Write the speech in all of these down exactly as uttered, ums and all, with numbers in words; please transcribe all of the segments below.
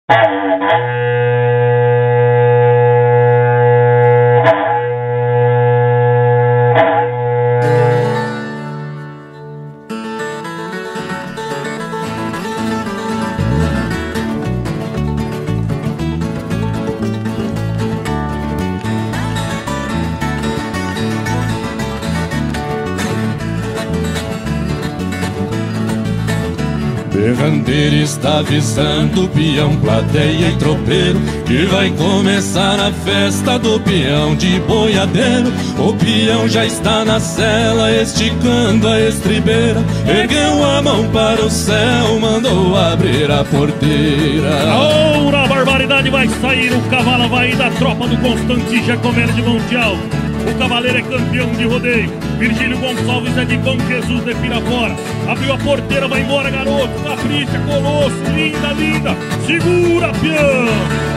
Berrandeira está avisando peão, plateia e tropeiro que vai começar a festa do peão de boiadeiro. O peão já está na cela, esticando a estribeira, ergueu a mão para o céu, mandou abrir a porteira. Ora, a barbaridade vai sair, o cavalo vai da tropa do Constante Jacomelo de Monte Alto. O cavaleiro é campeão de rodeio. Virgílio Gonçalves é de Bom Jesus de Pirapora. Abriu a porteira, vai embora, garoto. Capricha, colosso, linda, linda. Segura, peão.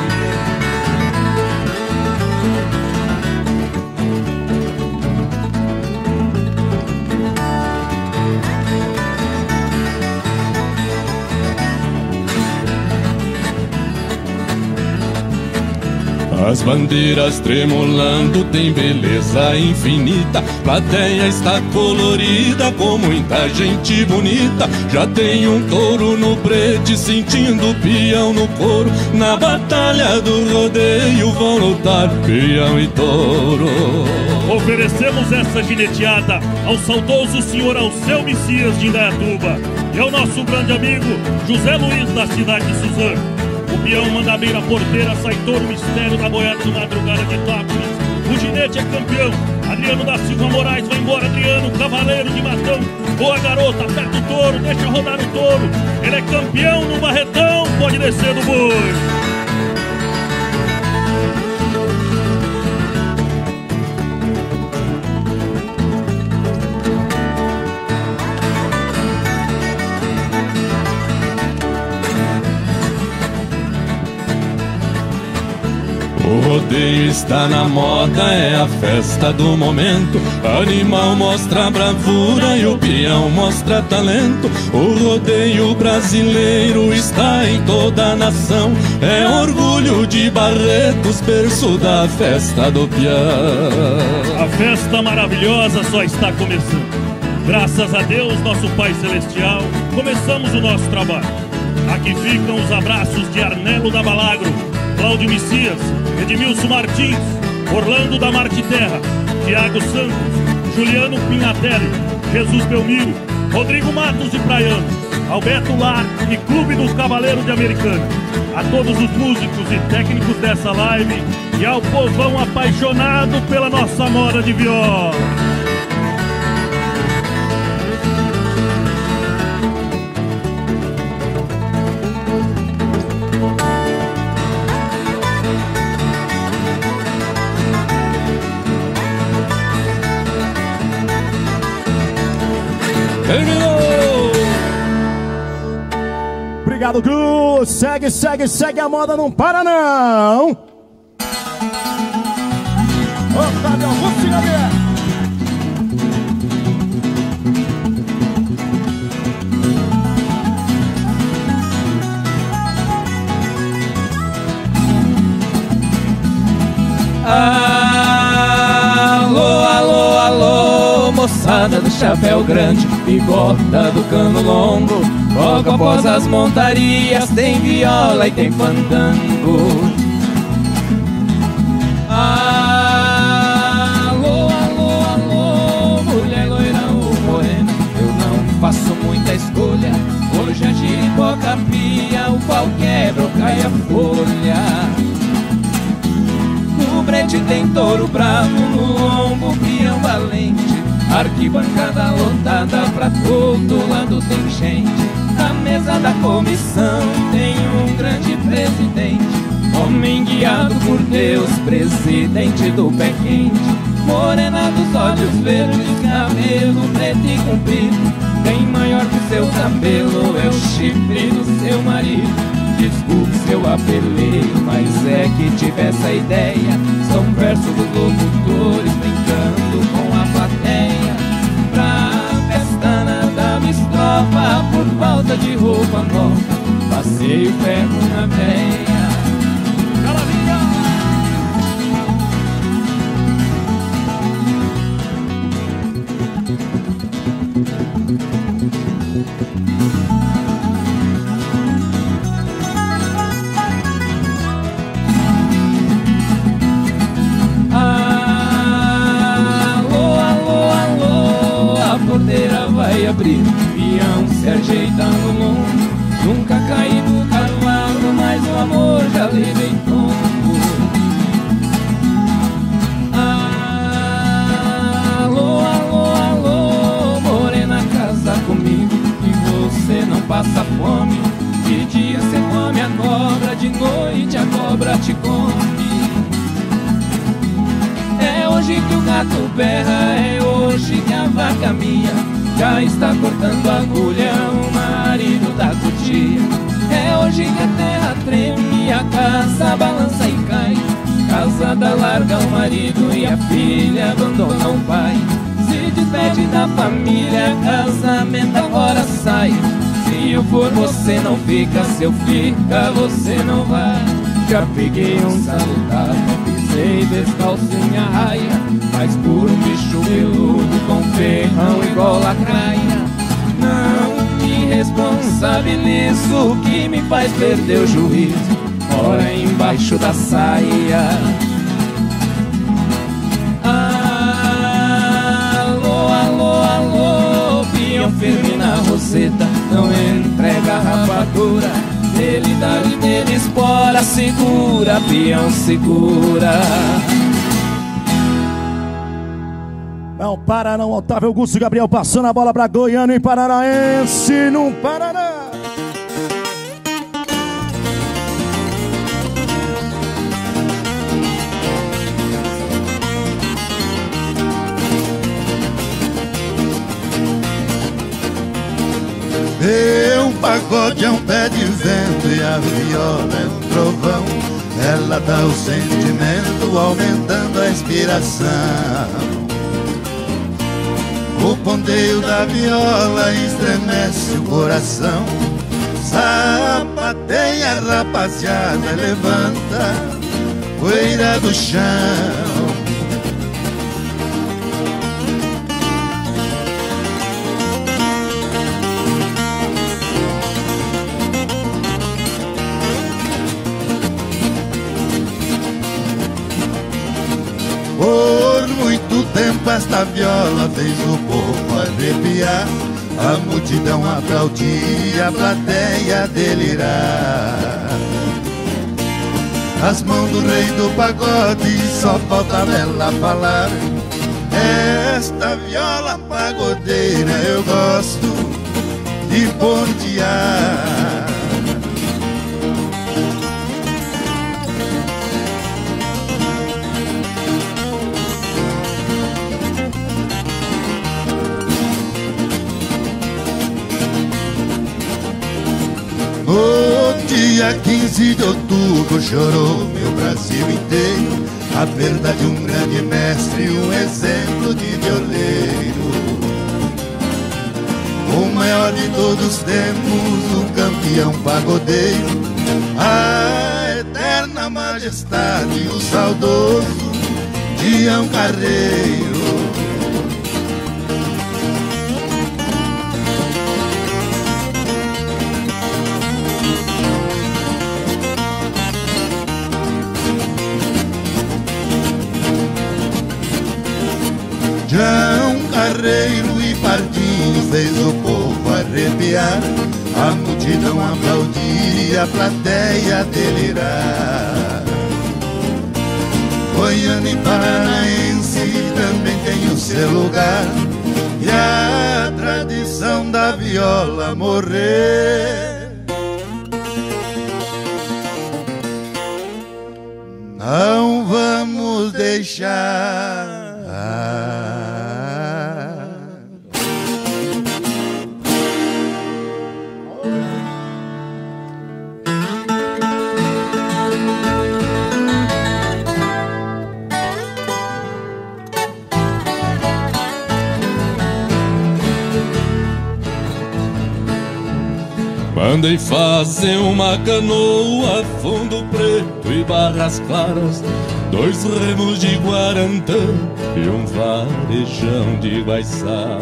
As bandeiras tremulando, tem beleza infinita. Plateia está colorida com muita gente bonita. Já tem um touro no brete, sentindo o peão no couro. Na batalha do rodeio vão lutar peão e touro. Oferecemos essa gineteada ao saudoso senhor Alceu Messias de Indaiatuba e ao nosso grande amigo José Luiz da cidade de Suzano. O peão manda abrir a porteira, sai touro mistério da boiada do Madrugada de Itápolis. O ginete é campeão, Adriano da Silva Moraes, vai embora Adriano, cavaleiro de Matão. Boa garota, aperta o touro, deixa rodar o touro. Ele é campeão no Barretão, pode descer do boi. O rodeio está na moda, é a festa do momento. Animal mostra bravura e o peão mostra talento. O rodeio brasileiro está em toda a nação. É orgulho de Barretos, berço da festa do peão. A festa maravilhosa só está começando. Graças a Deus, nosso Pai Celestial, começamos o nosso trabalho. Aqui ficam os abraços de Arnelo da Balagro, Cláudio Messias, Edmilson Martins, Orlando da Marte Terra, Tiago Santos, Juliano Pinatelli, Jesus Belmiro, Rodrigo Matos de Praiano, Alberto Lar e Clube dos Cavaleiros de Americana. A todos os músicos e técnicos dessa live e ao povão apaixonado pela nossa moda de viola. Terminou! Obrigado, Gu! Segue, segue, segue, a moda não para, não! Otávio Augusto, galera! Alô, alô, alô, moçada do chapéu grande, bigota do cano longo. Logo após as montarias tem viola e tem fandango. Alô, alô, alô, mulher loira ou morena, eu não faço muita escolha. Hoje a giripoca pia, o pau quebra ou cai a folha. O brete tem touro bravo no lombo, peão valente. Arquibancada lotada, pra todo lado tem gente. Na mesa da comissão tem um grande presidente, homem guiado por Deus, presidente do pé quente. Morena dos olhos verdes, cabelo preto e comprido, bem maior que seu cabelo, é o chifre do seu marido. Desculpe se eu apelei, mas é que tive essa ideia. São versos dos locutores brincando com a plateia. Pra festa nada me estropa, por falta de roupa nova, passei o ferro na veia. Vai abrir, peão se ajeita no lombo. Nunca caí do cavalo, mas o amor já levei tombo. Alô, alô, alô, morena, casa comigo, que você não passa fome. De dia cê come a cobra, de noite a cobra te come. É hoje que o gato berra, é hoje que a vaca mia. Já está cortando a agulha o marido da cutia. É hoje que a terra treme, a casa balança e cai. Casada larga o marido e a filha abandona o pai. Se despede da família, casamento agora sai. Se eu for você não fica, se eu fica você não vai. Já peguei um salutado, pisei descalço em arraia, mas por um bicho peludo com ferrão igual lacraia. Não me responsabilizo, o que me faz perder o juízo mora embaixo da saia. Alô, alô, alô, peão firme na roseta, não entrega a rapadura. Dele dá-lhe dele espora, segura, peão segura. Não para não, Otávio Augusto Gabriel passando a bola pra Goiânia e Paranaense, não para não. E um pagode é um pé de vento e a viola é um trovão. Ela dá o sentimento, aumentando a inspiração. O ponteio da viola estremece o coração. Sapateia, rapaziada, levanta poeira do chão. Por muito tempo esta viola fez o povo arrepiar. A multidão aplaudia, a plateia delirar. As mãos do rei do pagode, só faltava ela falar. Esta viola pagodeira eu gosto de pontear. No dia quinze de outubro chorou meu Brasil inteiro a perda de um grande mestre, um exemplo de violeiro. O maior de todos os tempos, o campeão pagodeiro, a eterna majestade, o saudoso Tião Carreiro. Tião Carreiro e Pardinho fez o povo arrepiar. A multidão aplaudia, a plateia delirar. Goiânia e Paranaense também tem o seu lugar, e a tradição da viola morrer não vamos deixar. Mandei fazer uma canoa, fundo preto e barras claras, dois remos de guarantã e um varejão de guaiçara.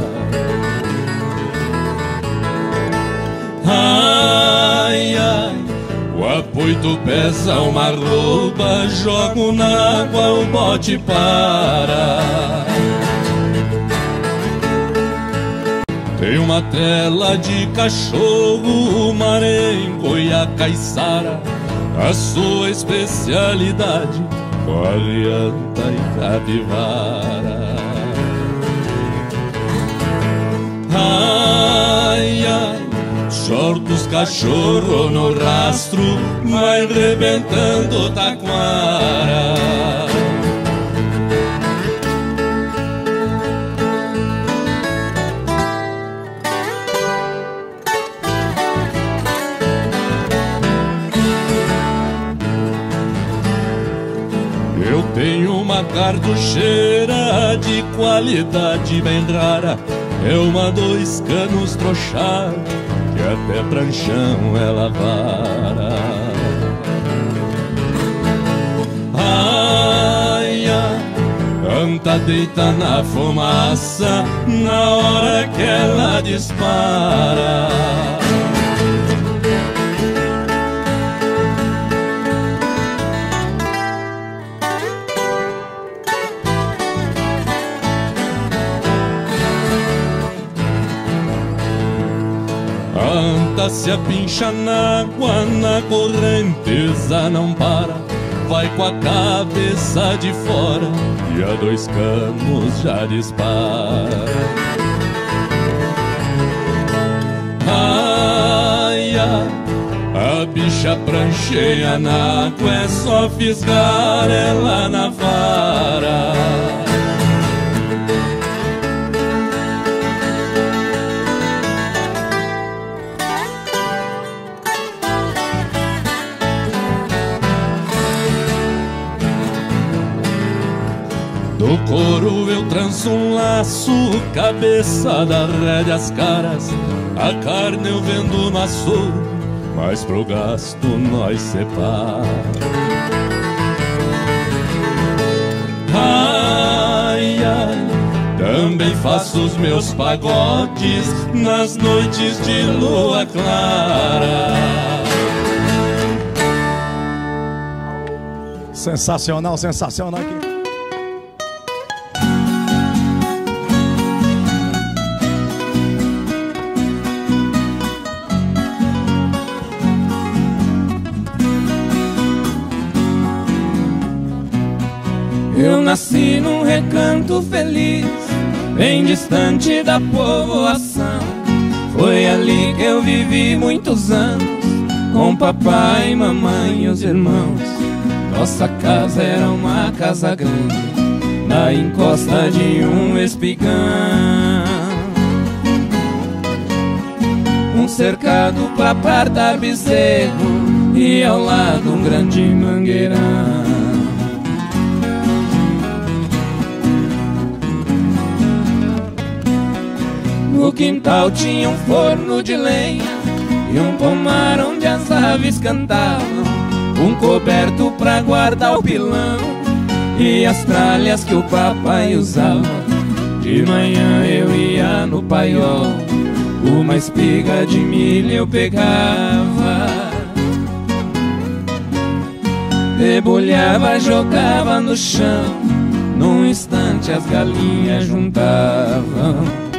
Ai, ai, o apoito pesa uma roupa, jogo na água, o bote para. Tem uma tela de cachorro, o marengo e a caiçara, a sua especialidade, orienta e capivara. Ai, ai, sorte os cachorro no rastro, vai rebentando taquara. Eu tenho uma cartucheira de qualidade bem rara, é uma dois canos trochar, que até pranchão ela vara. Ai, ai, anta deita na fumaça, na hora que ela dispara. Anta se apincha na água, na correnteza não para, vai com a cabeça de fora e a dois canos já dispara. Ai, ai, a bicha prancheia na água, é só fisgar ela na vara. Do couro eu tranço um laço, cabeça da rédea as caras, a carne eu vendo no açougue, mas pro gasto nós separa. Ai, ai, também faço os meus pagodes nas noites de lua clara. Sensacional, sensacional aqui. Eu nasci num recanto feliz, bem distante da povoação. Foi ali que eu vivi muitos anos, com papai, mamãe e os irmãos. Nossa casa era uma casa grande, na encosta de um espigão. Um cercado pra apartar bezerro e ao lado um grande mangueirão. No quintal tinha um forno de lenha e um pomar onde as aves cantavam, um coberto pra guardar o pilão e as tralhas que o papai usava. De manhã eu ia no paiol, uma espiga de milho eu pegava, debulhava, jogava no chão, num instante as galinhas juntavam.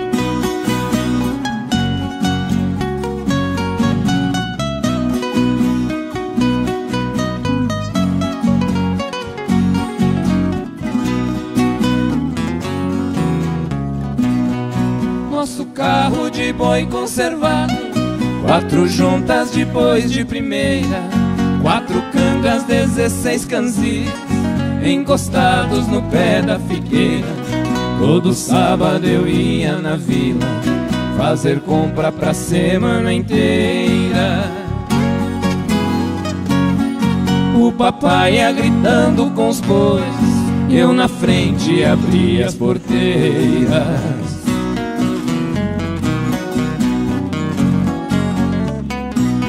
Nosso carro de boi conservado, quatro juntas de bois de primeira, quatro cangas, dezesseis canzis, encostados no pé da figueira. Todo sábado eu ia na vila fazer compra pra semana inteira. O papai ia gritando com os bois, eu na frente abria as porteiras.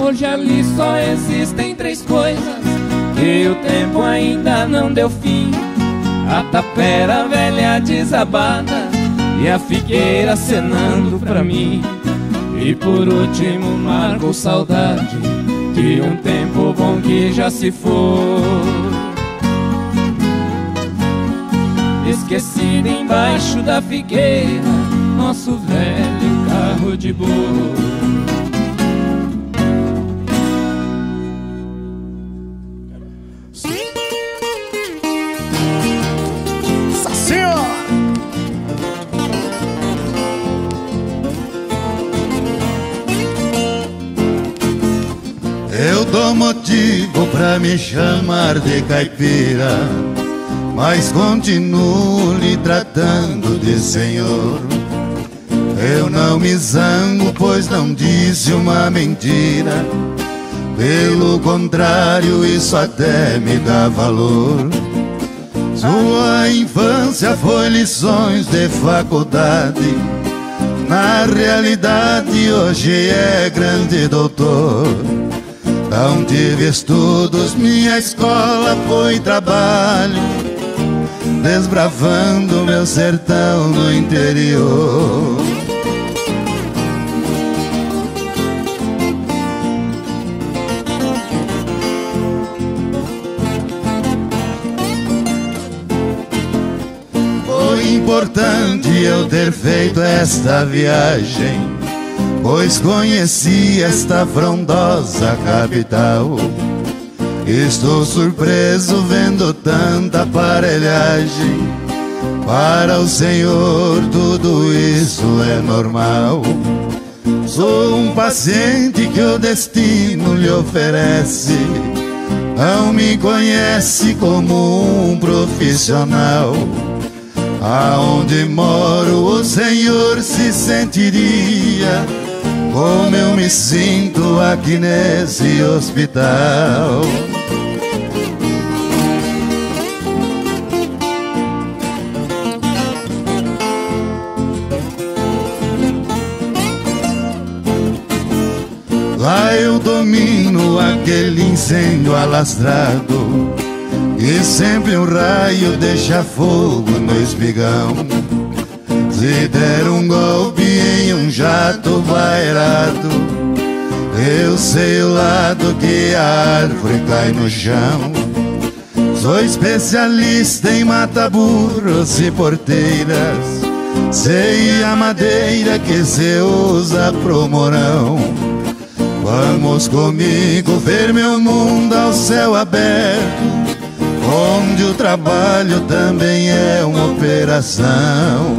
Hoje ali só existem três coisas que o tempo ainda não deu fim: a tapera velha desabada e a figueira acenando pra mim. E por último marco saudade de um tempo bom que já se foi, esquecido embaixo da figueira, nosso velho carro de boi. Eu dou motivo pra me chamar de caipira, mas continuo lhe tratando de senhor. Eu não me zango, pois não disse uma mentira. Pelo contrário, isso até me dá valor. Sua infância foi lições de faculdade, na realidade hoje é grande doutor. Não tive estudos, minha escola foi trabalho, desbravando meu sertão no interior. Foi importante eu ter feito esta viagem, pois conheci esta frondosa capital. Estou surpreso vendo tanta aparelhagem. Para o Senhor tudo isso é normal. Sou um paciente que o destino lhe oferece. Não me conhece como um profissional. Aonde moro o Senhor se sentiria como eu me sinto aqui nesse hospital. Lá eu domino aquele incêndio alastrado, e sempre um raio deixa fogo no espigão. Se der um golpe em um jato vairado, eu sei o lado que a árvore cai no chão. Sou especialista em mata-burros e porteiras, sei a madeira que se usa pro morão. Vamos comigo ver meu mundo ao céu aberto, onde o trabalho também é uma operação.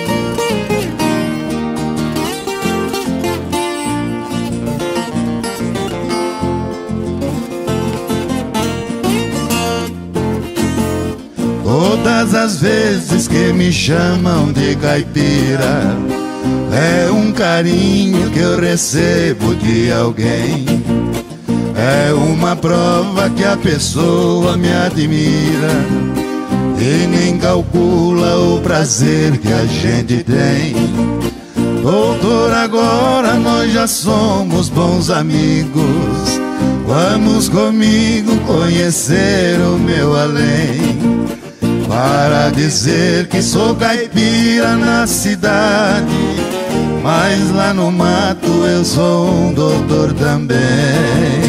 Todas as vezes que me chamam de caipira, é um carinho que eu recebo de alguém. É uma prova que a pessoa me admira e nem calcula o prazer que a gente tem. Doutor, agora nós já somos bons amigos. Vamos comigo conhecer o meu além, para dizer que sou caipira na cidade, mas lá no mato eu sou um doutor também.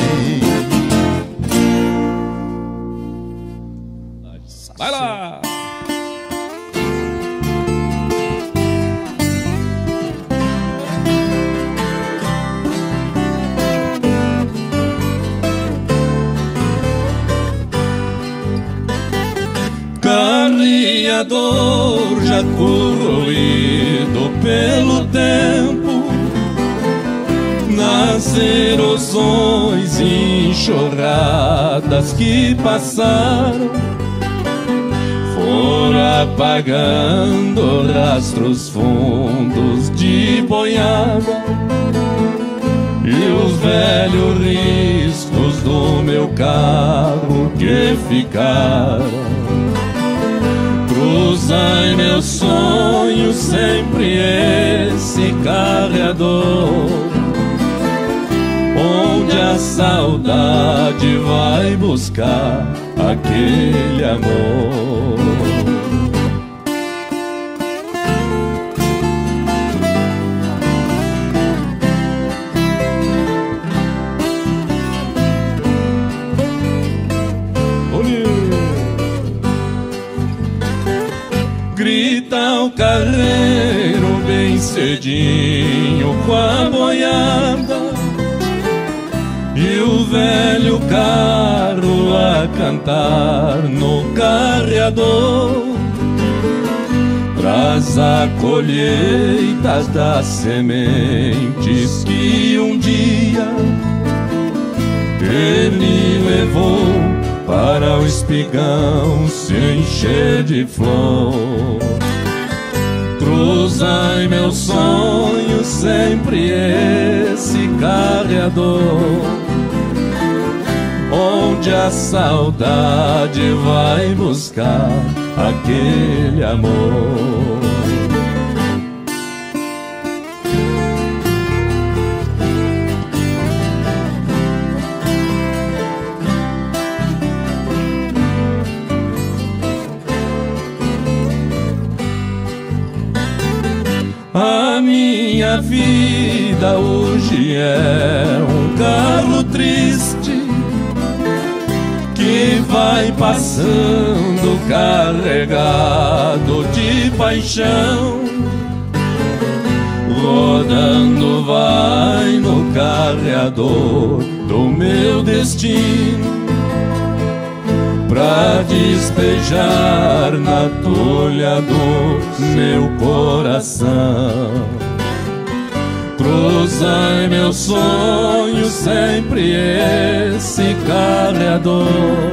Vai lá! Carreador já corroído pelo tempo, nas erosões e enxurradas que passaram, foram apagando rastros fundos de boiada e os velhos riscos do meu carro que ficaram. Cruzai meus sonhos sempre esse carreador, onde a a saudade vai buscar aquele amor. Grita o carreiro bem cedinho com a boiada, e o velho carro a cantar no carreador. Traz a colheita das sementes que um dia ele levou para o espigão se encher de flor. Cruzai meu sonho sempre esse carreador, onde a saudade vai buscar aquele amor. A minha vida hoje é um carro triste que vai passando carregado de paixão. Rodando vai no carreador do meu destino, pra despejar na tolha do meu coração. Cruzai meu sonho sempre esse carreador,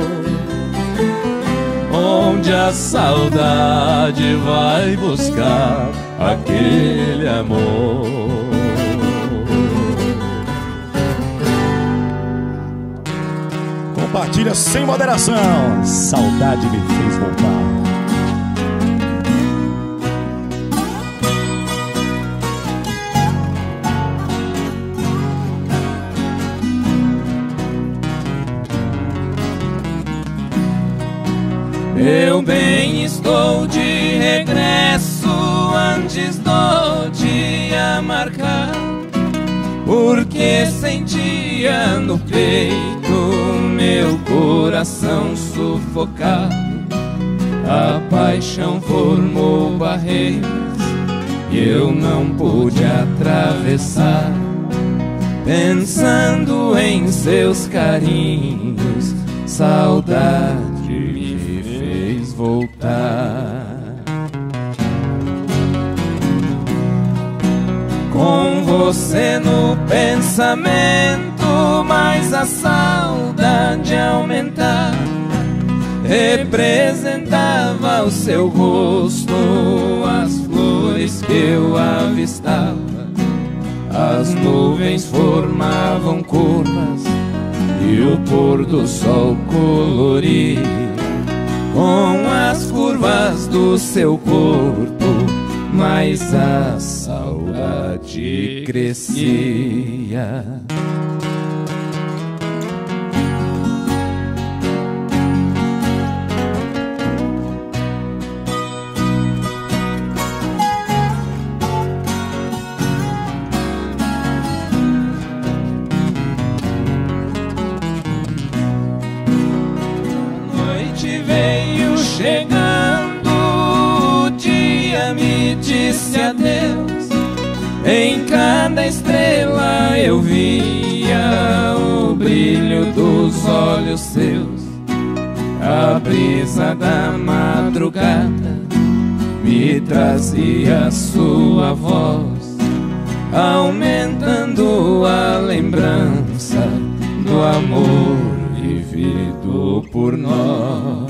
onde a saudade vai buscar aquele amor. Compartilha sem moderação. Saudade me fez voltar. Eu bem estou de regresso antes do dia marcar, porque sentia no peito meu coração sufocado. A paixão formou barreiras e eu não pude atravessar, pensando em seus carinhos. Saudade me fez voltar. Com você no pensamento, mas a saudade aumentar. Representava o seu rosto, as flores que eu avistava. As nuvens formavam curvas e o pôr do sol coloria com as curvas do seu corpo, mas a saudade crescia. Chegando, o dia me disse adeus. Em cada estrela eu via o brilho dos olhos seus. A brisa da madrugada me trazia sua voz, aumentando a lembrança do amor vivido por nós.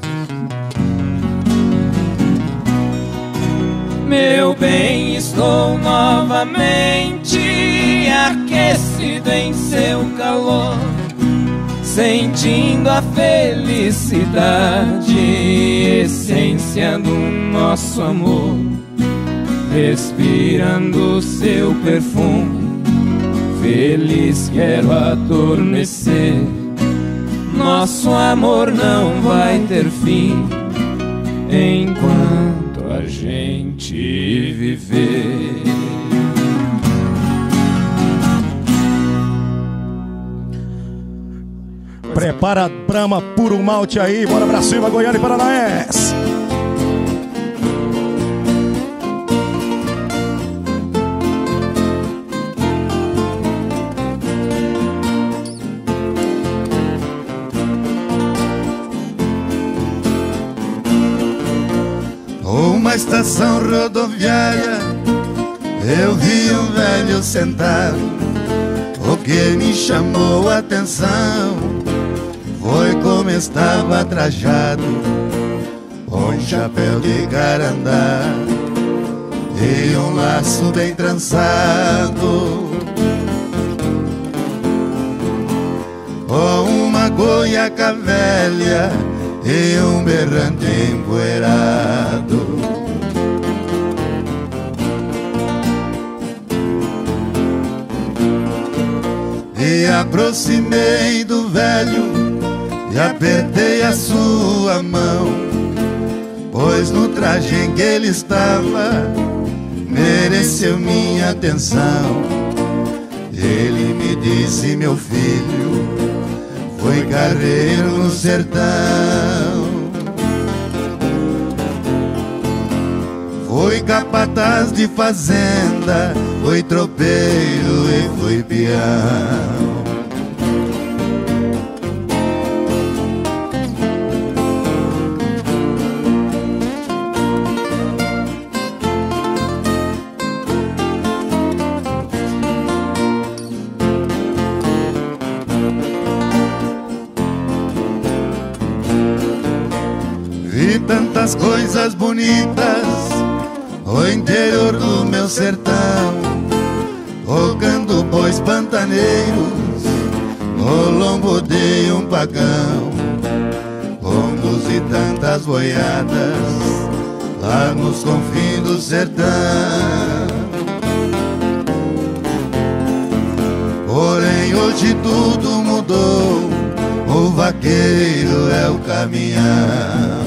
Meu bem, estou novamente aquecido em seu calor, sentindo a felicidade, essência do nosso amor, respirando seu perfume, feliz quero adormecer. Nosso amor não vai ter fim enquanto a gente viver. Prepara a Brahma puro malte aí, bora pra cima, Goiânia e Paranaense. Uma estação rodoviária, eu vi um velho sentado. O que me chamou a atenção foi como estava trajado, um chapéu de carandá e um laço bem trançado, com uma goiaca velha e um berrante empoeirado. E aproximei do velho e apertei a sua mão, pois no traje em que ele estava mereceu minha atenção. Ele me disse: meu filho, foi carreiro no sertão, foi capataz de fazenda, foi tropeiro e foi peão. Vi tantas coisas bonitas o interior do meu sertão, tocando bois pantaneiros no lombo de um pagão. Conduzi tantas boiadas lá nos confins do sertão, porém hoje tudo mudou, o vaqueiro é o caminhão.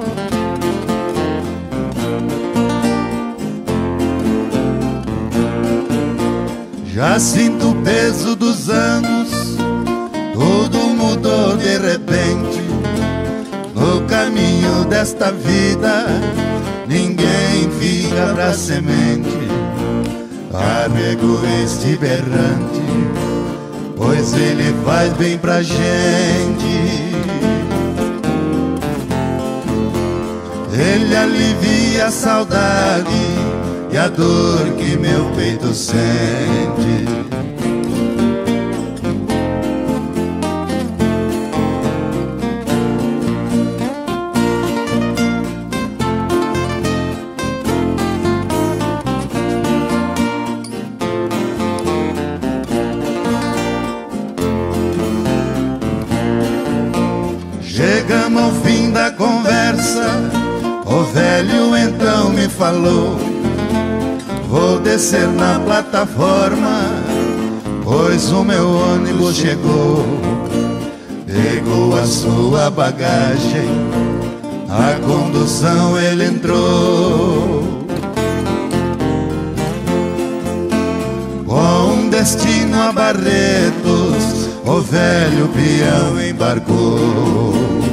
Já sinto o peso dos anos, tudo mudou de repente. No caminho desta vida, ninguém fica pra semente. Carrego este berrante, pois ele faz bem pra gente. Ele alivia a saudade e a dor que meu peito sente. Chegamos ao fim da conversa, o velho então me falou: vou descer na plataforma, pois o meu ônibus chegou. Pegou a sua bagagem, a condução ele entrou. Com destino a Barretos, o velho peão embarcou.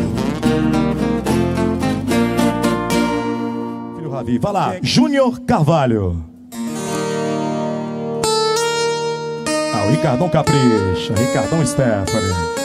Filho Ravi, vai lá, Júnior Carvalho. Ah, o Ricardão capricha, Ricardão Stephanie.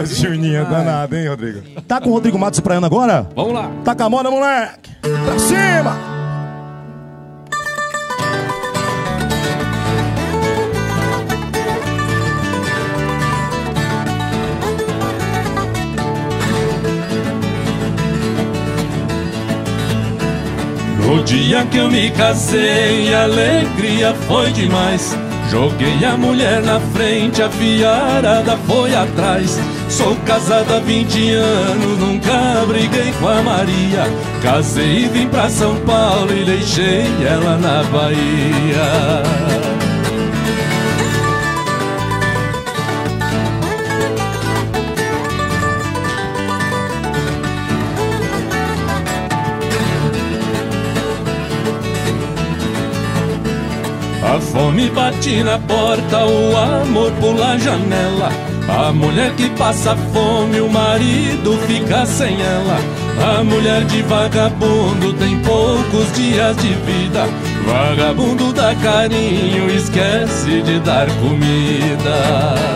Ô, Juninho, danado, hein, Rodrigo? Tá com o Rodrigo Matos espraiando agora? Vamos lá. Tá com a moda, moleque. Pra cima. No dia que eu me casei, a alegria foi demais. Joguei a mulher na frente, a fiarada foi atrás. Sou casado há vinte anos, nunca briguei com a Maria. Casei e vim pra São Paulo e deixei ela na Bahia. A fome bate na porta, o amor pula a janela. A mulher que passa fome, o marido fica sem ela. A mulher de vagabundo tem poucos dias de vida. Vagabundo dá carinho, esquece de dar comida.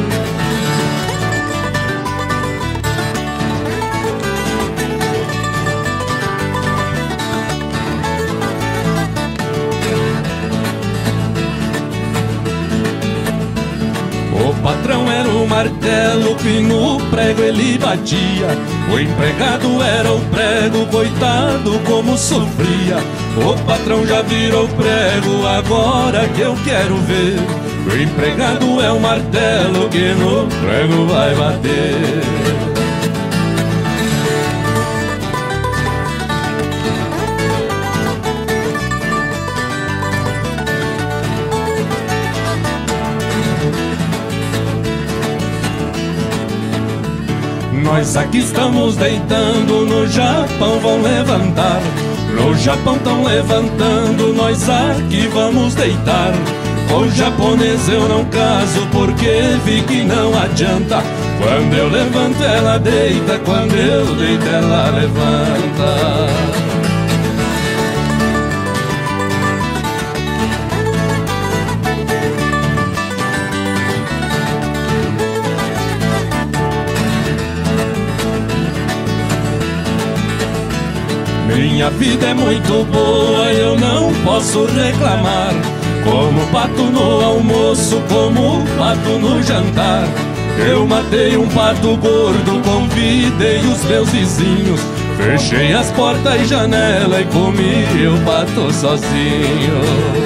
O patrão era o martelo que no prego ele batia. O empregado era o prego, coitado como sofria. O patrão já virou prego, agora que eu quero ver. O empregado é o martelo que no prego vai bater. Nós aqui estamos deitando, no Japão vão levantar. No Japão tão levantando, nós aqui vamos deitar. Com japonês eu não caso, porque vi que não adianta. Quando eu levanto ela deita, quando eu deito ela levanta. Minha vida é muito boa, eu não posso reclamar. Como pato no almoço, como pato no jantar. Eu matei um pato gordo, convidei os meus vizinhos. Fechei as portas e janela e comi o pato sozinho.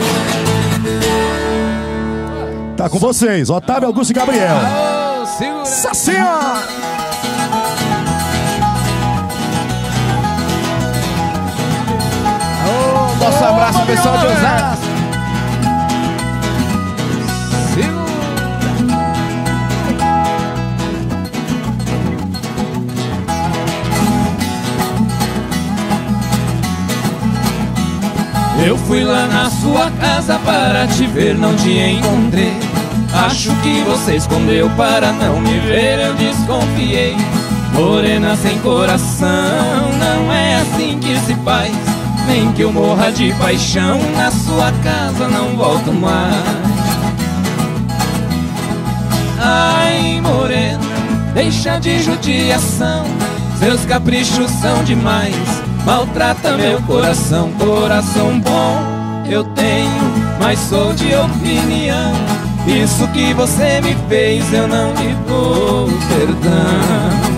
Tá com vocês, Otávio, Augusto e Gabriel. Aô, segura. Nossa Senhora! Nosso abraço, pessoal de Osasco. Eu fui lá na sua casa para te ver, não te encontrei. Acho que você escondeu para não me ver, eu desconfiei. Morena sem coração, não é assim que se faz. Nem que eu morra de paixão, na sua casa não volto mais. Ai, morena, deixa de judiação. Seus caprichos são demais, maltrata meu coração. Coração bom eu tenho, mas sou de opinião. Isso que você me fez eu não lhe dou perdão.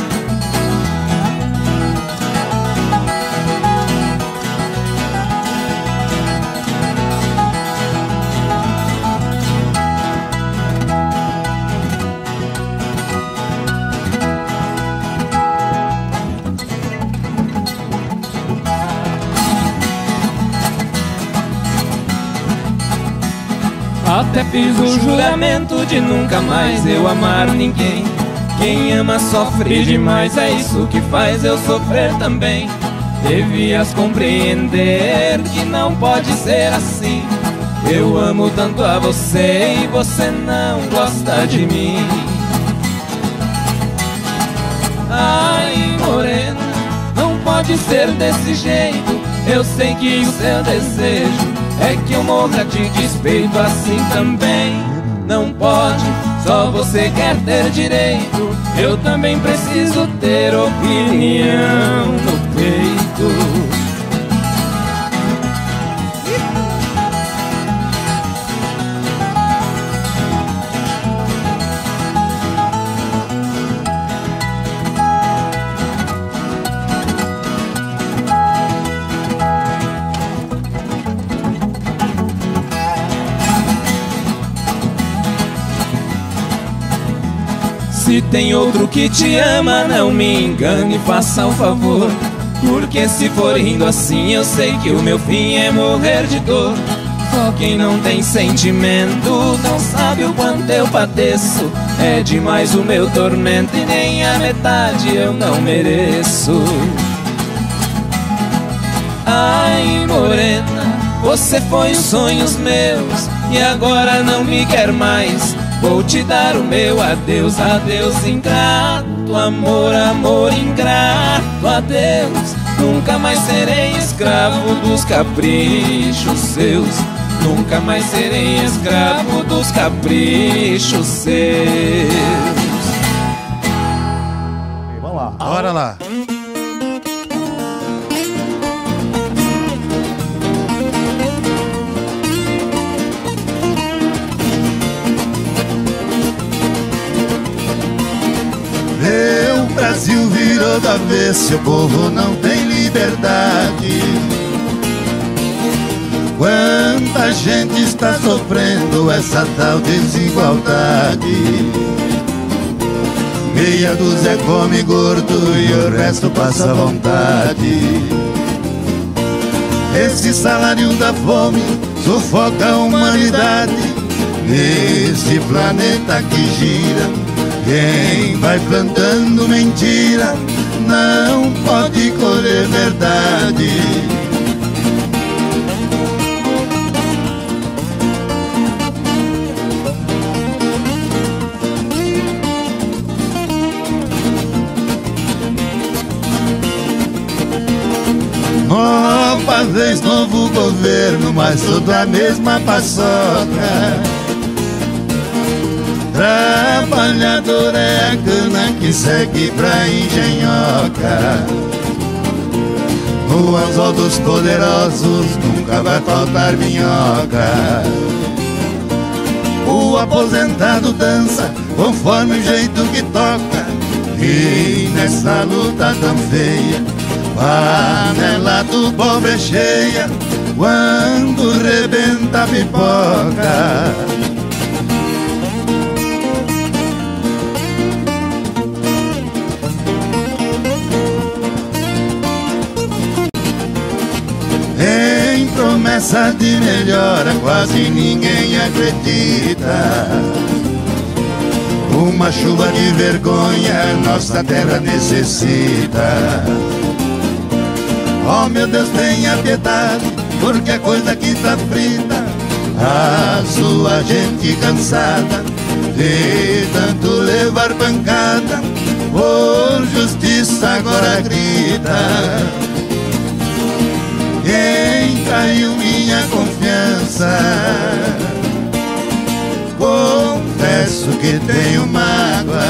Até fiz o juramento de nunca mais eu amar ninguém. Quem ama sofre demais, é isso que faz eu sofrer também. Devias compreender que não pode ser assim. Eu amo tanto a você e você não gosta de mim. Ai, morena, não pode ser desse jeito. Eu sei que o seu desejo é que eu morra de despeito, assim também não pode Só você quer ter direito, eu também preciso ter opinião no peito. Se tem outro que te ama, não me engane, faça um favor. Porque se for indo assim, eu sei que o meu fim é morrer de dor. Só quem não tem sentimento não sabe o quanto eu padeço. É demais o meu tormento e nem a metade eu não mereço. Ai, morena, você foi os sonhos meus e agora não me quer mais. Vou te dar o meu adeus, adeus ingrato, amor, amor ingrato, adeus. Nunca mais serei escravo dos caprichos seus. Nunca mais serei escravo dos caprichos seus. Vamos lá. Bora lá. Meu Brasil virou do avesso, o povo não tem liberdade. Quanta gente está sofrendo essa tal desigualdade. Meia dúzia come gordo e o resto passa vontade. Esse salário da fome sufoca a humanidade. Nesse planeta que gira, quem vai plantando mentira não pode colher verdade. Nova vez, novo governo, mas tudo a mesma paçoca. Trabalhador é a cana que segue pra engenhoca. No anzol dos poderosos nunca vai faltar minhoca. O aposentado dança conforme o jeito que toca. E nessa luta tão feia, panela do pobre é cheia quando rebenta a pipoca. Em promessa de melhora quase ninguém acredita. Uma chuva de vergonha nossa terra necessita. Oh meu Deus, tenha piedade, porque a coisa que tá frita. A sua gente cansada de tanto levar pancada, por justiça agora grita. Quem traiu minha confiança, confesso que tenho mágoa.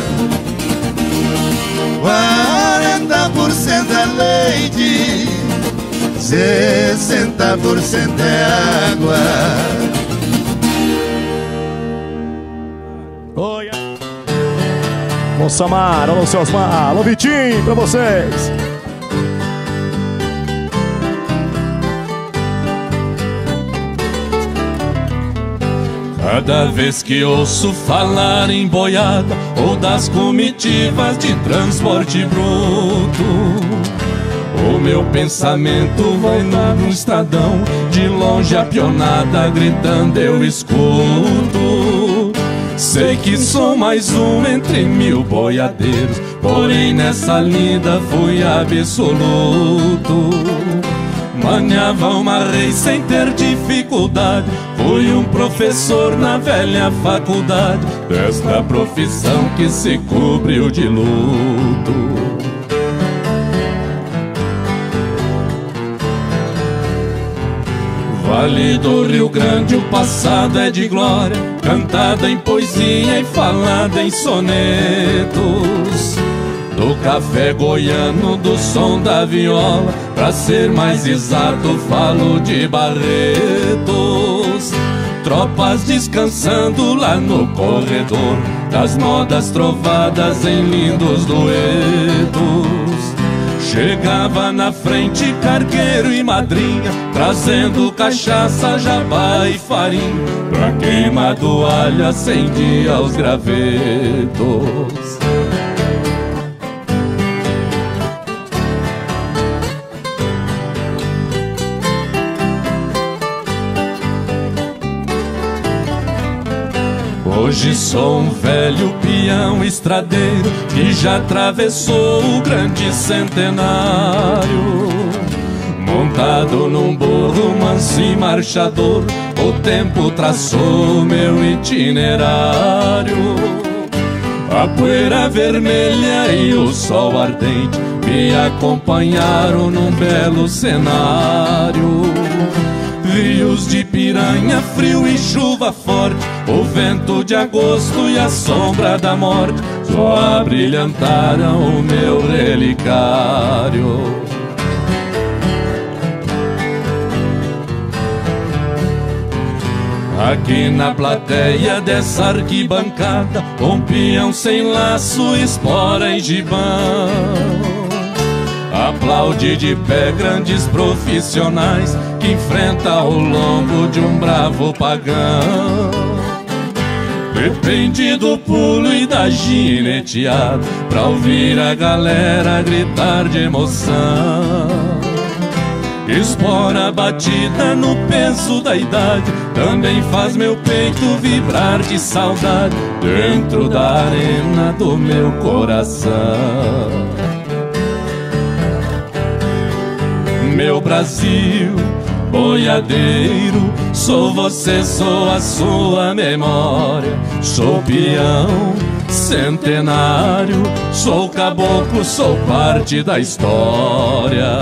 Quarenta por cento é leite, sessenta por cento é água. Oi. Alô Samara, alô Celsmar, alô Vitinho, pra vocês. Cada vez que ouço falar em boiada ou das comitivas de transporte bruto, o meu pensamento vai num estradão, de longe a pionada gritando eu escuto. Sei que sou mais um entre mil boiadeiros, porém nessa lida fui absoluto. Manhava uma rei sem ter dificuldade, fui um professor na velha faculdade, desta profissão que se cobriu de luto. Ali do Rio Grande o passado é de glória, cantada em poesia e falada em sonetos. Do café goiano, do som da viola, pra ser mais exato falo de Barretos. Tropas descansando lá no corredor, das modas trovadas em lindos duetos. Chegava na frente cargueiro e madrinha, trazendo cachaça, jabá e farinha. Pra queimar toalha acendia os gravetos. Hoje sou um velho peão estradeiro que já atravessou o grande centenário. Montado num burro manso e marchador, o tempo traçou meu itinerário. A poeira vermelha e o sol ardente me acompanharam num belo cenário. Rios de piranha, frio e chuva forte, o vento de agosto e a sombra da morte só abrilhantaram o meu relicário. Aqui na plateia dessa arquibancada, um peão sem laço, espora e gibão. Aplaude de pé grandes profissionais que enfrentam o lombo de um bravo pagão. Depende do pulo e da gineteada pra ouvir a galera gritar de emoção. Espora batida no peso da idade também faz meu peito vibrar de saudade dentro da arena do meu coração. Meu Brasil, boiadeiro, sou você, sou a sua memória. Sou peão centenário, sou caboclo, sou parte da história.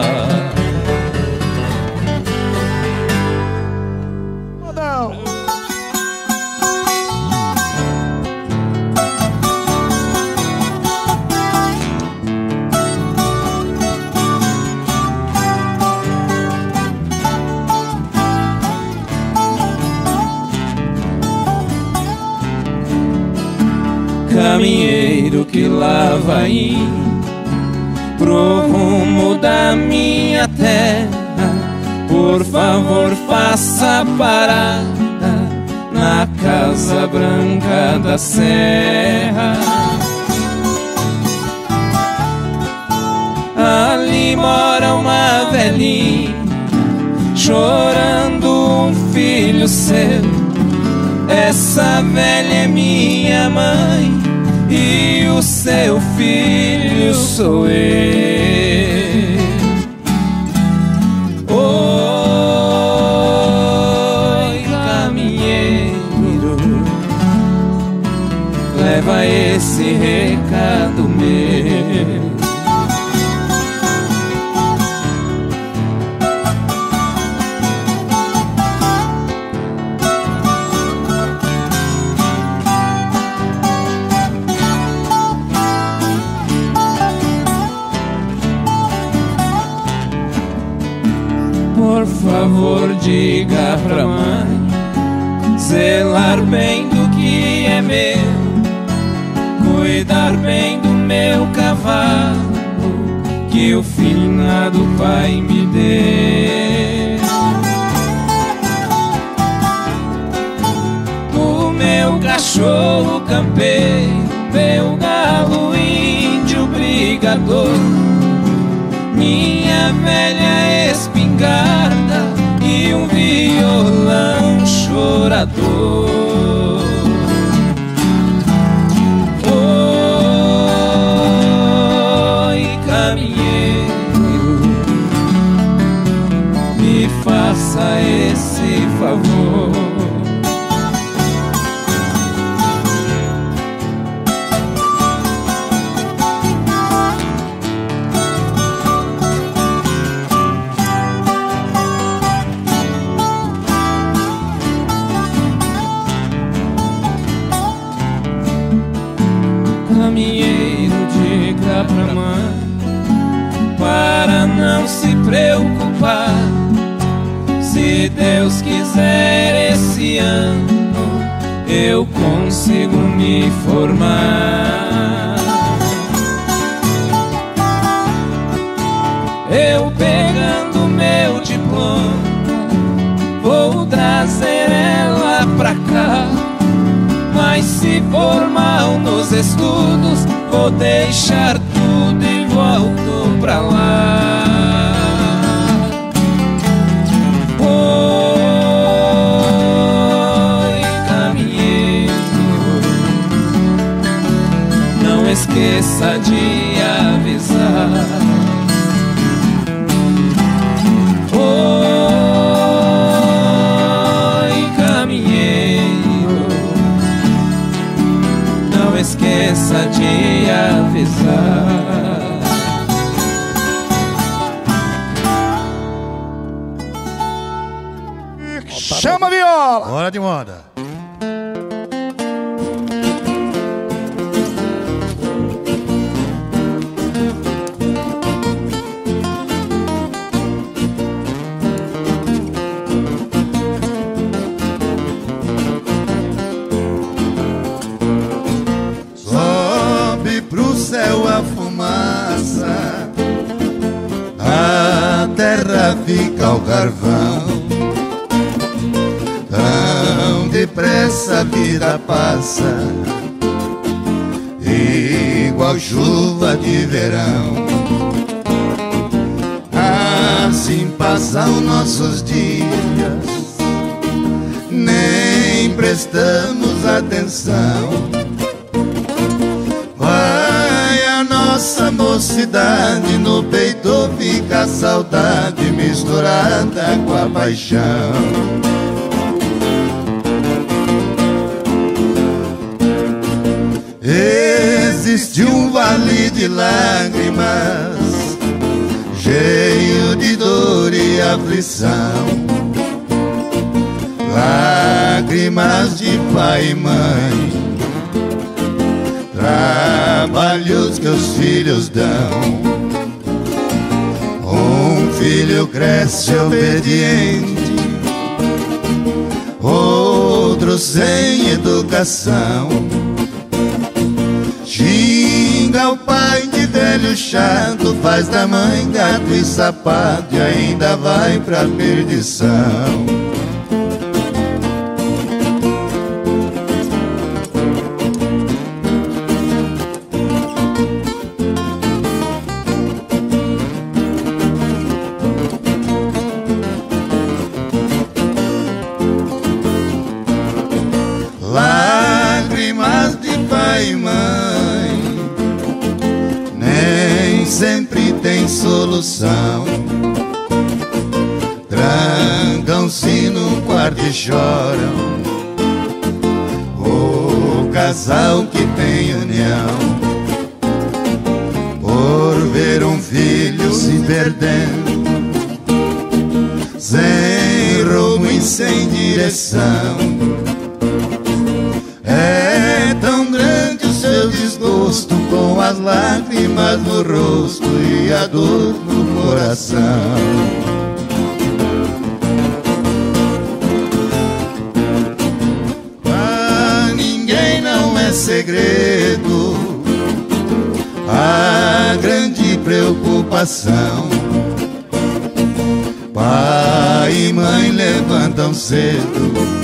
Caminheiro que lá vai pro rumo da minha terra, por favor faça parada na Casa Branca da Serra. Ali mora uma velhinha chorando um filho seu. Essa velha é minha mãe e o seu filho sou eu. Oi, caminheiro, leva esse recado meu. Por favor, diga pra mãe zelar bem do que é meu, cuidar bem do meu cavalo que o finado pai me deu. O meu cachorro campeiro, meu galo índio brigador, minha velha espingarda e um violão chorador. Oi, caminheiro, me faça esse favor. se preocupar. Se Deus quiser, esse ano eu consigo me formar. Eu pegando meu diploma, vou trazer ela pra cá. Mas se for mal nos estudos, vou deixar tudo e volto pra lá. Oi, caminheiro, não esqueça de avisar. Oi, caminheiro, não esqueça de avisar. Chama a viola! Hora de moda. Sobe pro céu a fumaça, a terra fica o carvão. Tão depressa a vida passa, igual chuva de verão. Assim passam nossos dias, nem prestamos atenção. Vai a nossa mocidade, no peito fica a saudade misturada com a paixão. Existe um vale de lágrimas, cheio de dor e aflição. Lágrimas de pai e mãe, trabalhos que os filhos dão. Um filho cresce obediente, outro sem educação. Xinga o pai de velho chato, faz da mãe gato e sapato e ainda vai pra perdição. Lágrimas de pai e mãe nem sempre tem solução. Trancam-se num quarto e choram, o casal que tem união, por ver um filho se perdendo, sem rumo e sem direção. É tão grande o seu desgosto, com as lágrimas no rosto e a dor no coração. Pra ninguém não é segredo a grande preocupação. Pai e mãe levantam cedo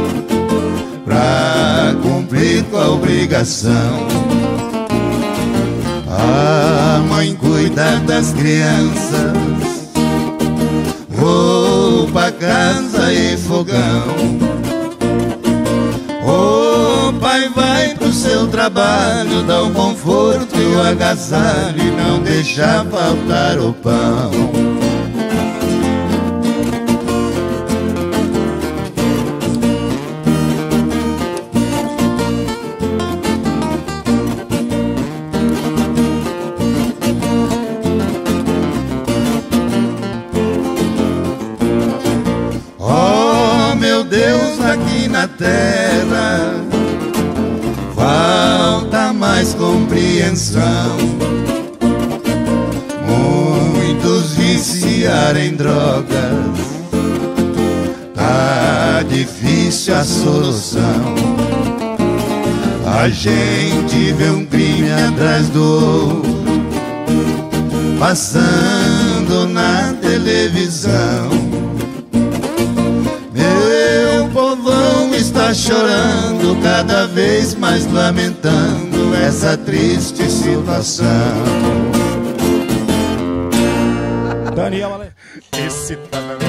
pra cumprir com a obrigação. A mãe cuida das crianças, roupa, casa e fogão. O pai vai pro seu trabalho, dá o conforto e o agasalho e não deixa faltar o pão. Deus, aqui na terra falta mais compreensão. Muitos viciar em drogas. Tá difícil a solução. A gente vê um crime atrás do outro, passando na televisão. Meu povão está chorando, cada vez mais lamentando essa triste situação. Daniel, Ale. Esse tá danado.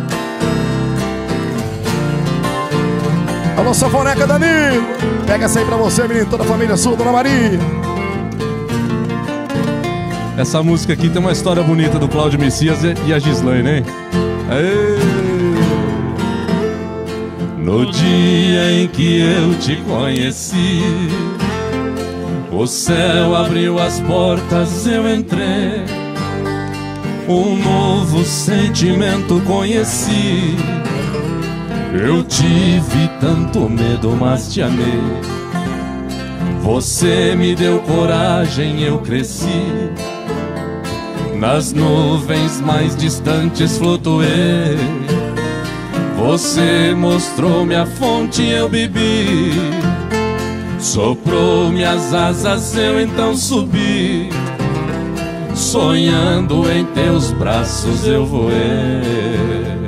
Alô, sanfoneca Danilo. Pega essa aí pra você, menino, toda a família Sul, Dona Maria. Essa música aqui tem uma história bonita do Cláudio Messias e a Gislaine, hein? Aê! No dia em que eu te conheci, o céu abriu as portas, eu entrei. Um novo sentimento conheci. Eu tive tanto medo, mas te amei. Você me deu coragem, eu cresci. Nas nuvens mais distantes flutuei. Você mostrou-me a fonte, eu bebi. Soprou-me as asas, eu então subi. Sonhando em teus braços eu voei.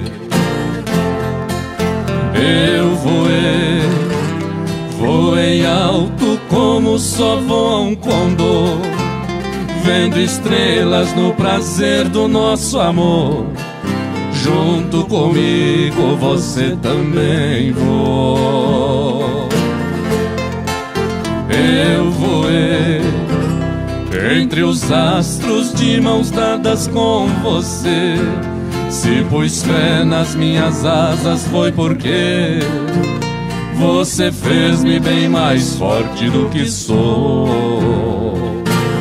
Eu voei, voei alto como só voa um condor, vendo estrelas no prazer do nosso amor. Junto comigo você também voou. Eu voei entre os astros de mãos dadas com você. Se pus fé nas minhas asas foi porque você fez-me bem mais forte do que sou.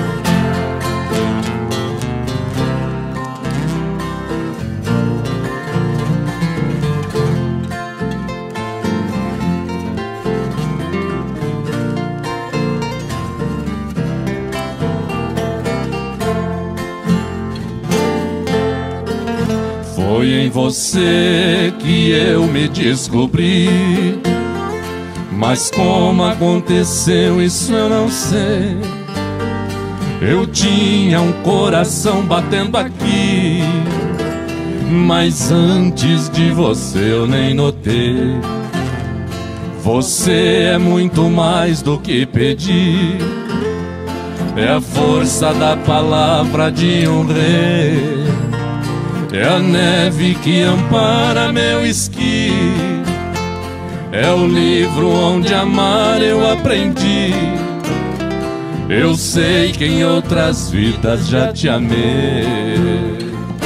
Foi em você que eu me descobri, mas como aconteceu isso eu não sei. Eu tinha um coração batendo aqui, mas antes de você eu nem notei. Você é muito mais do que pedir, é a força da palavra de um rei. É a neve que ampara meu esqui, é o livro onde amar eu aprendi. Eu sei que em outras vidas já te amei.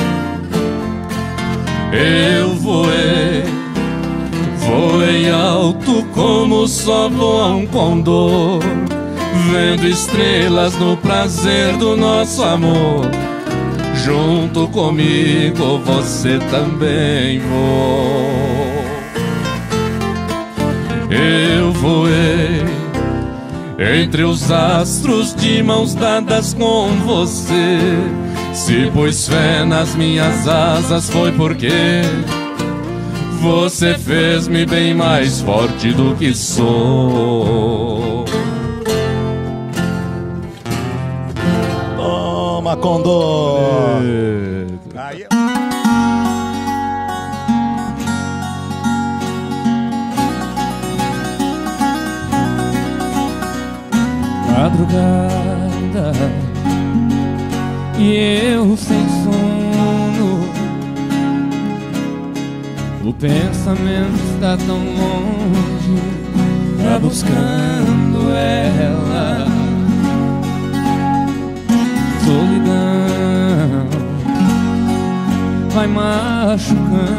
Eu voei, voei alto como só voa um condor, vendo estrelas no prazer do nosso amor. Junto comigo você também voou. Eu voei entre os astros de mãos dadas com você. Se pus fé nas minhas asas foi porque você fez-me bem mais forte do que sou. Toma, Condor. Aí. Madrugada e eu sem sono, o pensamento está tão longe, tá buscando ela. Solidão vai machucando,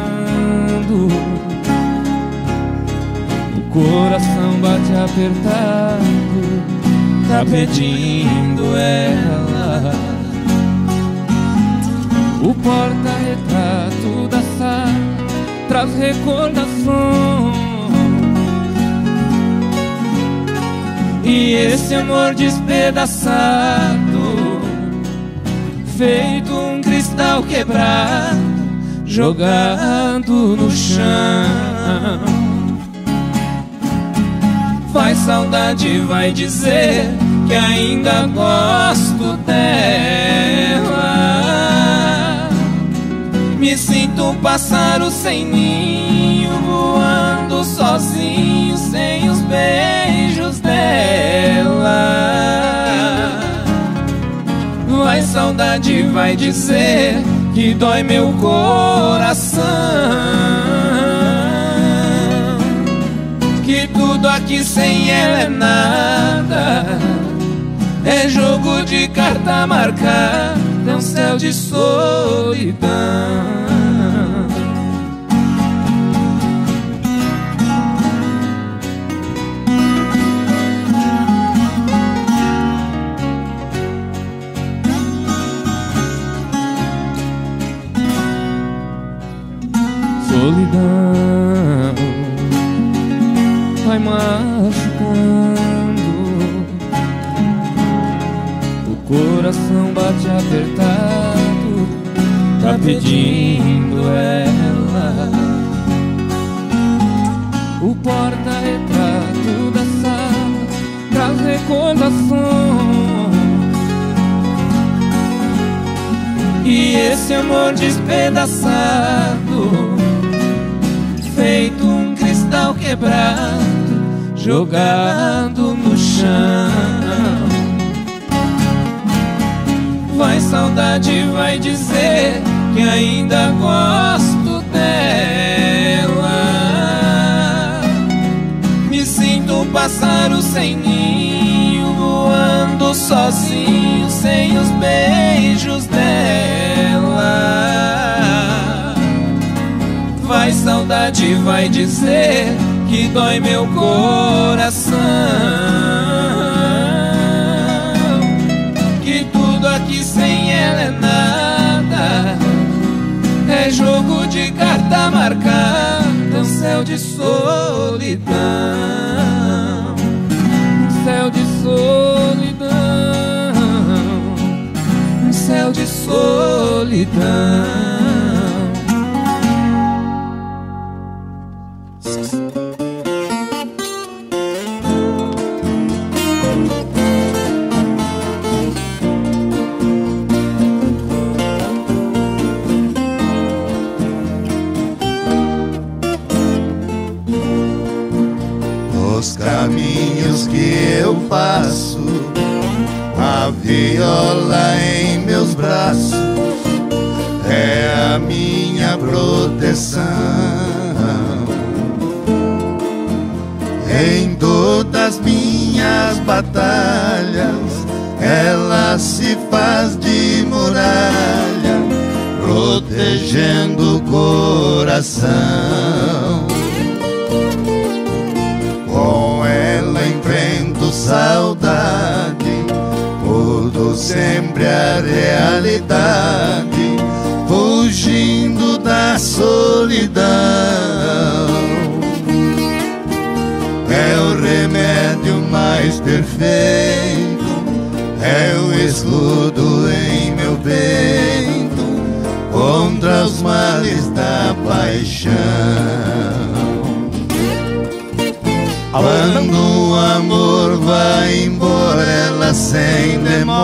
o coração bate apertado, tá pedindo ela. O porta-retrato da sala traz recordações, e esse amor despedaçado, feito um cristal cristal quebrado, jogado no chão. Vai saudade, vai dizer que ainda gosto dela. Me sinto um pássaro sem ninho, voando sozinho, sem os beijos dela. Vai saudade, vai dizer que dói meu coração, que tudo aqui sem ela é nada, é jogo de carta marcada, é um céu de solidão. Solidão vai machucando, o coração bate apertado, tá pedindo ela. O porta-retrato da sala traz recordações, e esse amor despedaçado, feito um cristal quebrado, jogado no chão. Vai saudade, vai dizer que ainda gosto dela. Me sinto um pássaro sem ninho, voando sozinho, sem os beijos dela. Vai saudade, vai dizer que dói meu coração, que tudo aqui sem ela é nada, é jogo de carta marcada, um céu de solidão, um céu de solidão, um céu de solidão. Os caminhos que eu passo, a viola em meus braços, é a minha proteção. Em todas minhas batalhas, ela se faz de muralha, protegendo o coração. Com ela enfrento saudade, mudo sempre a realidade, fugindo da solidão. É o remédio mais perfeito, é o escudo em meu peito, contra os males da paixão. Quando o amor vai embora, ela sem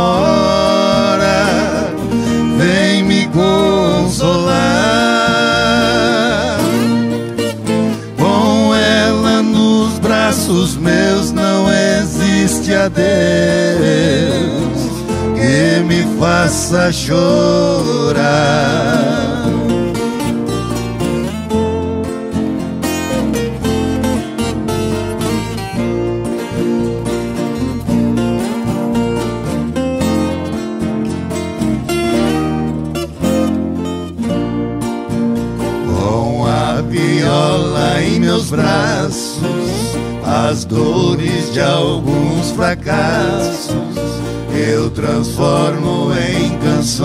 demora vem me consolar. Com ela nos braços meus não existe adeus que me faça chorar. Viola em meus braços, as dores de alguns fracassos eu transformo em canções.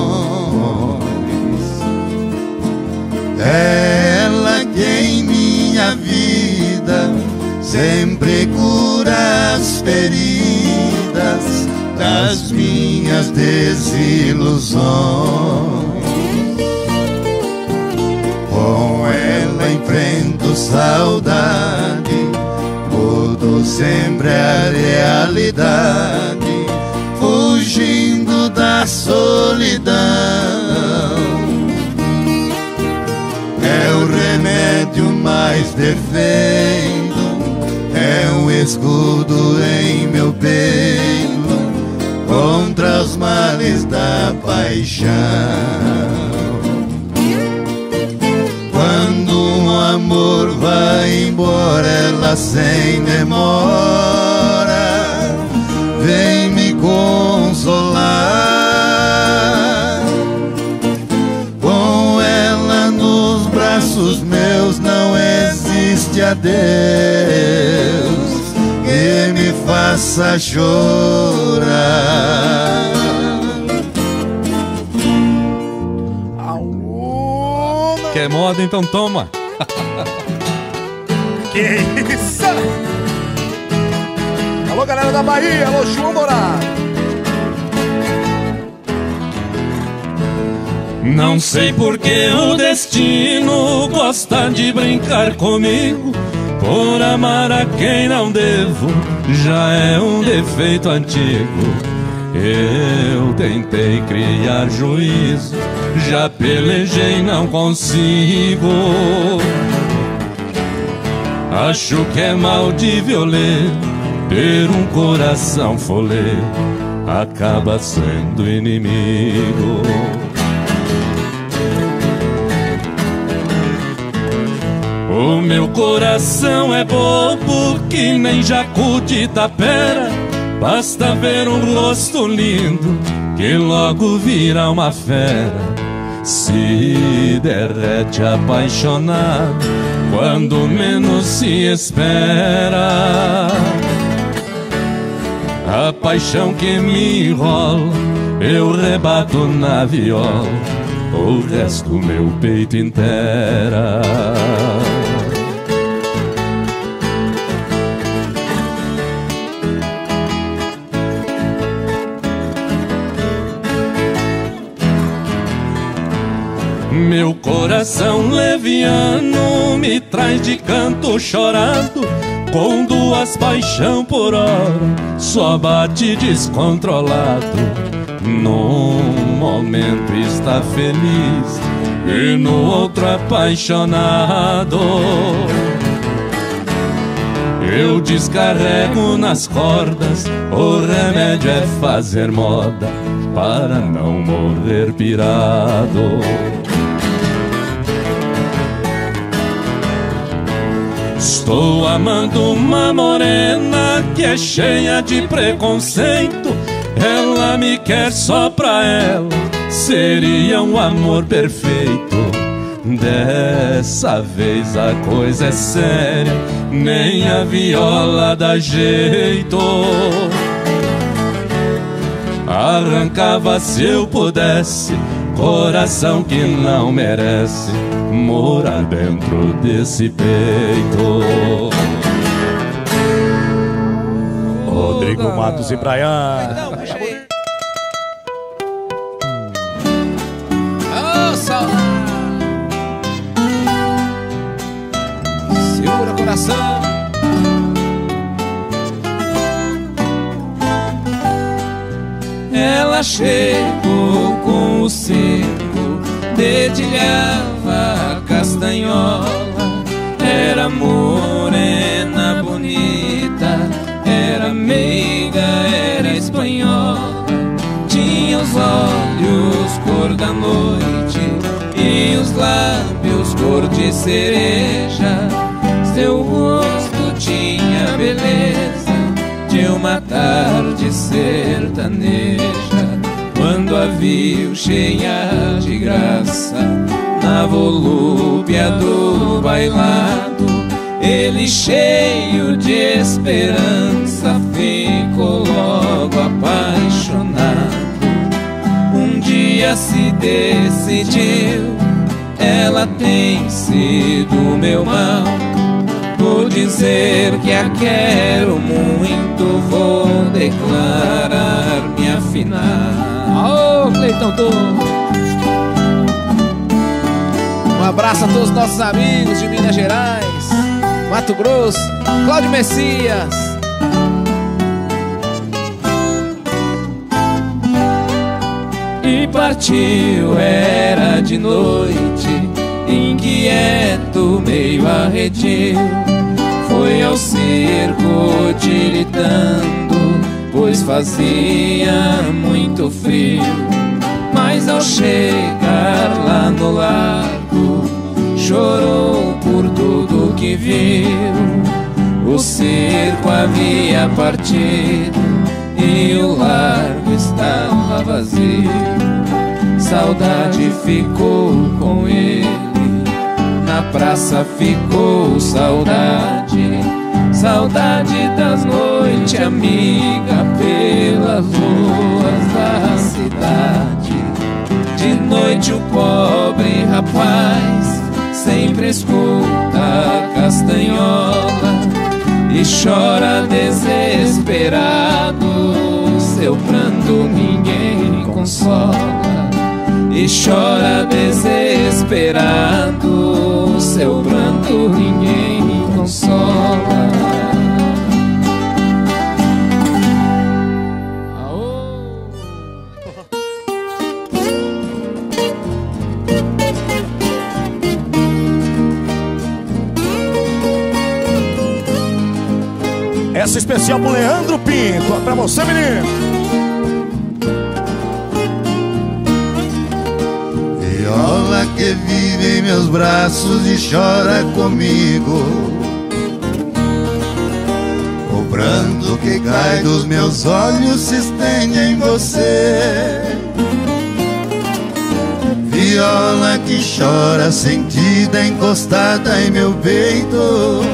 É ela que em minha vida sempre cura as feridas das minhas desilusões. Com ela enfrento saudade, mudo sempre a realidade, fugindo da solidão. É o remédio mais perfeito, é um escudo em meu peito contra os males da paixão. Quando um amor vai embora, ela sem demora vem me consolar. Com ela nos braços meus não existe adeus que me faça chorar. Quer moda, então toma. Que isso? Alô, galera da Bahia, alô, João Dourado. Não sei porque o destino gosta de brincar comigo. Por amar a quem não devo, já é um defeito antigo. Eu tentei criar juízo, já pelejei, não consigo. Acho que é mal de violeiro ter um coração foleiro, acaba sendo inimigo. O meu coração é bobo que nem jacu de tapera. Basta ver um rosto lindo que logo vira uma fera. Se derrete apaixonado quando menos se espera. A paixão que me enrola eu rebato na viola, o resto meu peito inteira. Meu coração leviano me traz de canto chorado, com duas paixão por hora, só bate descontrolado. Num momento está feliz e no outro apaixonado. Eu descarrego nas cordas, o remédio é fazer moda para não morrer pirado. Estou amando uma morena que é cheia de preconceito. Ela me quer só pra ela, seria um amor perfeito. Dessa vez a coisa é séria, nem a viola dá jeito. Arrancava se eu pudesse, coração que não merece morar dentro desse peito. Rodrigo Matos e Braian. Ô, saudade. Segura o coração. Ela chegou com o circo, dedilhava a castanhola. Era morena bonita, era meiga, era espanhola. Tinha os olhos cor da noite e os lábios cor de cereja. Seu rosto tinha beleza de uma tarde sertaneja. Quando a viu cheia de graça na volúpia do bailado, ele cheio de esperança ficou logo apaixonado. Um dia se decidiu, ela tem sido meu mal. Vou dizer que a quero muito, vou declarar minha final. Ô, Cleitão Torres, um abraço a todos os nossos amigos de Minas Gerais, Mato Grosso, Cláudio Messias. E partiu, era de noite, inquieto, meio arredio. Foi ao circo tiritando, pois fazia muito frio. Mas ao chegar lá no largo, chorou por tudo que viu. O circo havia partido e o largo estava vazio. Saudade ficou com ele, na praça ficou saudade. Saudade das noites, amiga, pelas ruas da cidade. De noite o pobre rapaz sempre escuta a castanhola e chora desesperado. Seu pranto ninguém consola e chora desesperado. Seu pranto ninguém consola. Essa especial pro Leandro Pinto, pra você, menino. Viola que vive em meus braços e chora comigo. O pranto que cai dos meus olhos se estende em você. Viola que chora sentida encostada em meu peito.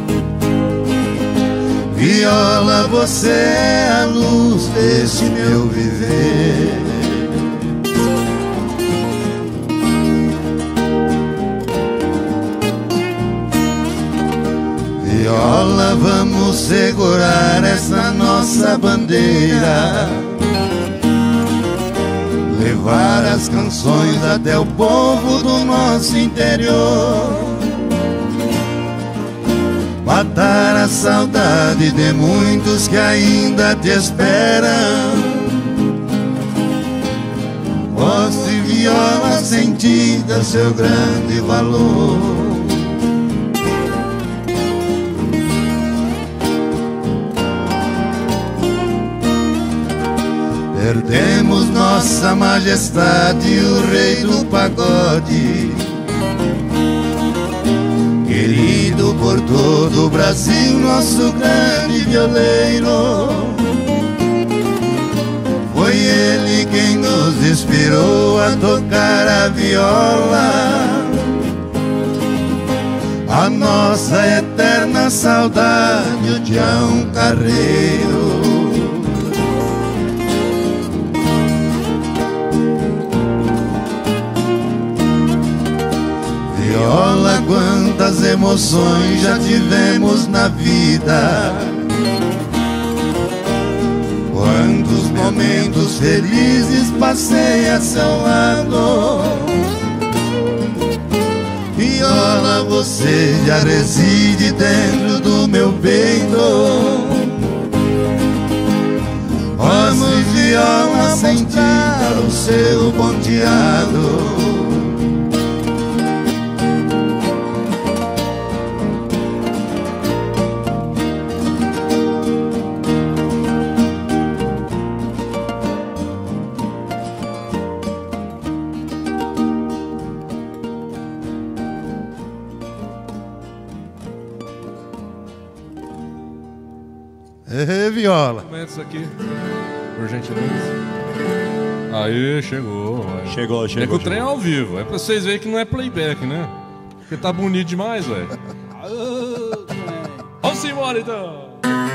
Viola, você é a luz desse meu viver. Viola, vamos segurar essa nossa bandeira, levar as canções até o povo do nosso interior. Matar a saudade de muitos que ainda te esperam. Voz e viola sentida, seu grande valor. Perdemos nossa majestade, o rei do pagode, querido por todo o Brasil, nosso grande violeiro. Foi ele quem nos inspirou a tocar a viola, a nossa eterna saudade, o Tião Carreiro. Viola, quantas emoções já tivemos na vida, quantos momentos felizes passei a seu lado. Viola, você já reside dentro do meu peito. Vamos, viola, sentir o seu ponteado. Ei, viola. Comenta isso aqui, por gentileza. Aí, chegou. Ué. Chegou, chegou. É que o trem é chegou. ao vivo. É pra vocês verem que não é playback, né? Porque tá bonito demais, velho. Vamos embora, então.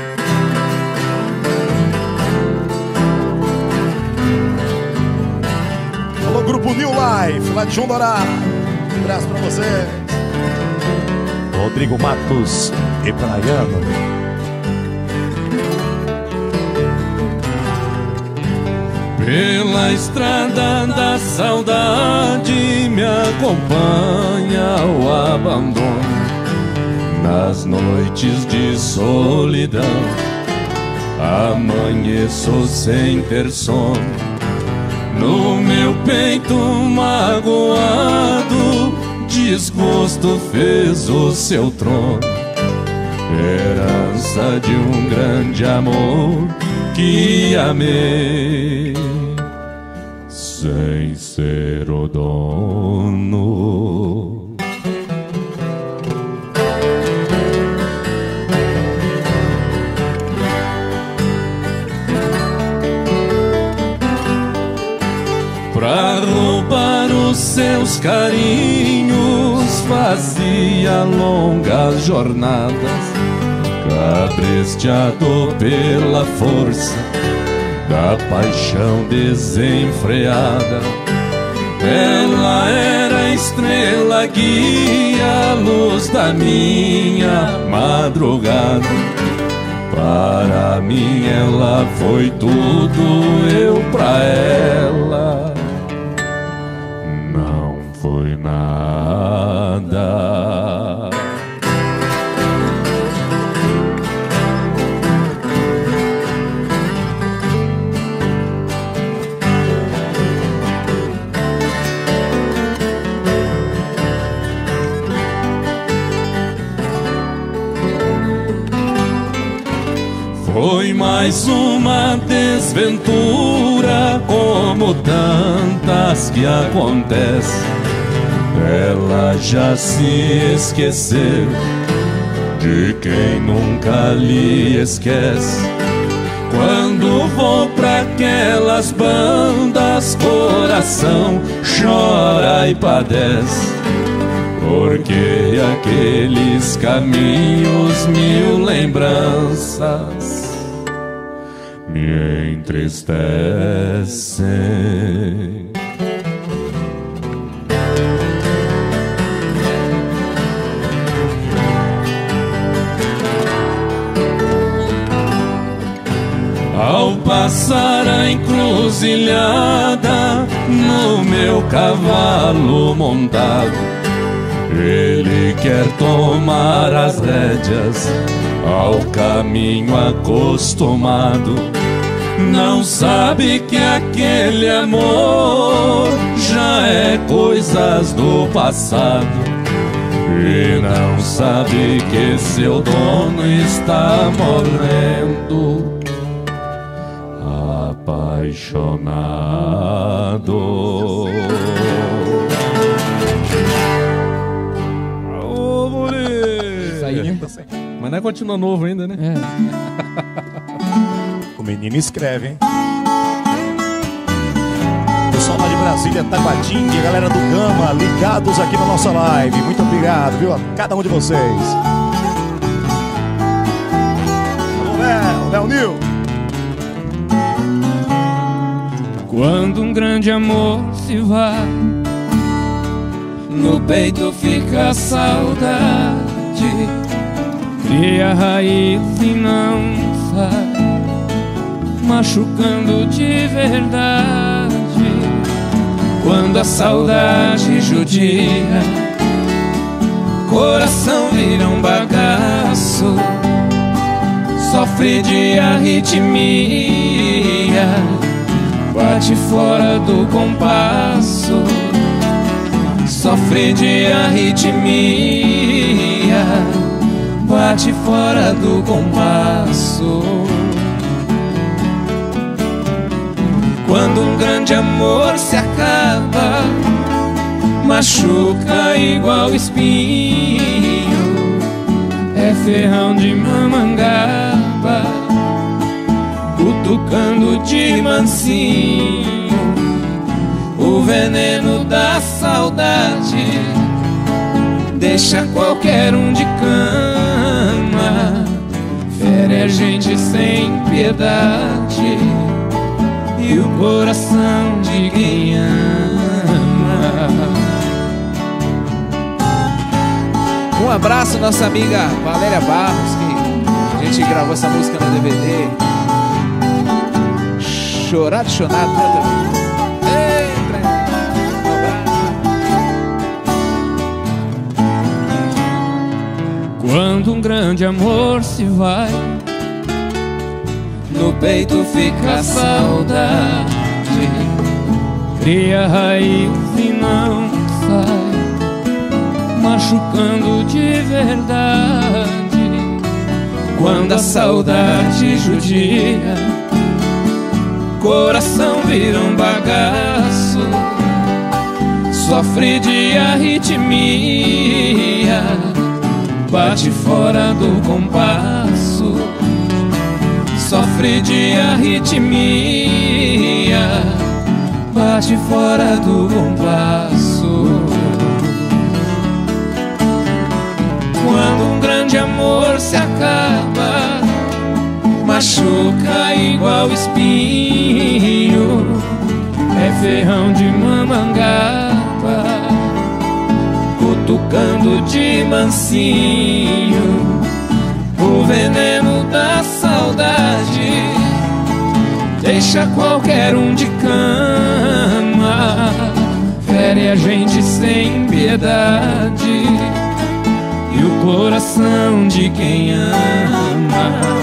Alô, Grupo New Life, lá de João Dourado. Um abraço pra vocês. Rodrigo Matos e Praiano. Pela estrada da saudade me acompanha o abandono. Nas noites de solidão amanheço sem ter sono. No meu peito magoado, desgosto fez o seu trono. Herança de um grande amor que amei sem ser o dono. Pra roubar os seus carinhos fazia longas jornadas, cabresteado pela força da paixão desenfreada. Ela era estrela guia, luz da minha madrugada. Para mim ela foi tudo, eu pra ela não foi nada. Foi mais uma desventura, como tantas que acontecem. Ela já se esqueceu de quem nunca lhe esquece. Quando vou pra aquelas bandas, coração chora e padece, porque aqueles caminhos, mil lembranças me entristecem. Ao passar a encruzilhada no meu cavalo montado, ele quer tomar as rédeas ao caminho acostumado. Não sabe que aquele amor já é coisas do passado, e não sabe que seu dono está morrendo apaixonado. Ô, Muri! Saindo. Mas não é continua novo ainda, né? É. O menino escreve, hein? Pessoal lá de Brasília, Taguatinga, galera do Gama, ligados aqui na nossa live. Muito obrigado, viu? A cada um de vocês. Alô, Léo, Léo Nil. Quando um grande amor se vai, no peito fica a saudade, cria raiz e não sai, machucando de verdade. Quando a saudade judia, coração vira um bagaço, sofre de arritmia, bate fora do compasso, sofre de arritmia, bate fora do compasso. Quando um grande amor se acaba, machuca igual espinho, é ferrão de mamangaba, cutucando de mansinho. O veneno da saudade deixa qualquer um de cama, fere a gente sem piedade e o coração de quem ama. Um abraço, nossa amiga Valéria Barros, que a gente gravou essa música no D V D. chorar de chonado, né, também. Quando um grande amor se vai, no peito fica a saudade, cria raiz e não sai, machucando de verdade. Quando a saudade judia, coração vira um bagaço, sofre de arritmia, bate fora do compasso, sofre de arritmia, bate fora do compasso. Quando um grande amor se acaba, machuca igual espinho, é ferrão de mamangaba, cutucando de mansinho, o veneno da saudade deixa qualquer um de cama, fere a gente sem piedade e o coração de quem ama.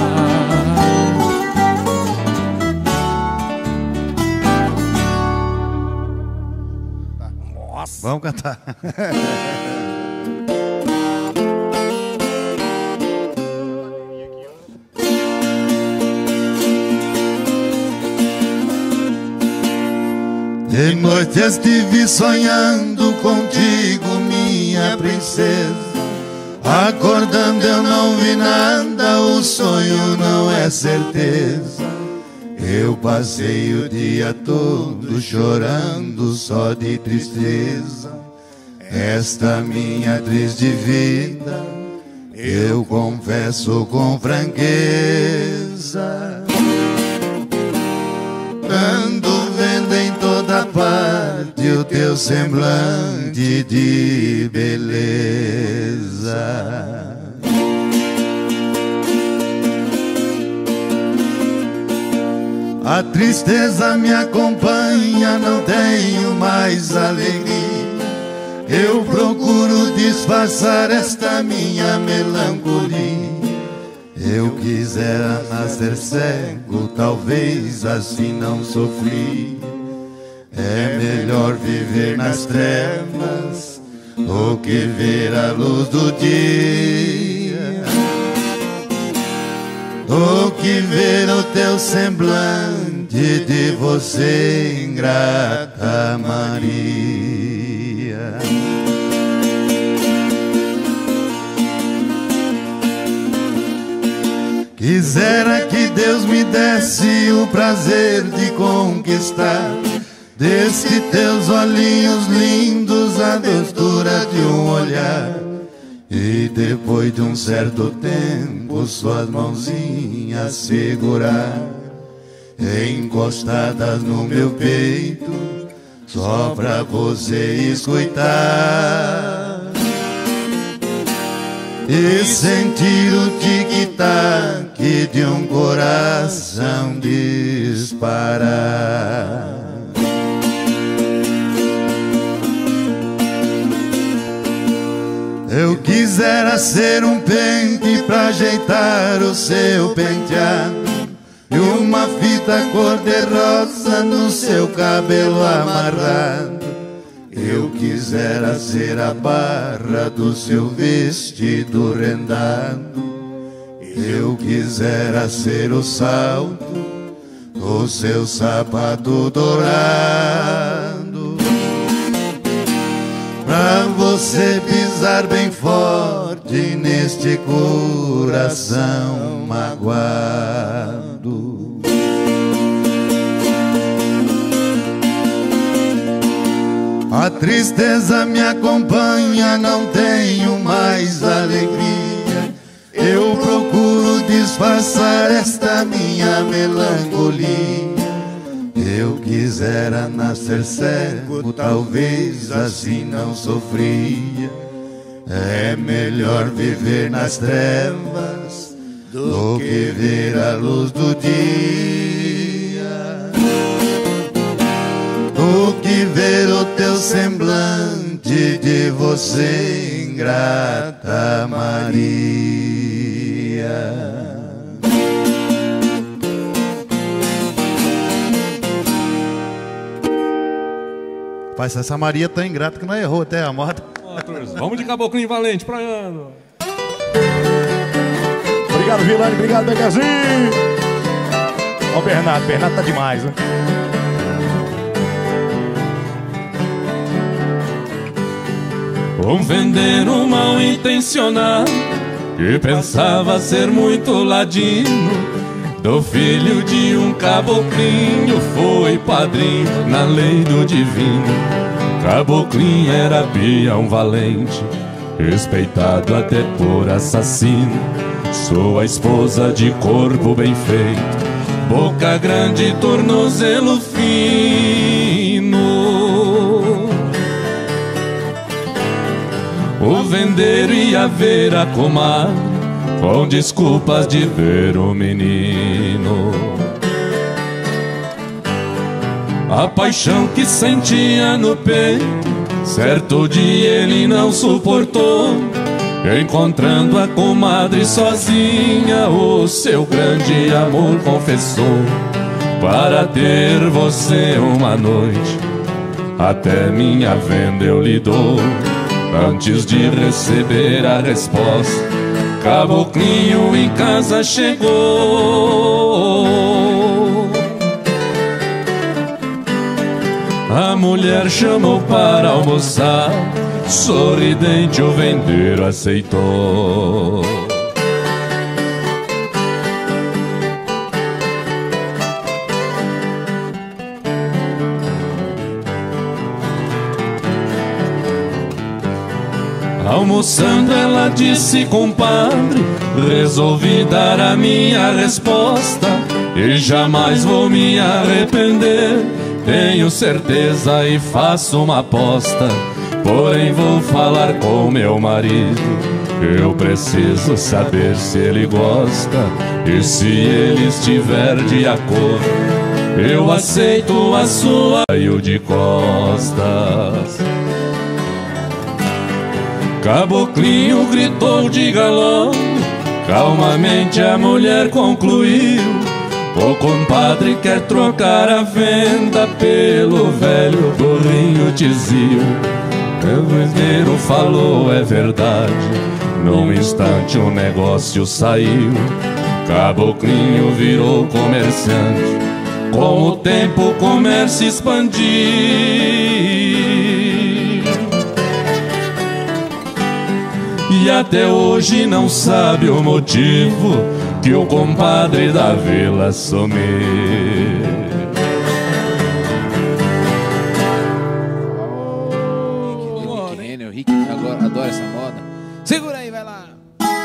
Vamos cantar. De noite estive sonhando contigo, minha princesa. Acordando eu não vi nada, o sonho não é certeza. Eu passei o dia todo chorando só de tristeza. Esta minha triste vida eu confesso com franqueza. Ando vendo em toda parte o teu semblante de beleza. A tristeza me acompanha, não tenho mais alegria. Eu procuro disfarçar esta minha melancolia. Eu quisera nascer cego, talvez assim não sofri. É melhor viver nas trevas do que ver a luz do dia, do que ver o teu semblante de você, ingrata Maria. Quisera que Deus me desse o prazer de conquistar desse teus olhinhos lindos a doçura de um olhar, e depois de um certo tempo suas mãozinhas segurar, encostadas no meu peito, só pra você escutar e sentir o tic-tac de um coração disparar. Eu quisera ser um pente pra ajeitar o seu penteado e uma fita cor-de-rosa no seu cabelo amarrado. Eu quisera ser a barra do seu vestido rendado. Eu quisera ser o salto do seu sapato dourado, pra você pisar bem forte neste coração magoado. A tristeza me acompanha, não tenho mais alegria. Eu procuro disfarçar esta minha melancolia. Eu quisera nascer cego, talvez assim não sofria. É melhor viver nas trevas do que ver a luz do dia. semblante de você, ingrata Maria. Pai, essa Maria tão ingrata que não errou até a moda. Vamos de Caboclinho Valente, praiano. Obrigado, Vilani. Obrigado, Begazinho. Ó o Bernardo. Bernardo tá demais, né? Um vendeiro mal intencionado que pensava ser muito ladino do filho de um caboclinho, foi padrinho na lei do divino. Caboclinho era peão valente, respeitado até por assassino. Sua esposa de corpo bem feito, boca grande, tornozelo fino. O vendeiro ia ver a comadre com desculpas de ver o menino. A paixão que sentia no peito, certo dia ele não suportou, encontrando a comadre sozinha, o seu grande amor confessou. Para ter você uma noite, até minha venda eu lhe dou. Antes de receber a resposta, Caboclinho em casa chegou. A mulher chamou para almoçar, sorridente o vendeiro aceitou. Almoçando ela disse: compadre, resolvi dar a minha resposta e jamais vou me arrepender. Tenho certeza e faço uma aposta, porém vou falar com meu marido. Eu preciso saber se ele gosta e se ele estiver de acordo, eu aceito a sua e o de costas. Caboclinho gritou de galão, calmamente a mulher concluiu: o compadre quer trocar a venda pelo velho burrinho tizio. O vendeiro falou: é verdade. Num instante o negócio saiu, Caboclinho virou comerciante. Com o tempo o comércio expandiu, e até hoje não sabe o motivo que o compadre da vila sumiu. O Rick Renner, o Rick agora adora essa moda. Segura aí, vai lá.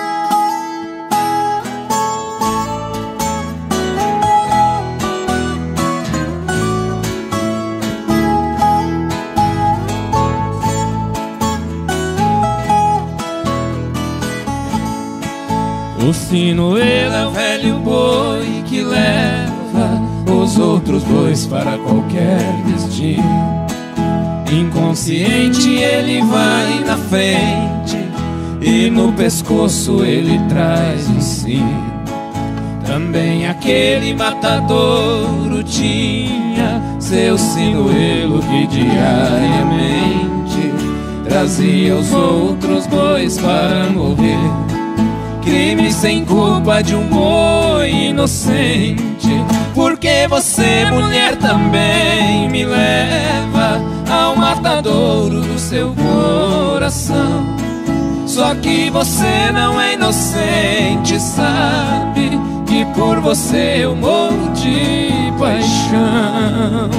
O sinoeiro é o velho boi que leva os outros bois para qualquer destino. Inconsciente ele vai na frente e no pescoço ele traz o sino. Também aquele matadouro tinha seu sinuelo que diariamente trazia os outros bois para morrer. Crime sem culpa de um boi inocente, porque você, mulher, também me leva ao matadouro do seu coração. Só que você não é inocente, sabe que por você eu morro de paixão.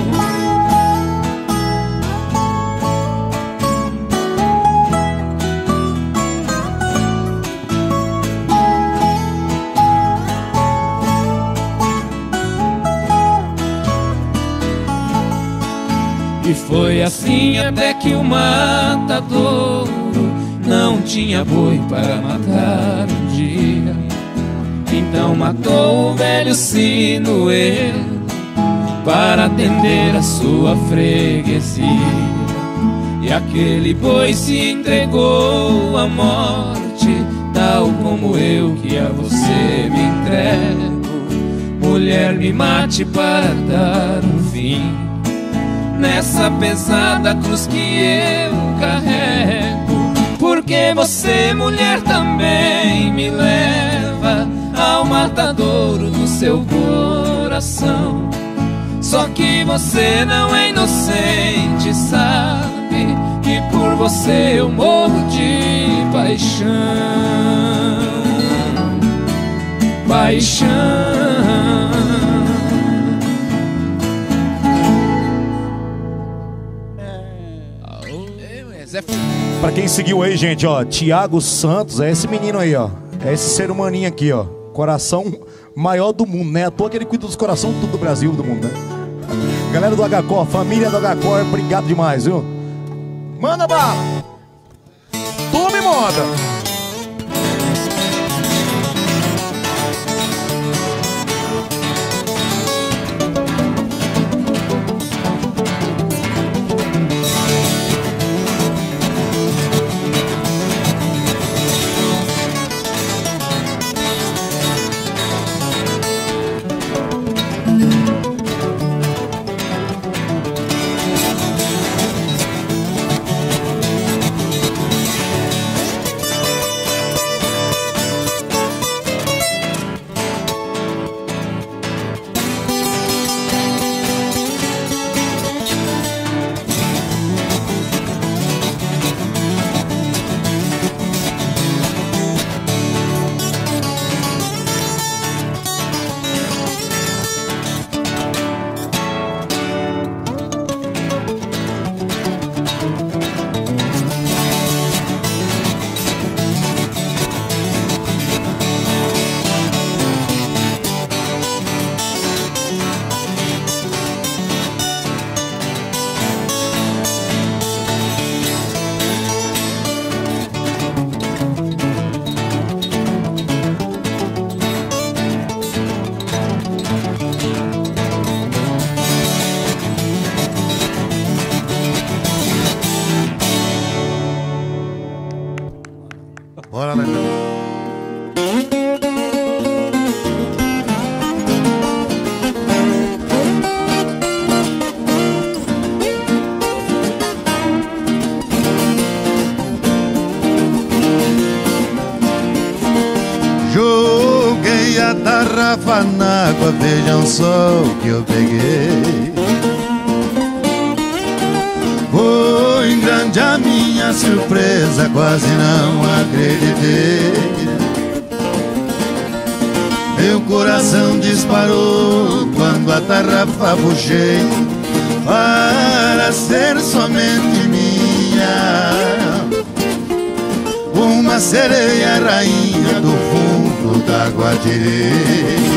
E foi assim até que o matadouro não tinha boi para matar um dia. Então matou o velho sinoeiro para atender a sua freguesia. E aquele boi se entregou à morte, tal como eu que a você me entrego. Mulher, me mate para dar um fim nessa pesada cruz que eu carrego. Porque você, mulher, também me leva ao matadouro do seu coração. Só que você não é inocente, sabe que por você eu morro de paixão. Paixão. Pra quem seguiu aí, gente, ó, Thiago Santos, é esse menino aí, ó. É esse ser humaninho aqui, ó. Coração maior do mundo, né? À toa que ele cuida dos corações tudo do Brasil, do mundo, né? Galera do H C O R, família do H C O R, obrigado demais, viu? Manda bala! Tome moda! Bora, né? Joguei a tarrafa na água, vejam só o que eu peguei. Foi grande a minha surpresa, quase não acreditei. Meu coração disparou quando a tarrafa puxei, para ser somente minha. Uma sereia rainha do fundo da Guadirei.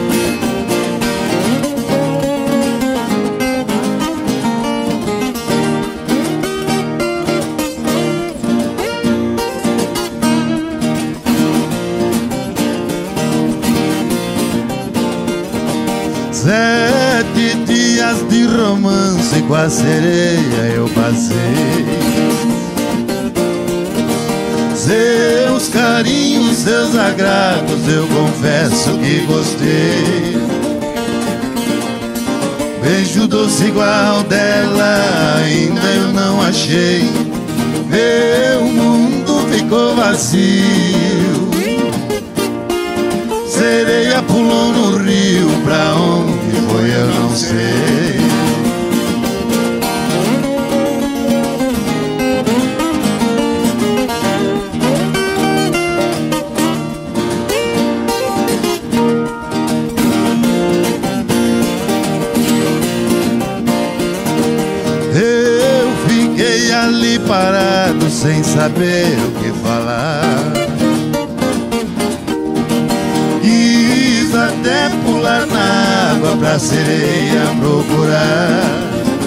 Sete dias de romance com a sereia eu passei. Seus carinhos, seus agrados, eu confesso que gostei. Beijo doce igual dela ainda eu não achei. Meu mundo ficou vazio. Sereia pulou no rio, pra onde foi eu não sei. Eu fiquei ali parado sem saber o que falar. Até pular na água pra sereia procurar.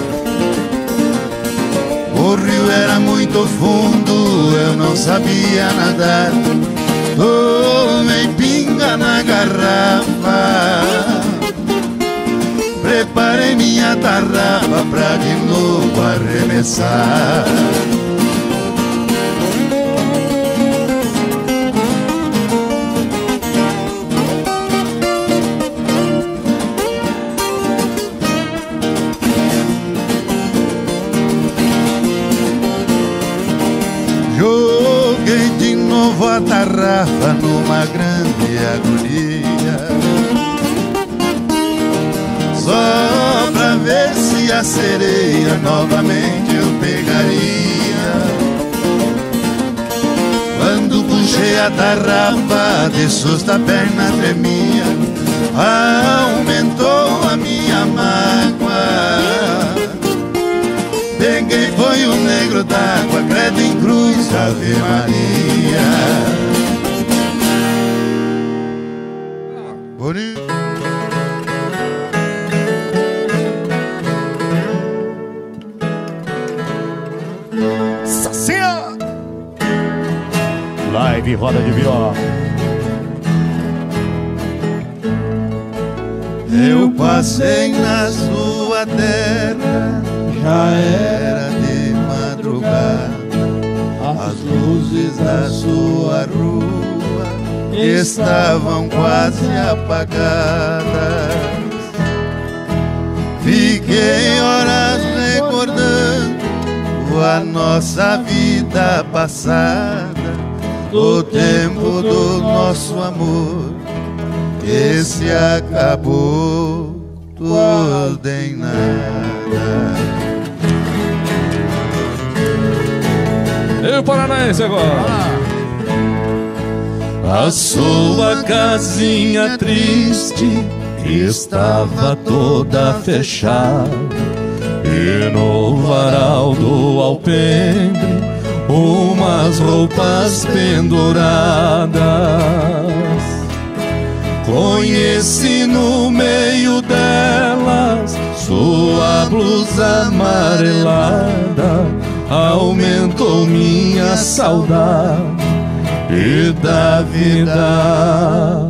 O rio era muito fundo, eu não sabia nadar. Tomei pinga na garrafa, preparei minha tarrafa pra de novo arremessar. Joguei de novo a tarrafa numa grande agonia, só pra ver se a sereia novamente eu pegaria. Quando puxei a tarrafa, de susto a perna tremia, aumentou a minha mágoa. Peguei, foi o negro d'água, credo em cruz, Ave Maria. Bonito. Sacia! Live roda de viola. Eu passei na sua terra, já era de madrugada, as luzes da sua rua estavam quase apagadas. Fiquei horas recordando a nossa vida passada, o tempo do nosso amor que se acabou tudo em nada. E o Paranaense agora. A sua casinha triste estava toda fechada, e no varal do alpendre umas roupas penduradas. Conheci no meio delas sua blusa amarelada, aumentou minha saudade e da vida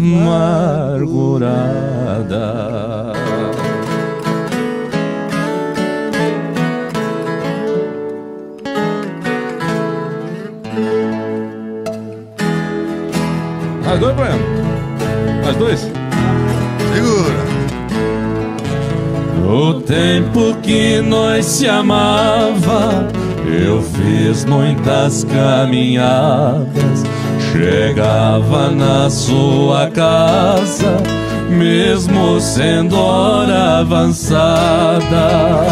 amargurada. Mais dois, Breno? Mais dois? Segura. No tempo que nós se amava, eu fiz muitas caminhadas, chegava na sua casa, mesmo sendo hora avançada.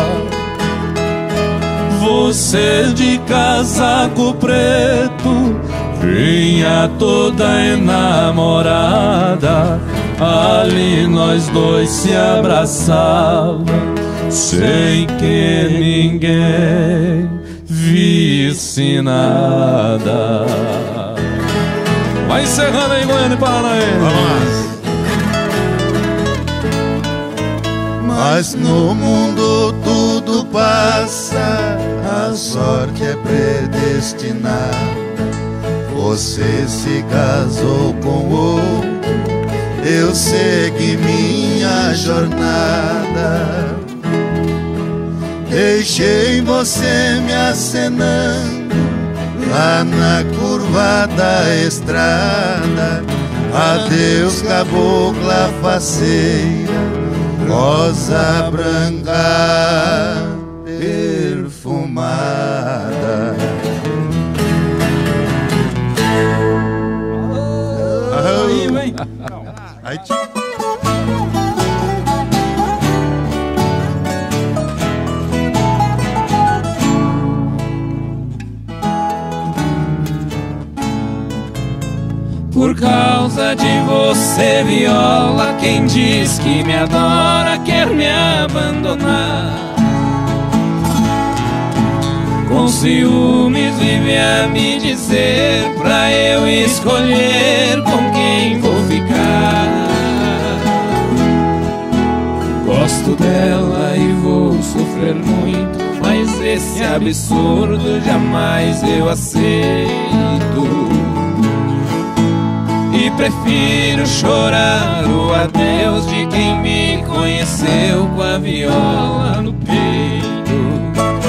Você de casaco preto vinha toda enamorada, ali nós dois se abraçava, sem que ninguém visse nada. Vai encerrando aí, Goiânia e Paranaense. Mas no mundo tudo passa, a sorte é predestinada. Você se casou com outro, eu segui minha jornada. Deixei você me acenando lá na curva da estrada. Adeus, cabocla faceira, rosa branca perfumada. Aí, vem. Aí, tio. Por causa de você, viola, quem diz que me adora quer me abandonar. Com ciúmes vive a me dizer pra eu escolher com quem vou ficar. Gosto dela e vou sofrer muito, mas esse absurdo jamais eu aceito. E prefiro chorar o adeus de quem me conheceu com a viola no peito.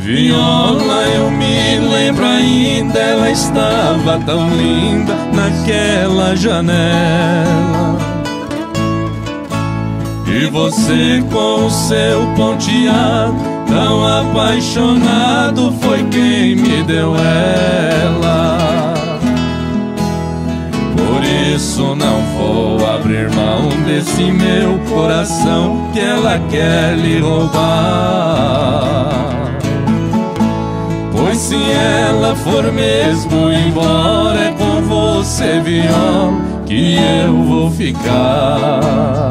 Viola, eu me lembro ainda, ela estava tão linda naquela janela. E você com o seu ponteado, tão apaixonado, foi quem me deu ela. Por isso não vou abrir mão desse meu coração que ela quer lhe roubar. Pois se ela for mesmo embora, é com você, viola, que eu vou ficar.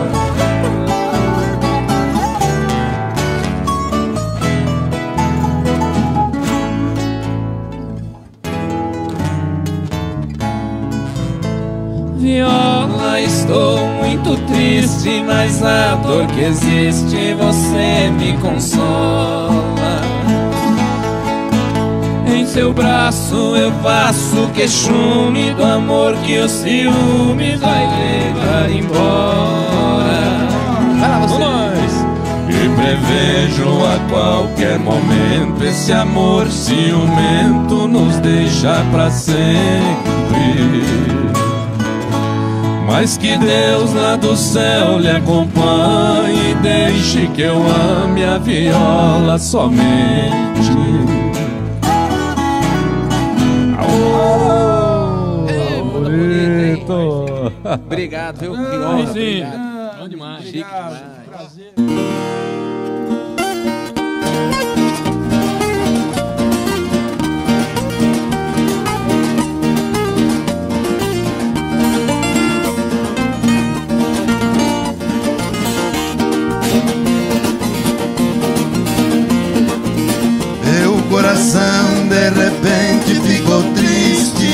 Viola, estou muito triste, mas a dor que existe você me consola. Em seu braço eu faço queixume do amor que o ciúme vai levar embora. Vamos nós! E prevejo a qualquer momento esse amor ciumento nos deixar pra sempre. Mas que Deus lá do céu lhe acompanhe e deixe que eu ame a viola somente. Oh, Ei, bonito. Obrigado, viu? Viola, obrigado. Bom demais. Chique demais. Prazer. Coração de repente ficou triste,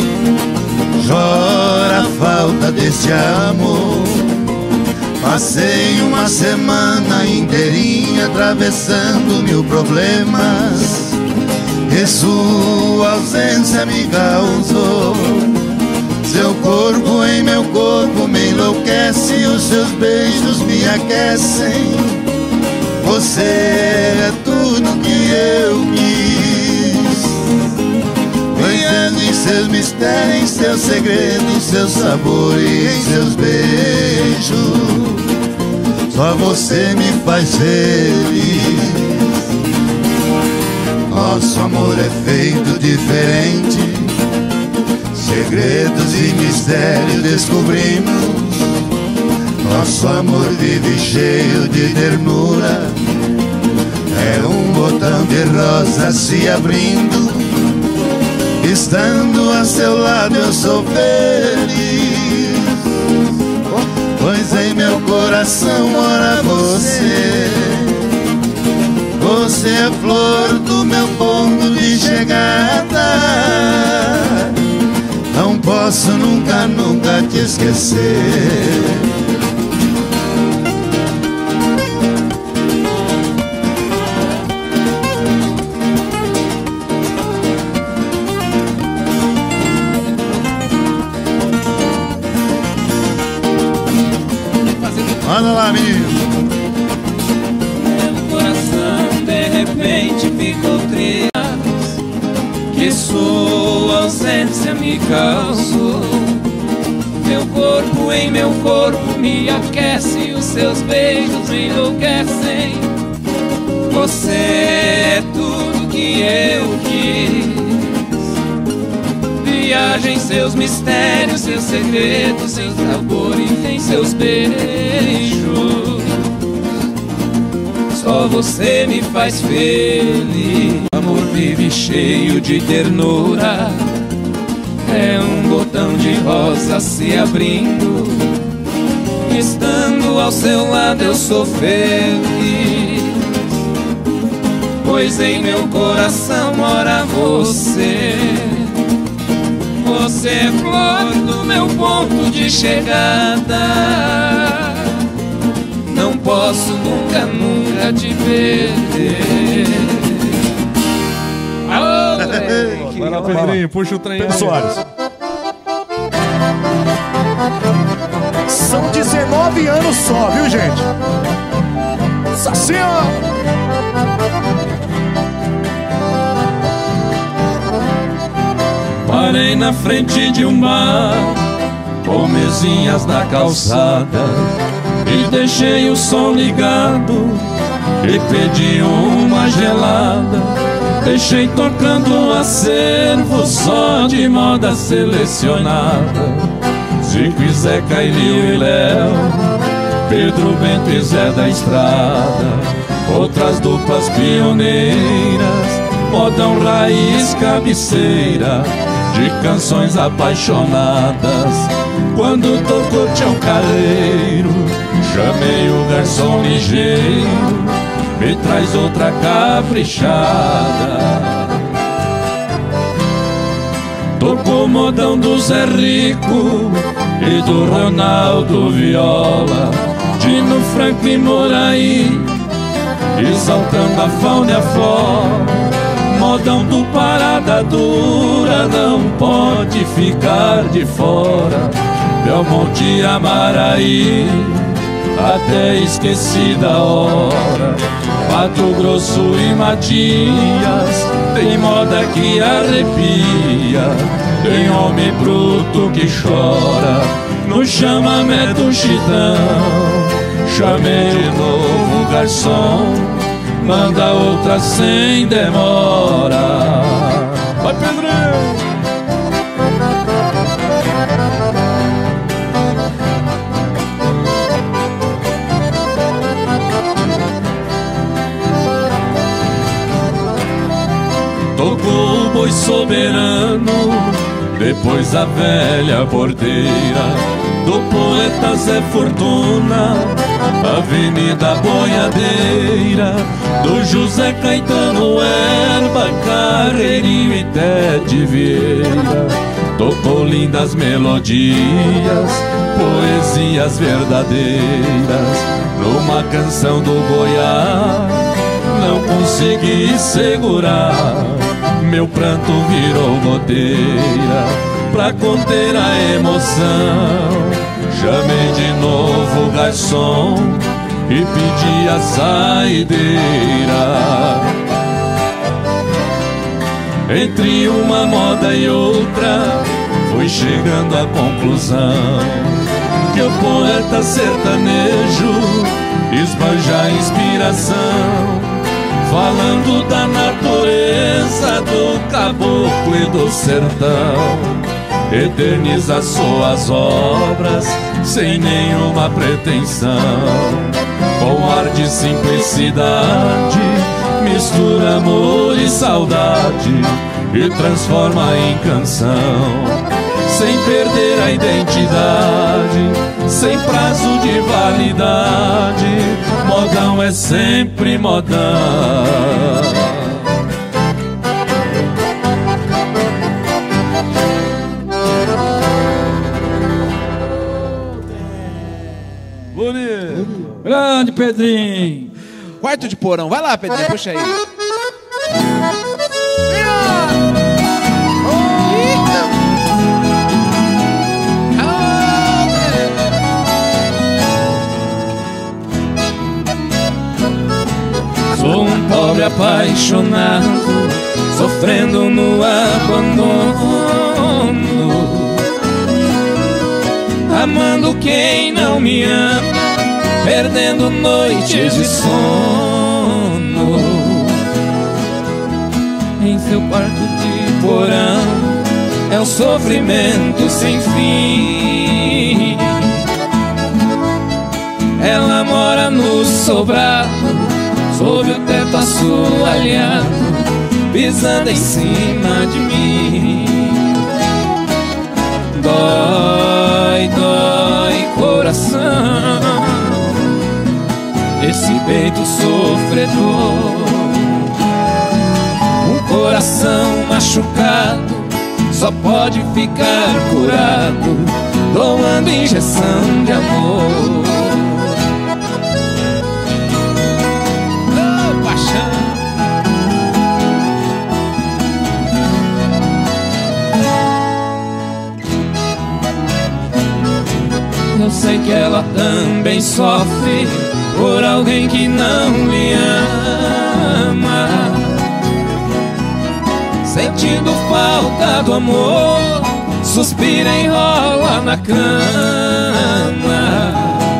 chora a falta desse amor. Passei uma semana inteirinha atravessando mil problemas que sua ausência me causou. Seu corpo em meu corpo me enlouquece, os seus beijos me aquecem. Você é tudo que eu quis, vivendo em seus mistérios, em seus segredos, em seu sabor e em seus beijos. Só você me faz feliz. Nosso amor é feito diferente, segredos e mistérios descobrimos. Nosso amor vive cheio de ternura, é um botão de rosa se abrindo. Estando a seu lado eu sou feliz, pois em meu coração mora você. Você é a flor do meu ponto de chegada, não posso nunca, nunca te esquecer. Manda lá, menino. Meu coração de repente ficou triste, que sua ausência me causou. Meu corpo em meu corpo me aquece, os seus beijos me enlouquecem. Você é tudo que eu quis, viaja em seus mistérios, seus segredos, seu sabor e tem seus beijos. Só você me faz feliz. O amor vive cheio de ternura, é um botão de rosa se abrindo. Estando ao seu lado eu sou feliz, pois em meu coração mora você. Você é flor do meu ponto de chegada, não posso nunca, nunca te perder. Aô, moleque! Vai lá, Pedrinho, puxa o trem. Pedro Soares. São dezenove anos só, viu, gente? Assim, ó. Parei na frente de um bar com mesinhas na calçada e deixei o som ligado e pedi uma gelada. Deixei tocando um acervo só de moda selecionada. Zico e Zeca e Lio e Léo, Pedro Bento e Zé da Estrada, outras duplas pioneiras, modão raiz cabeceira de canções apaixonadas. Quando tocou Tião Carreiro, chamei o garçom ligeiro, me traz outra caprichada. Tocou o modão do Zé Rico e do Ronaldo Viola, Dino Franco e Moraí, exaltando a fauna e a flora. Modão do Parada Dura não pode ficar de fora. Belmonte e Amaraí, até esqueci da hora. Mato Grosso e Matias, tem moda que arrepia, tem homem bruto que chora no chamamento chitão. Chamei de novo o garçom, manda outra sem demora. Vai, Pedrinho! Tocou o Boi Soberano, depois a Velha Porteira, do poeta Zé Fortuna, Avenida Boiadeira, do José Caetano, Erba, Carreirinho e Tete Vieira. Tocou lindas melodias, poesias verdadeiras, numa canção do Goiás não consegui segurar. Meu pranto virou goteira pra conter a emoção. Chamei de novo o garçom e pedi a saideira. Entre uma moda e outra fui chegando à conclusão que o poeta sertanejo esbanja a inspiração, falando da natureza, do caboclo e do sertão. Eterniza suas obras sem nenhuma pretensão, com ar de simplicidade, mistura amor e saudade e transforma em canção, sem perder a identidade, sem prazo de validade. Modão é sempre modão. Bonito. Grande Pedrinho. Quarto de porão. Vai lá, Pedrinho, puxa aí. Sou um pobre apaixonado, sofrendo no abandono, amando quem não me ama, perdendo noites de sono. Em seu quarto de porão é um sofrimento sem fim. Ela mora no sobrado, sob o teto assoalhado, pisando em cima de mim. Dói, dói coração, esse peito sofredor. Um coração machucado só pode ficar curado tomando injeção de amor. Oh, paixão. Eu sei que ela também sofre por alguém que não lhe ama. Sei sentindo falta do amor, suspira e rola na cama.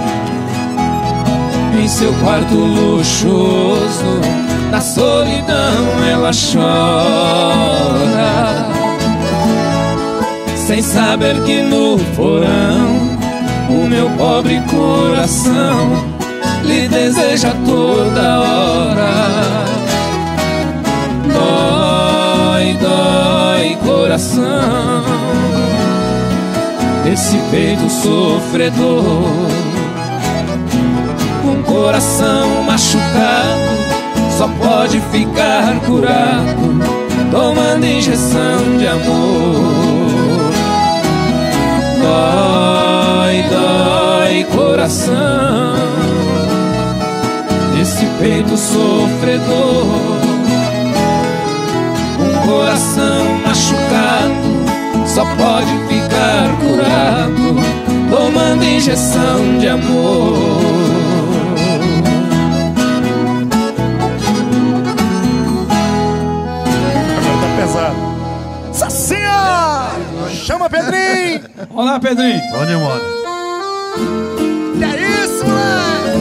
Em seu quarto luxuoso, na solidão ela chora, sem saber que no porão o meu pobre coração lhe deseja toda hora. Dói, dói, coração, esse peito sofredor. Um coração machucado só pode ficar curado tomando injeção de amor. Dói, dói, coração, esse peito sofredor. Um coração machucado só pode ficar curado tomando injeção de amor. Agora tá pesado. Sacia! Chama Pedrinho! Olá, Pedrinho! Onde mora? Que é isso, moleque?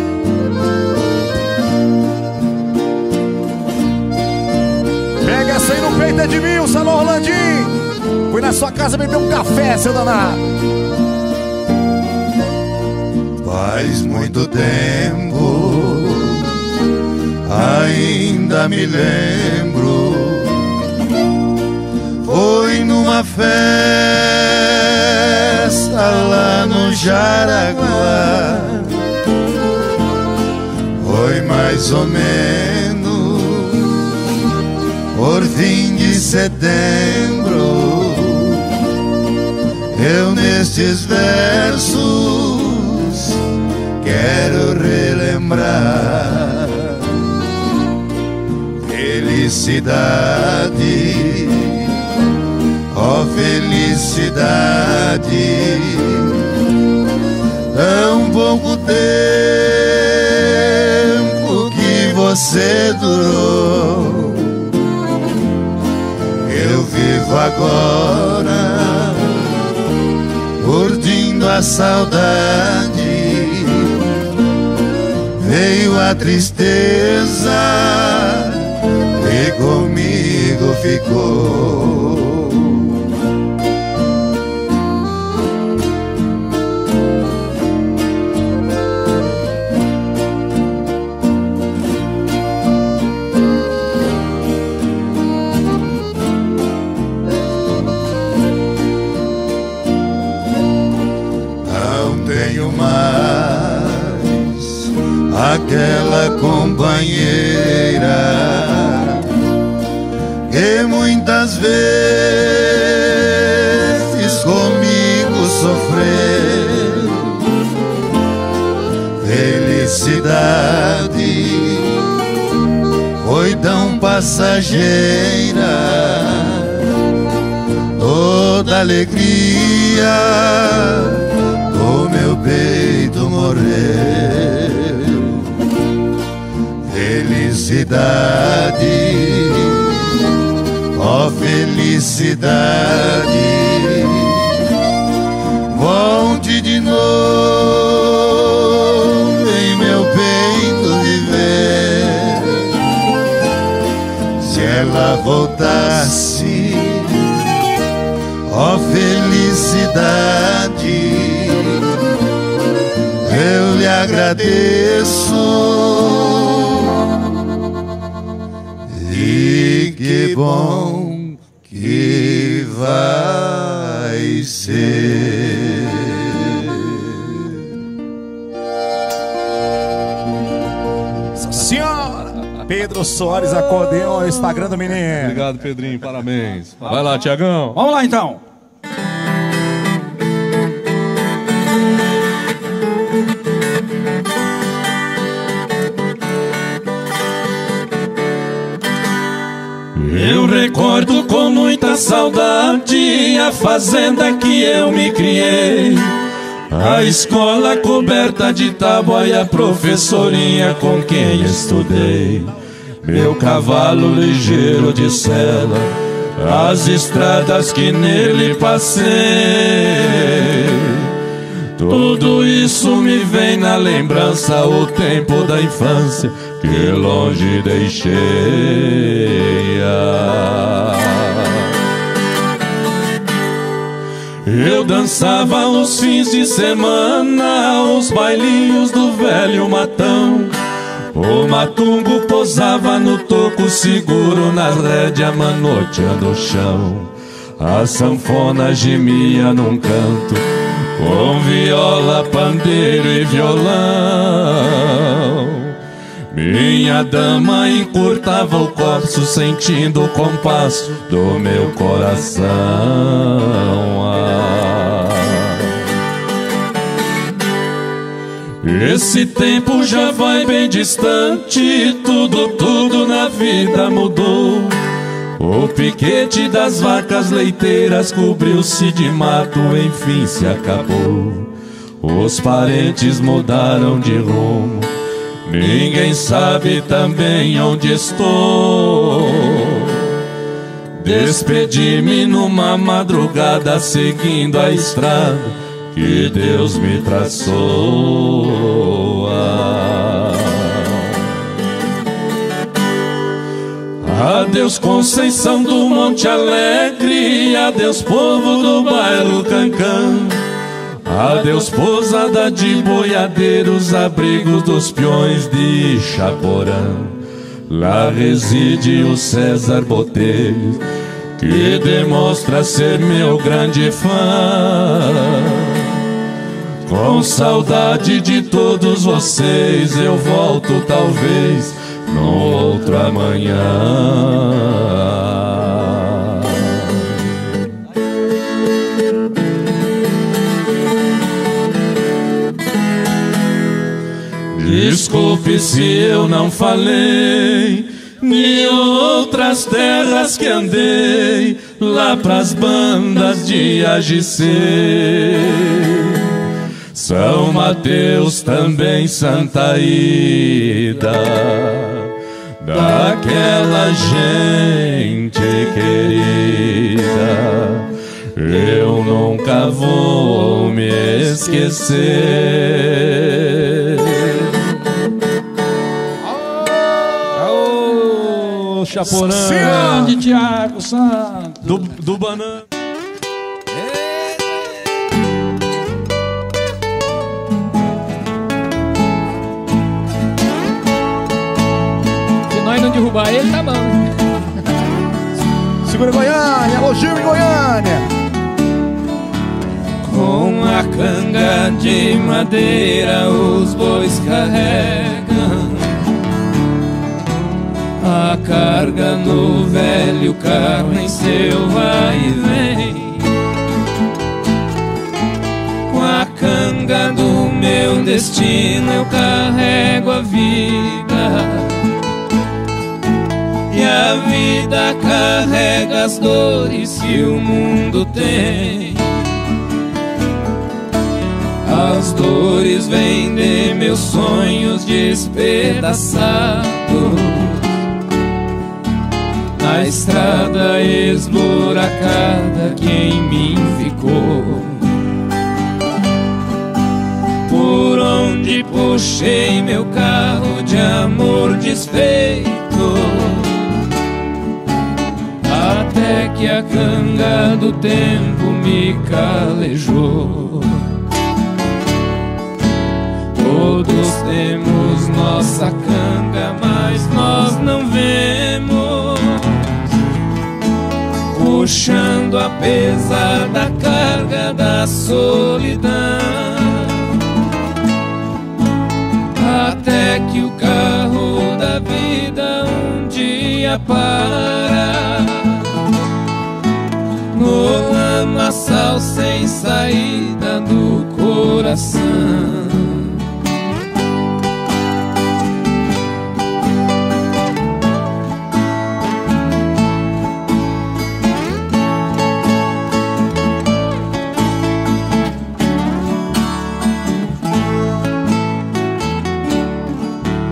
Pega essa aí no peito, Edmilson, alô, Rolandinho! Fui na sua casa beber um café, seu danado! Faz muito tempo, ainda me lembro. Foi numa festa lá no Jaraguá. Foi mais ou menos por fim de setembro. Eu nestes versos quero relembrar felicidade, ó felicidade, tão pouco tempo que você durou. Eu vivo agora curtindo a saudade. Veio a tristeza e comigo ficou. Aquela companheira que muitas vezes comigo sofreu. Felicidade foi tão passageira, toda alegria do meu peito morreu. Felicidade, ó felicidade, volte de novo em meu peito viver. Se ela voltasse, ó felicidade, eu lhe agradeço. E que bom que vai ser. Senhora! Pedro Soares, acordeão, Instagram do menino. Obrigado, Pedrinho, parabéns. Vai lá, Tiagão. Vamos lá, então. Eu recordo com muita saudade a fazenda que eu me criei, a escola coberta de tábua e a professorinha com quem estudei. Meu cavalo ligeiro de sela, as estradas que nele passei. Tudo isso me vem na lembrança, o tempo da infância que longe deixei. Eu dançava os fins de semana, os bailinhos do velho matão. O matungo posava no toco seguro, nas rédeas manoteando o chão. A sanfona gemia num canto, com viola, pandeiro e violão. Minha dama encurtava o corpo, sentindo o compasso do meu coração. Ah. Esse tempo já vai bem distante, tudo, tudo na vida mudou. O piquete das vacas leiteiras cobriu-se de mato, enfim se acabou. Os parentes mudaram de rumo, ninguém sabe também onde estou. Despedi-me numa madrugada, seguindo a estrada que Deus me traçou. Ah. Adeus Conceição do Monte Alegre, adeus povo do bairro Cancã, adeus pousada de boiadeiros, abrigos dos peões de Chaporã. Lá reside o César Botelho, que demonstra ser meu grande fã. Com saudade de todos vocês, eu volto talvez no outro amanhã. Desculpe se eu não falei de outras terras que andei, lá pras bandas de A G C, São Mateus, também Santa Ida, daquela gente querida. Eu nunca vou me esquecer. Aô, Chaporã, Grande Tiago Santos do, do Banana. Se nós não derrubar ele, tá bom. Segura Goiânia, alô Gil em Goiânia. Com a canga de madeira os bois carregam a carga no velho carro em seu vai e vem. Com a canga do meu destino eu carrego a vida, e a vida carrega as dores que o mundo tem. As dores vêm de meus sonhos despedaçados, na estrada esburacada que em mim ficou. Por onde puxei meu carro de amor desfeito, até que a canga do tempo me calejou. Todos temos nossa canga, mas nós não vemos, puxando a pesada carga da solidão, até que o carro da vida um dia para no lamaçal sem saída do coração.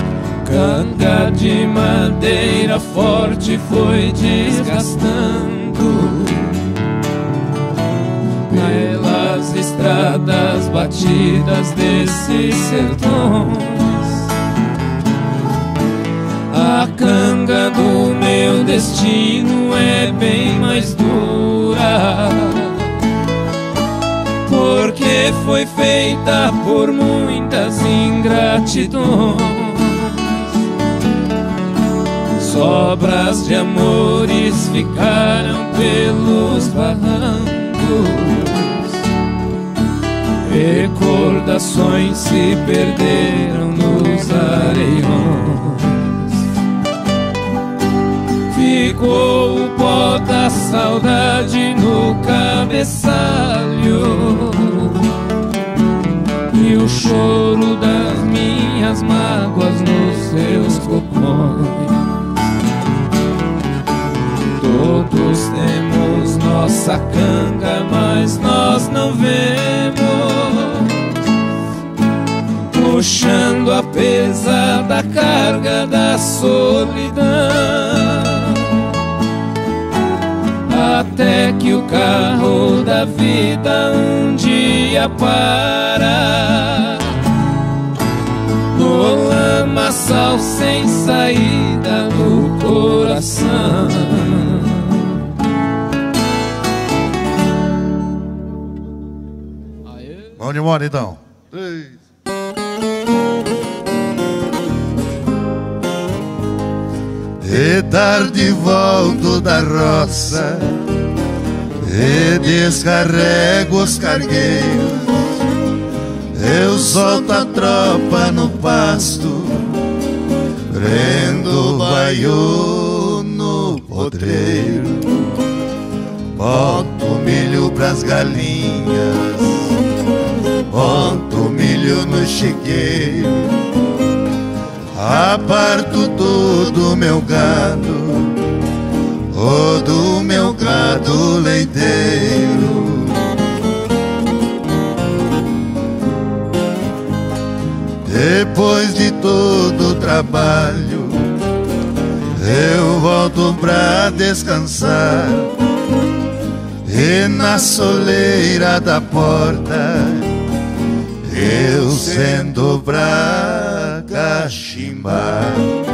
Canga de madeira forte foi desgastando pelas estradas batidas desses sertões. A canga do meu destino é bem mais dura, porque foi feita por muitas ingratidões. Sobras de amores ficaram pelos barrancos, recordações se perderam nos areiões. Ficou o pó da saudade no cabeçalho e o choro das minhas mágoas nos seus copões. Todos temos nossa canga, mas nós não vemos, puxando a pesada carga da solidão, até que o carro da vida um dia para no lamaçal sem saída do coração. Vamos embora então. Três. E tarde volto da roça e descarrego os cargueiros. Eu solto a tropa no pasto, prendo o baiô no potreiro, boto milho pras galinhas, boto milho no chiqueiro, aparto todo o meu gado, o do meu gado leiteiro. Depois de todo o trabalho, eu volto pra descansar, e na soleira da porta eu sento pra cachimbar.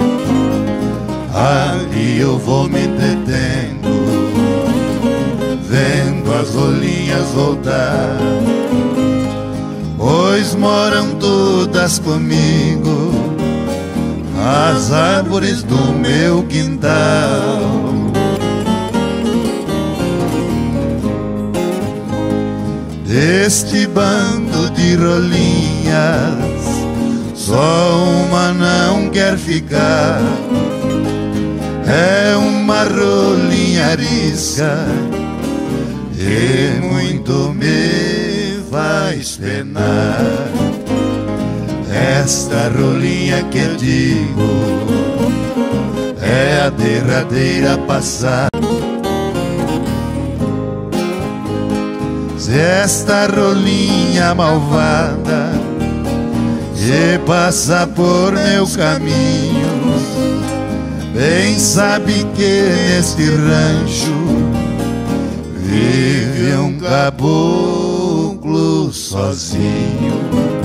Ali eu vou me detendo, vendo as rolinhas voltar, pois moram todas comigo as árvores do meu quintal. Deste bando de rolinhas, só uma não quer ficar. É uma rolinha arisca e muito me faz penar. Esta rolinha que eu digo é a derradeira passar. Se esta rolinha malvada e passa por meus caminhos, bem sabe que neste rancho vive um caboclo sozinho.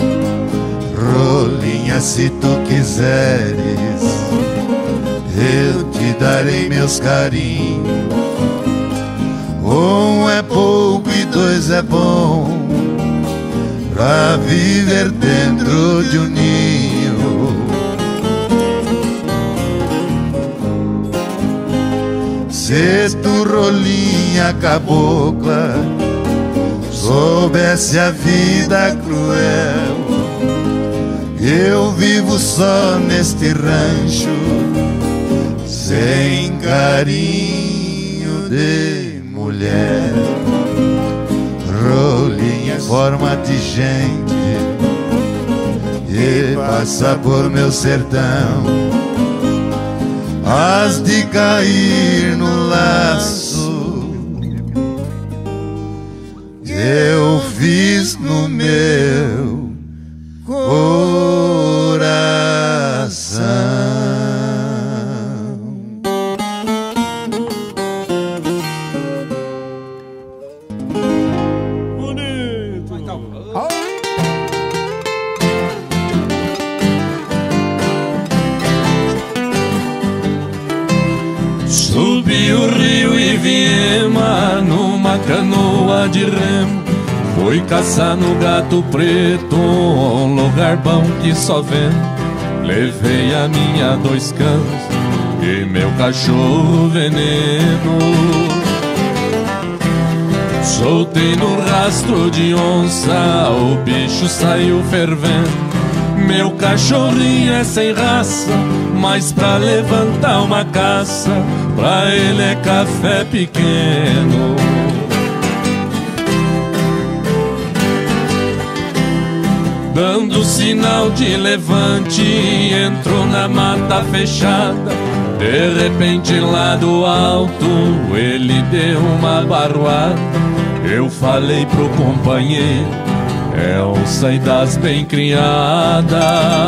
Rolinha, se tu quiseres, eu te darei meus carinhos. Um é pouco e dois é bom pra viver dentro de um ninho. Se tu, rolinha cabocla, soubesse a vida cruel, eu vivo só neste rancho, sem carinho de mulher. Rolinha em forma de gente e passa por meu sertão, hás de cair no laço que eu fiz no meu coração. Subi o rio e viema numa canoa de remo. Fui caçar no Gato Preto, um lugar bom que só vento. Levei a minha dois cães e meu cachorro veneno. Soltei no rastro de onça, o bicho saiu fervendo. Meu cachorrinho é sem raça, mas pra levantar uma caça, pra ele é café pequeno. Dando sinal de levante, entrou na mata fechada. De repente lá do alto, ele deu uma barroada. Eu falei pro companheiro, é onça e das bem criadas.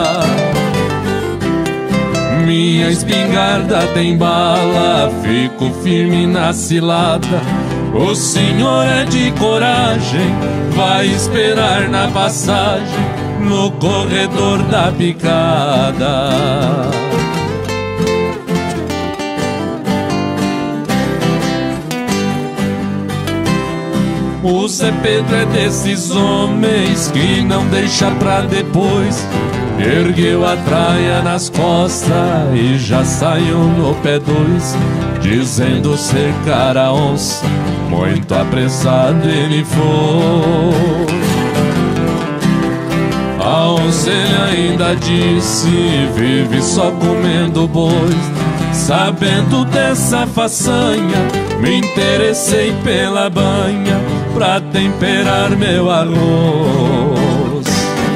Minha espingarda tem bala, fico firme na cilada. O senhor é de coragem, vai esperar na passagem, no corredor da picada. O Zé Pedro é desses homens que não deixa pra depois. Ergueu a traia nas costas e já saiu no pé dois, dizendo cercar a onça. Muito apressado ele foi. A onça ele ainda disse, vive só comendo bois. Sabendo dessa façanha, me interessei pela banha pra temperar meu arroz.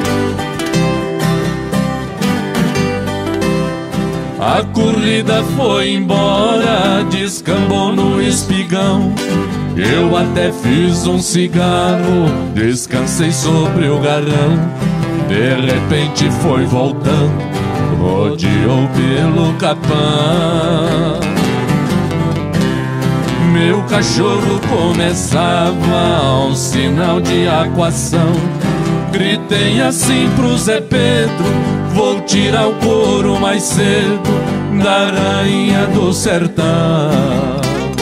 A corrida foi embora, descambou no espigão. Eu até fiz um cigarro, descansei sobre o garrão. De repente foi voltando, rodeou pelo capão. Meu cachorro começava um sinal de acuação. Gritei assim pro Zé Pedro, vou tirar o couro mais cedo da rainha do sertão.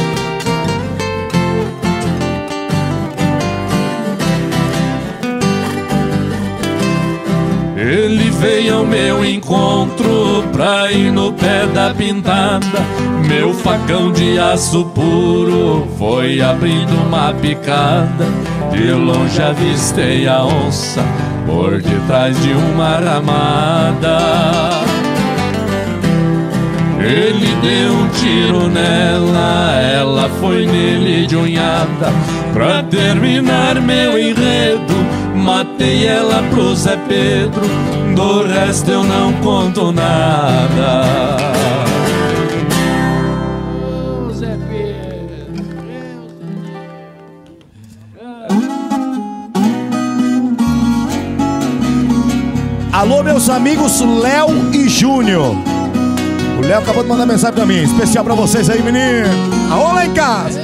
Ele veio ao meu encontro pra ir no pé da pintada. Meu facão de aço puro foi abrindo uma picada. De longe avistei a onça por detrás de uma ramada. Ele deu um tiro nela, ela foi nele de unhada. Pra terminar meu enredo, matei ela pro Zé Pedro, do resto eu não conto nada. Ô, Zé Pedro. Alô, meus amigos Léo e Júnior. O Léo acabou de mandar mensagem pra mim, especial pra vocês aí, menino. Aô, lá em casa.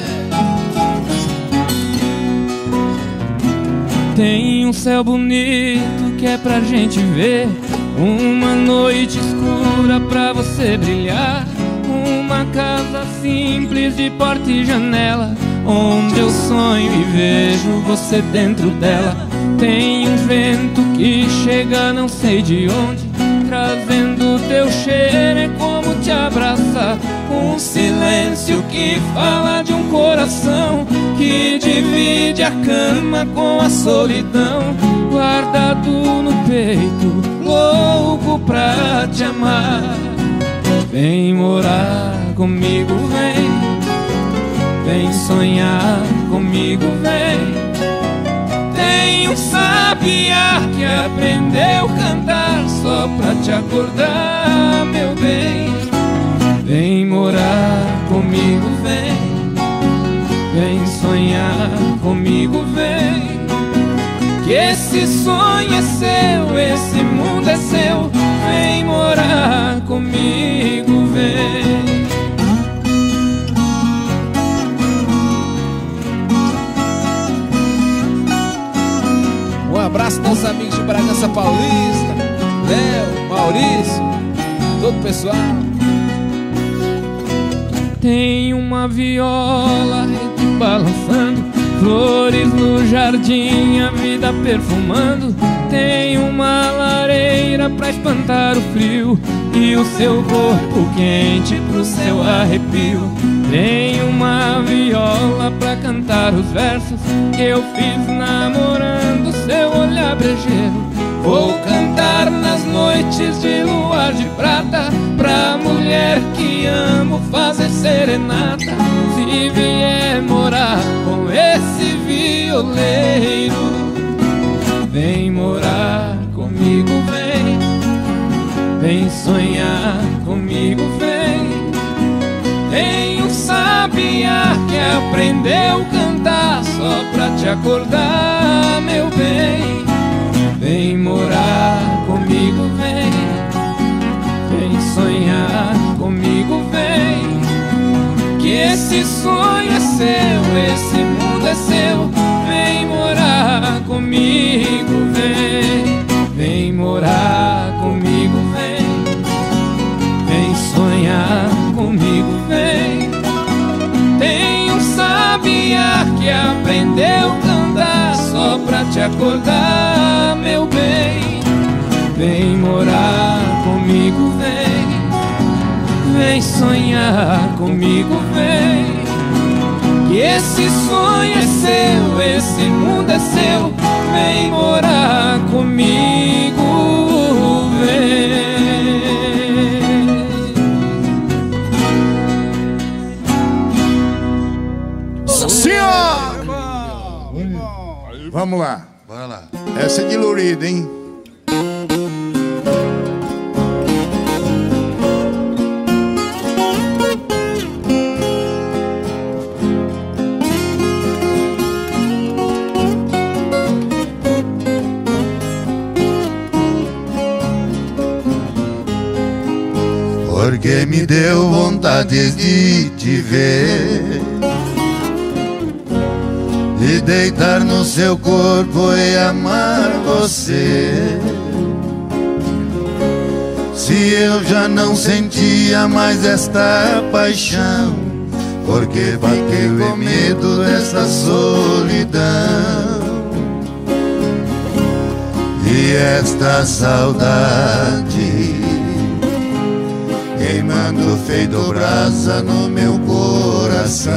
Tem um céu bonito que é pra gente ver, uma noite escura pra você brilhar, uma casa simples de porta e janela, onde eu sonho e vejo você dentro dela. Tem um vento que chega não sei de onde, trazendo teu cheiro, é como te abraçar. Um silêncio que fala de um coração que divide a cama com a solidão, guardado no peito, louco pra te amar. Vem morar comigo, vem, vem sonhar comigo, vem. Tem um sabiá que aprendeu a cantar só pra te acordar, meu bem. Vem morar comigo, vem, vem sonhar comigo, vem. Que esse sonho é seu, esse mundo é seu. Vem morar comigo, vem. Um abraço aos amigos de Bragança Paulista, Léo, Maurício, todo o pessoal. Tem uma viola rede balançando, flores no jardim, a vida perfumando. Tem uma lareira pra espantar o frio e o seu corpo quente pro seu arrepio. Tem uma viola pra cantar os versos que eu fiz namorando seu olhar brejeiro. Vou cantar nas noites de luar de prata, pra mulher que amo fazer serenata. Se vier morar com esse violeiro, vem morar comigo, vem. Vem sonhar comigo, vem. Tem um sabiá que aprendeu a cantar só pra te acordar, meu bem. Vem morar comigo, vem. Vem sonhar comigo, vem. Que esse sonho é seu, esse mundo é seu. Vem morar comigo, vem. Vem morar comigo, vem. Vem sonhar comigo, vem. Tem um sabiá que aprendeu a cantar só pra te acordar, meu bem. Vem morar comigo, vem. Vem sonhar comigo, vem. Que esse sonho é seu, esse mundo é seu. Vem morar comigo, vem. Senhor! Vamos lá. Bora lá. Essa é de Lourida, hein? Porque me deu vontade de te ver, de deitar no seu corpo e amar você. Se eu já não sentia mais esta paixão, porque fiquei com medo dessa solidão e esta saudade queimando feito brasa no meu coração.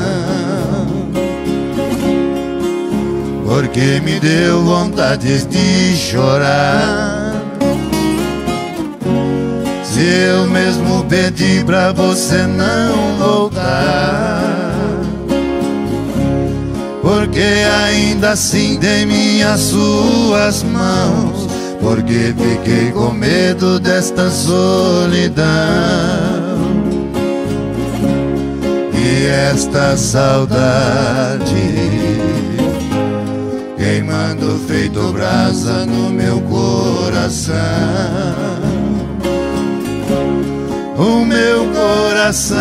Porque me deu vontade de chorar, se eu mesmo pedi pra você não voltar. Porque ainda assim dei minhas suas mãos, porque fiquei com medo desta solidão e esta saudade queimando feito brasa no meu coração. O meu coração,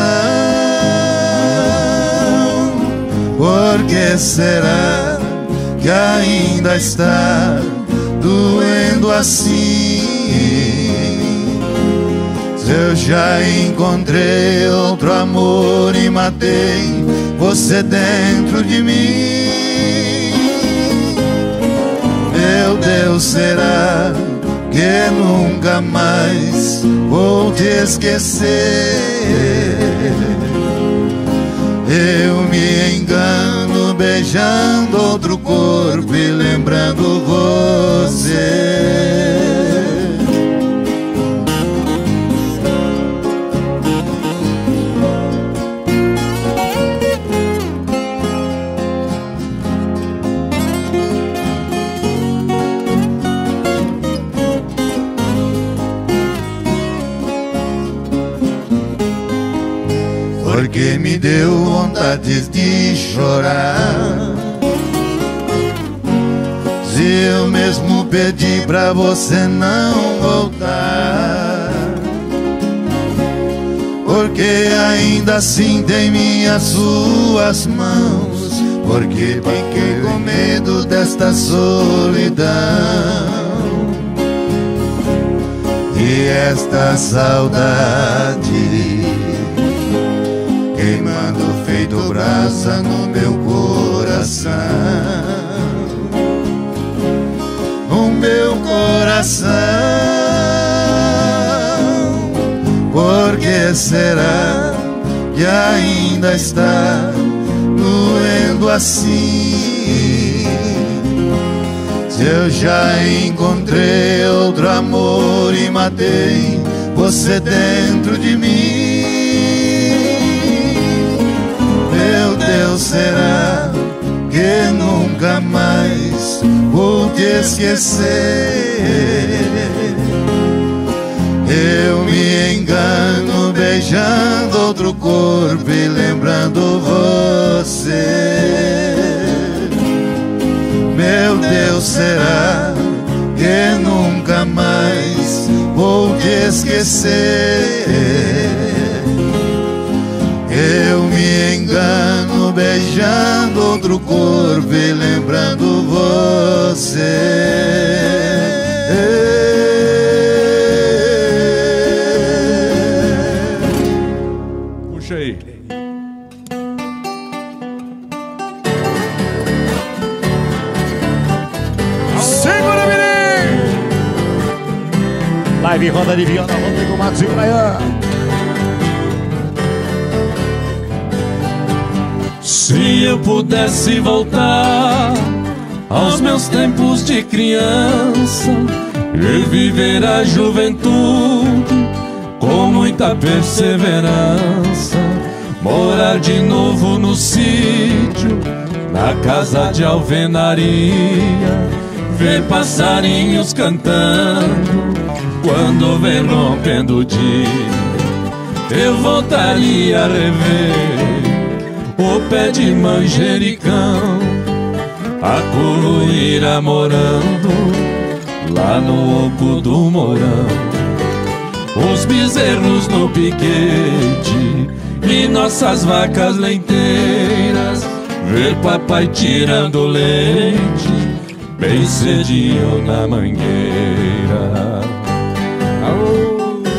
por que será que ainda está doendo assim? Se eu já encontrei outro amor e matei você dentro de mim. Meu Deus, será que nunca mais vou te esquecer? Eu me engano beijando outro corpo e lembrando você. Porque me deu vontade de chorar, se eu mesmo pedi pra você não voltar. Porque ainda assim tem minhas suas mãos, porque fiquei com medo desta solidão e esta saudade casa no meu coração, no meu coração. Por que será que ainda está doendo assim? Se eu já encontrei outro amor e matei você dentro de mim, meu Deus, será que nunca mais vou te esquecer? Eu me engano beijando outro corpo e lembrando você. Meu Deus, será que nunca mais vou te esquecer? Eu me engano beijando outro corpo e lembrando você. Puxa aí. Segura, menino! Live Roda de Viana, Rodrigo Matos e Brian. Se eu pudesse voltar aos meus tempos de criança e viver a juventude com muita perseverança, morar de novo no sítio, na casa de alvenaria, ver passarinhos cantando quando vem rompendo o dia, eu voltaria a rever o pé de manjericão, a coluíra morando lá no oco do mourão, os bezerros no piquete e nossas vacas leiteiras, ver papai tirando leite bem cedinho na mangueira. Aô.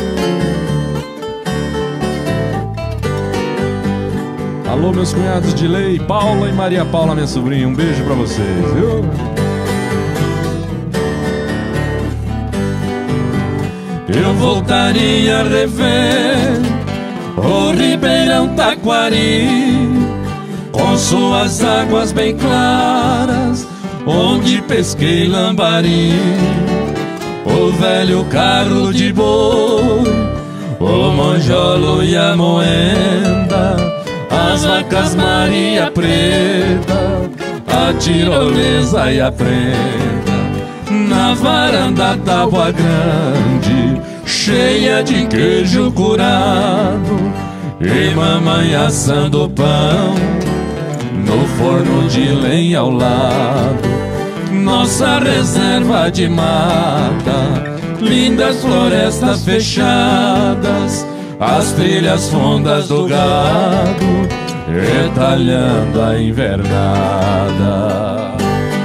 Alô, meus cunhados de lei, Paula e Maria Paula, minha sobrinha, um beijo pra vocês, viu? Eu voltaria a rever o Ribeirão Taquari, com suas águas bem claras, onde pesquei lambari, o velho carro de boi, o monjolo e a moenda, as vacas Maria Preta, a tirolesa e a preta, na varanda Tábua Grande, cheia de queijo curado, e mamãe assando pão no forno de lenha ao lado. Nossa reserva de mata, lindas florestas fechadas, as trilhas fundas do gado, retalhando a invernada.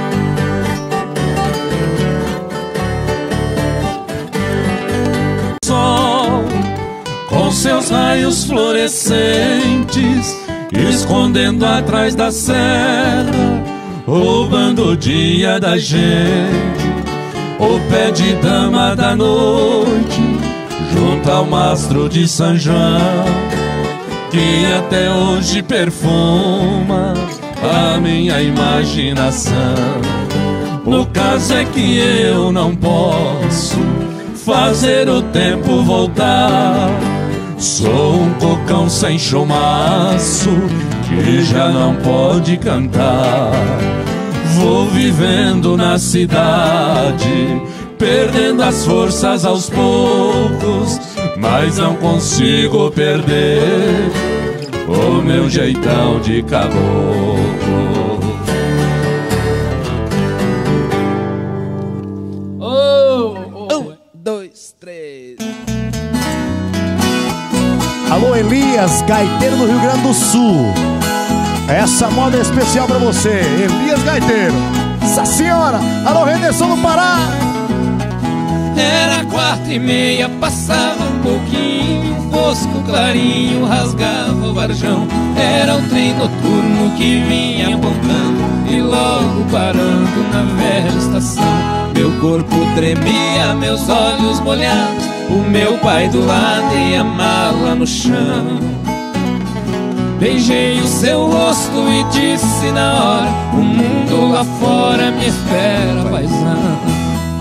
Sol, com seus raios fluorescentes, escondendo atrás da serra, roubando o dia da gente, o pé de dama da noite, junto ao mastro de São João, que até hoje perfuma a minha imaginação. O caso é que eu não posso fazer o tempo voltar, sou um cocão sem chumaço que já não pode cantar. Vou vivendo na cidade, perdendo as forças aos poucos, mas não consigo perder o meu jeitão de caboclo. Um, dois, três. Alô, Elias, gaiteiro do Rio Grande do Sul. Essa moda é especial pra você, Elias Gaiteiro. Essa senhora, alô, Redenção do Pará. Era quatro e meia, passava um pouquinho, fosco clarinho rasgava o varjão. Era o trem noturno que vinha apontando e logo parando na velha estação. Meu corpo tremia, meus olhos molhados, o meu pai do lado e a mala no chão. Beijei o seu rosto e disse na hora: o mundo lá fora me espera, paizão.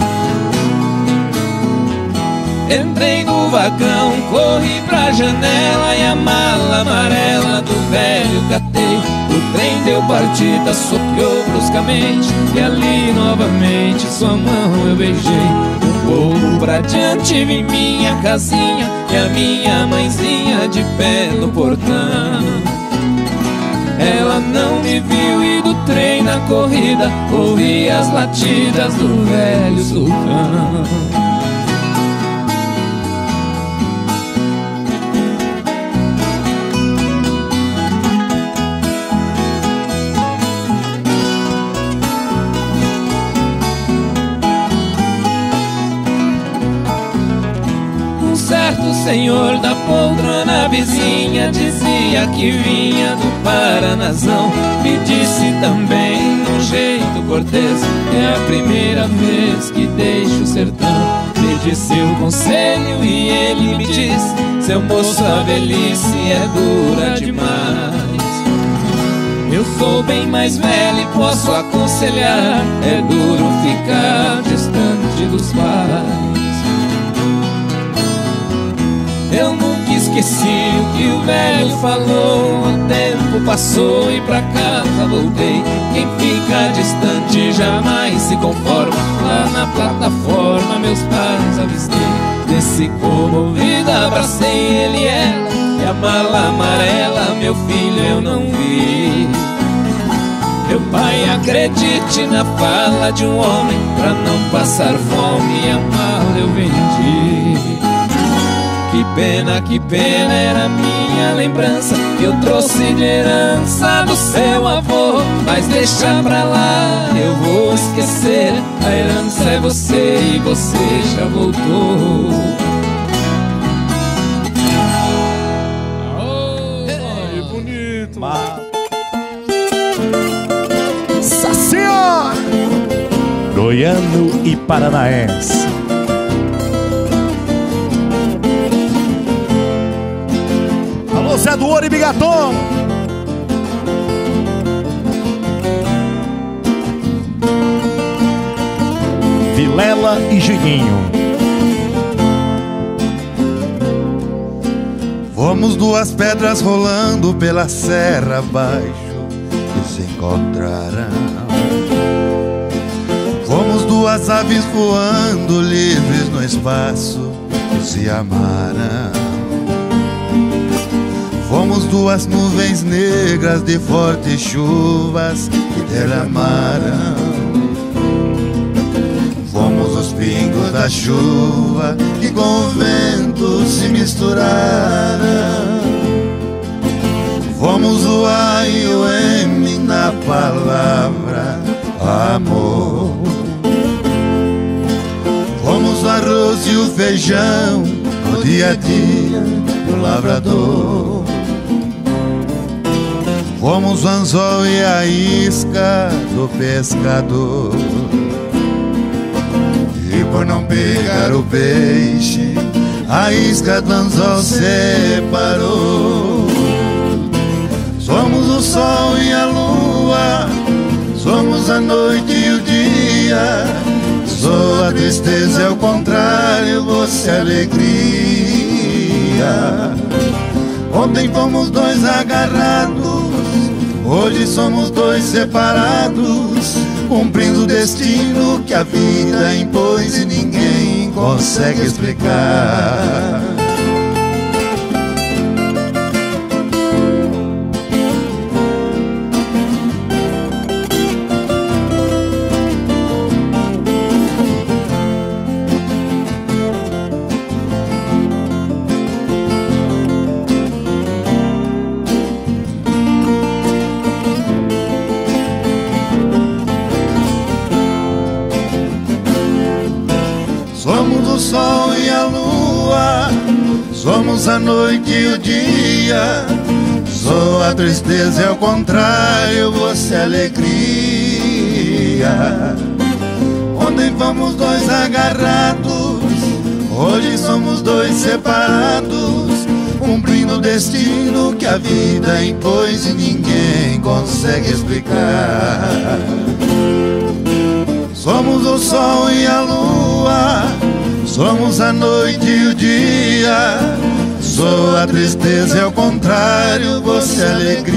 Entrei no vagão, corri pra janela e a mala amarela do velho catei. O trem deu partida, soqueou bruscamente e ali novamente sua mão eu beijei. Um pouco pra diante vi minha casinha e a minha mãezinha de pé no portão. Ela não me viu e do trem na corrida ouvi as latidas do velho sultão. O senhor da poltrona vizinha dizia que vinha do Paranazão. Me disse também, num jeito cortês, é a primeira vez que deixo o sertão. Pedi seu conselho e ele me disse: seu moço, a velhice é dura demais. Eu sou bem mais velho e posso aconselhar: é duro ficar distante dos pais. Eu nunca esqueci o que o velho falou. O tempo passou e pra casa voltei. Quem fica distante jamais se conforma. Lá na plataforma meus pais avistei. Desci comovida, abracei ele e ela, e a mala amarela, meu filho, eu não vi. Meu pai, acredite na fala de um homem, pra não passar fome a mala eu vendi. Que pena, que pena, era minha lembrança que eu trouxe de herança do seu avô. Mas deixa pra lá, eu vou esquecer. A herança é você e você já voltou. Oh, que bonito. Nossa Senhora! Goiano e paranaense. Zé do Ouro e Bigatão. Vilela e Juninho. Fomos duas pedras rolando pela serra abaixo que se encontraram. Fomos duas aves voando livres no espaço que se amaram. Fomos duas nuvens negras de fortes chuvas que derramaram. Fomos os pingos da chuva que com o vento se misturaram. Fomos o A e o M na palavra amor. Fomos o arroz e o feijão no dia a dia do lavrador. Fomos o anzol e a isca do pescador. E por não pegar o peixe, a isca do anzol separou. Somos o sol e a lua, somos a noite e o dia. Sou a tristeza, é o contrário, você é alegria. Ontem fomos dois agarrados, hoje somos dois separados, cumprindo o destino que a vida impôs e ninguém consegue explicar. Somos o sol e a lua, Somos a noite e o dia, sou a tristeza e ao contrário, você é alegria. Ontem fomos dois agarrados, hoje somos dois separados, cumprindo o destino que a vida impôs e ninguém consegue explicar. Somos o sol e a lua, somos a noite e o dia, sou a tristeza e ao contrário, você é alegria.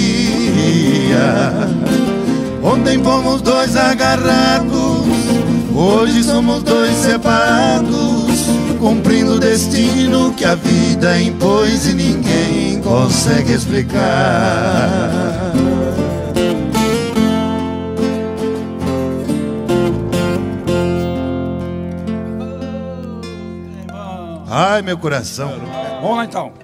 Ontem fomos dois agarrados, hoje somos dois separados, cumprindo o destino que a vida impôs e ninguém consegue explicar. Ai, meu coração. Vamos lá então.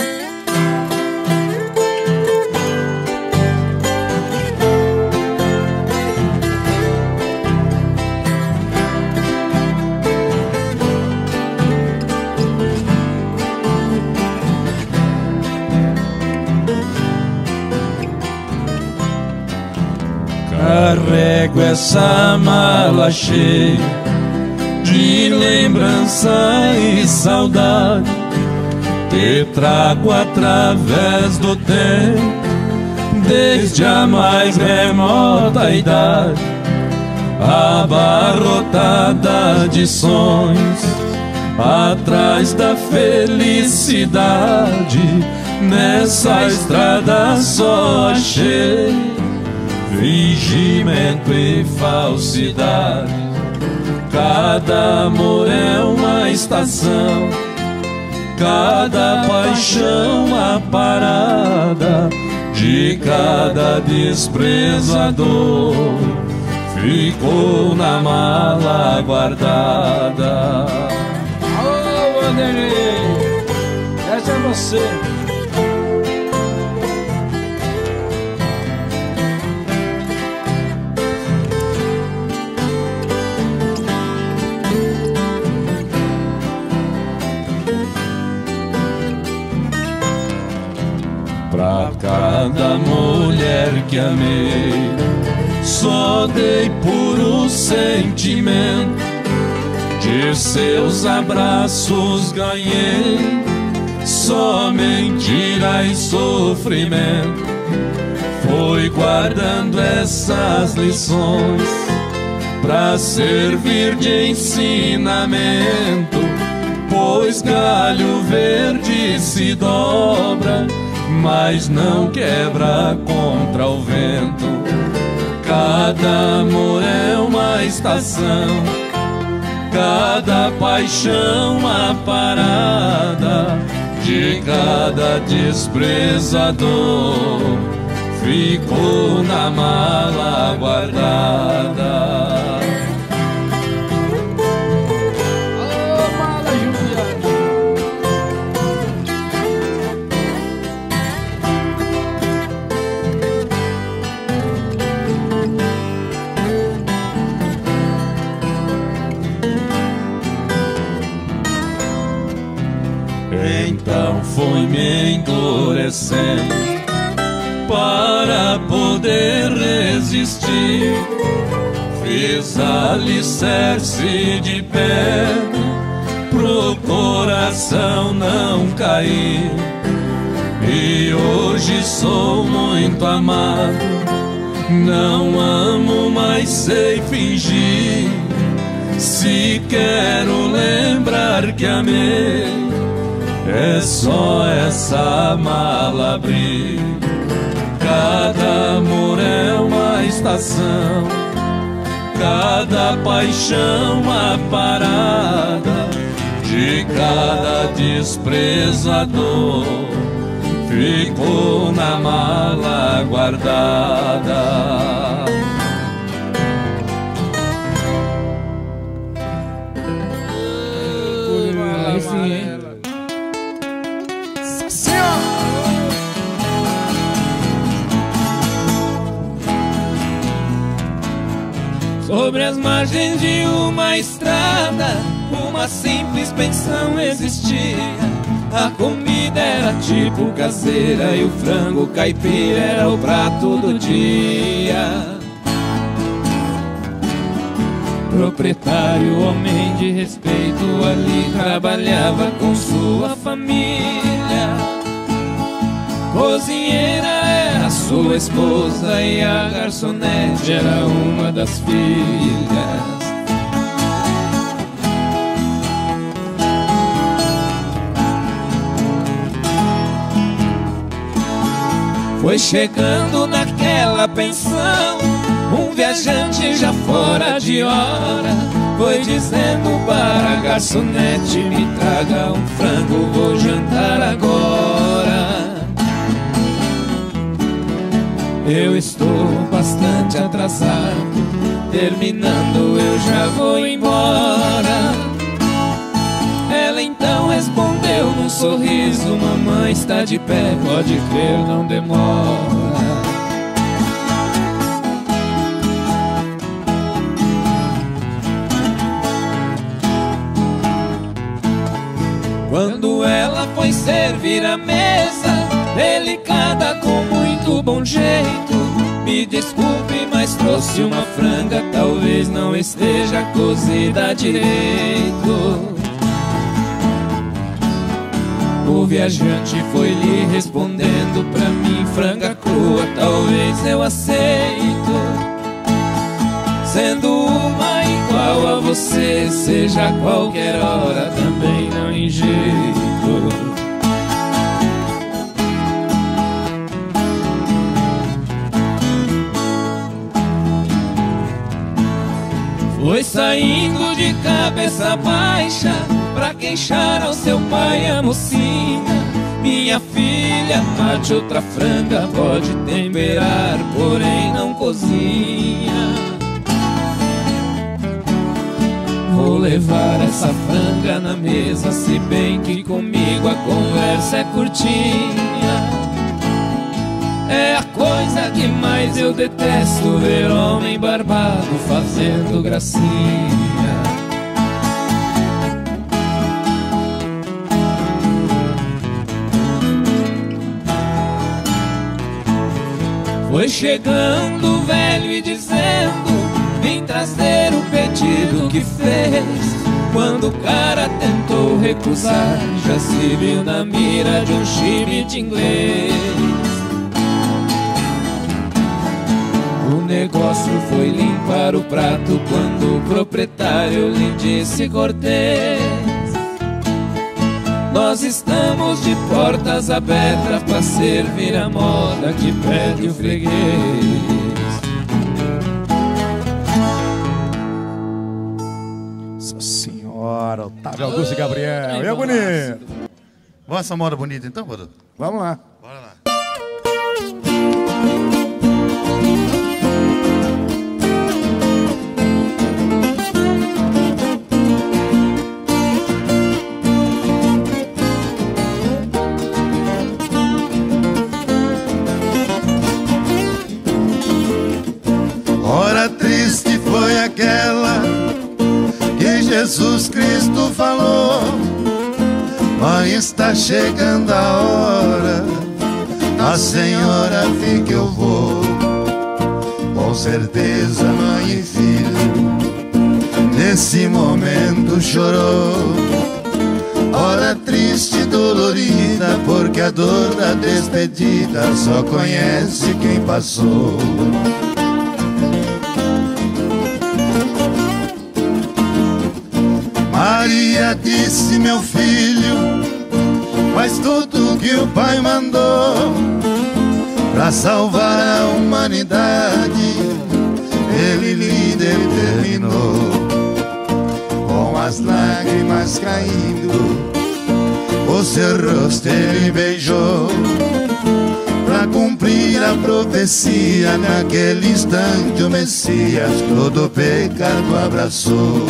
Carrego essa mala cheia de lembrança e saudade, te trago através do tempo, desde a mais remota idade, abarrotada de sonhos, atrás da felicidade. Nessa estrada só achei fingimento e falsidade. Cada amor é uma estação, cada paixão a parada de cada desprezador ficou na mala guardada. Ô, Vanderlei, essa é você. Pra cada mulher que amei, só dei puro sentimento, de seus abraços ganhei só mentira e sofrimento. Fui guardando essas lições pra servir de ensinamento, pois galho verde se dobra, mas não quebra contra o vento. Cada amor é uma estação, cada paixão a parada de cada desprezador ficou na mala guardada. Então fui me endurecendo para poder resistir. Fiz alicerce de pedra pro coração não cair. E hoje sou muito amado, não amo, mas sei fingir. Se quero lembrar que amei, é só essa mala abrir. Cada amor é uma estação, cada paixão a parada de cada desprezador ficou na mala guardada. Aí sim, hein? Sobre as margens de uma estrada, uma simples pensão existia. A comida era tipo caseira e o frango caipira era o prato do dia. Proprietário, homem de respeito, ali trabalhava com sua família. Cozinheira era sua esposa e a garçonete era uma das filhas. Foi chegando naquela pensão um viajante já fora de hora. Foi dizendo para a garçonete: me traga um frango, vou jantar agora. Eu estou bastante atrasado, terminando eu já vou embora. Ela então respondeu num sorriso: mamãe está de pé, pode crer, não demora. Quando ela foi servir a mesa, delicada com muito bom jeito: me desculpe, mas trouxe uma franga, talvez não esteja cozida direito. O viajante foi lhe respondendo: pra mim franga crua talvez eu aceito. Sendo uma igual a você, seja a qualquer hora, também não em jeito. Foi saindo de cabeça baixa pra queixar ao seu pai a mocinha: minha filha, mate outra franga, pode temperar, porém não cozinha. Vou levar essa franga na mesa, se bem que comigo a conversa é curtinha. É a coisa que mais eu detesto, ver homem barbado fazendo gracinha. Foi chegando o velho e dizendo: vim trazer o pedido que fez. Quando o cara tentou recusar, já se viu na mira de um chibite inglês. O negócio foi limpar o prato quando o proprietário lhe disse cortês: nós estamos de portas abertas pra servir a moda que pede o freguês. Senhora, Otávio Augusto e Gabriel. E é bonito. Vamos essa moda bonita então, Rodô? Vamos lá. Bora lá. Hora triste foi aquela que Jesus Cristo falou: mãe, está chegando a hora, a senhora vi que eu vou. Com certeza mãe e filho nesse momento chorou. Hora triste e dolorida, porque a dor da despedida só conhece quem passou. Maria disse: meu filho, faz tudo que o pai mandou pra salvar a humanidade, ele lhe determinou. Com as lágrimas caindo, o seu rosto ele beijou, pra cumprir a profecia. Naquele instante o Messias todo o pecado abraçou.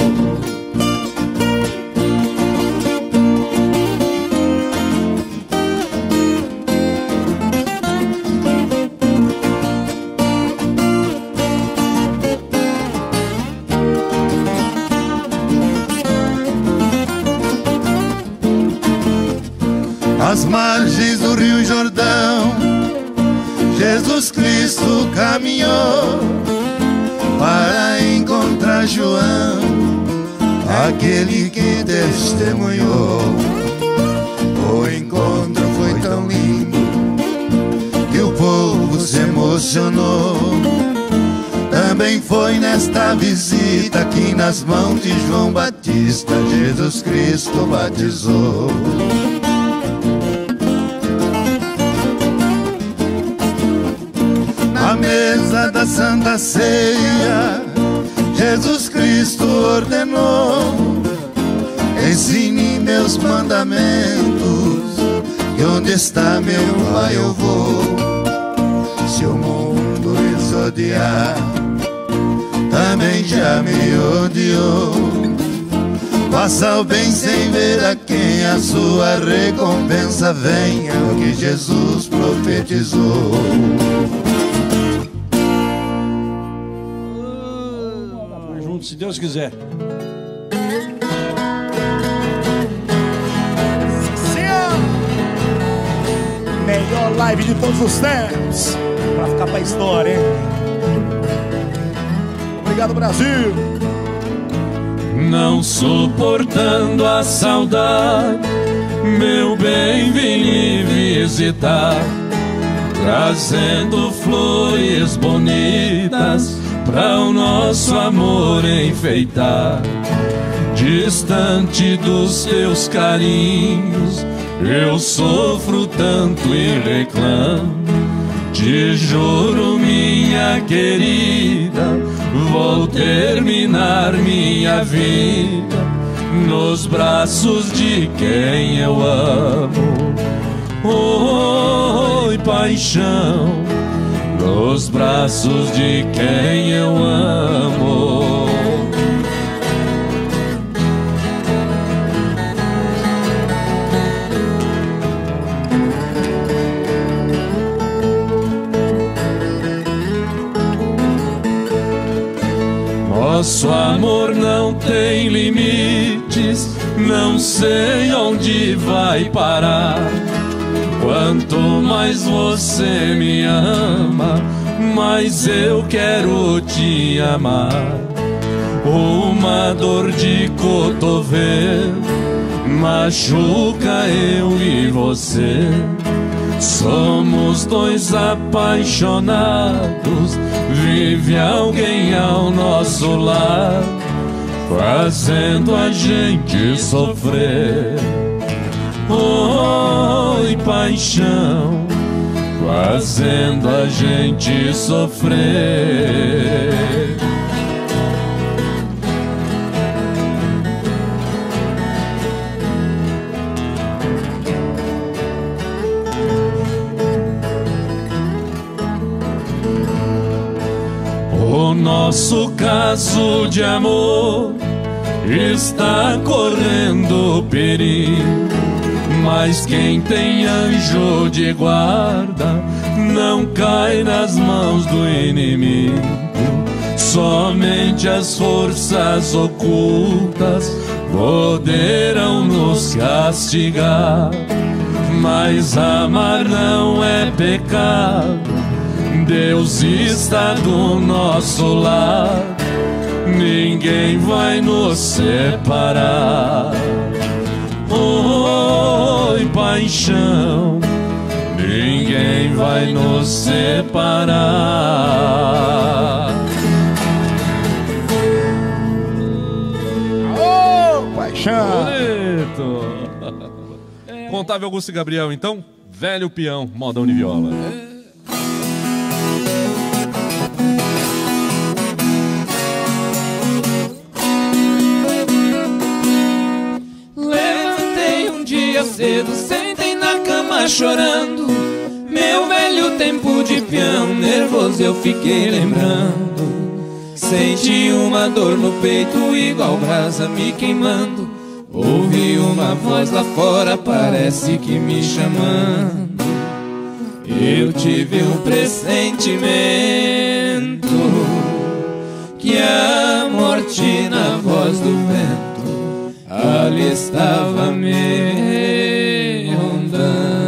nas margens do Rio Jordão, Jesus Cristo caminhou para encontrar João, aquele que testemunhou. O encontro foi tão lindo que o povo se emocionou. Também foi nesta visita que nas mãos de João Batista Jesus Cristo batizou. Na mesa da Santa Ceia Jesus Cristo ordenou: ensine meus mandamentos, e onde está meu Pai eu vou. Se o mundo lhes odiar, também já me odiou. Faça o bem sem ver a quem a sua recompensa venha, o que Jesus profetizou. Junto, se Deus quiser. Melhor live de todos os tempos, pra ficar pra história, hein? Obrigado, Brasil. Não suportando a saudade, meu bem, vim visitar, trazendo flores bonitas pra o nosso amor enfeitar. Distante dos teus carinhos, eu sofro tanto e reclamo. Te juro, minha querida, vou terminar minha vida nos braços de quem eu amo. Oi, paixão, nos braços de quem eu amo. Nosso amor não tem limites, não sei onde vai parar. Quanto mais você me ama, mais eu quero te amar. Uma dor de cotovelo machuca eu e você. Somos dois apaixonados, vive alguém ao nosso lado, fazendo a gente sofrer. Oi, paixão, fazendo a gente sofrer. O nosso caso de amor está correndo perigo, mas quem tem anjo de guarda não cai nas mãos do inimigo. Somente as forças ocultas poderão nos castigar, mas amar não é pecado. Deus está do nosso lado, ninguém vai nos separar. Oi, paixão, ninguém vai nos separar. Ô, paixão! Bonito! Contável Augusto e Gabriel, então, Velho Peão, modão de viola. Cedo sentei na cama chorando, meu velho tempo de peão, nervoso eu fiquei lembrando. Senti uma dor no peito igual brasa me queimando, ouvi uma voz lá fora, parece que me chamando. Eu tive um pressentimento que a morte na voz do vento ali estava me rondando.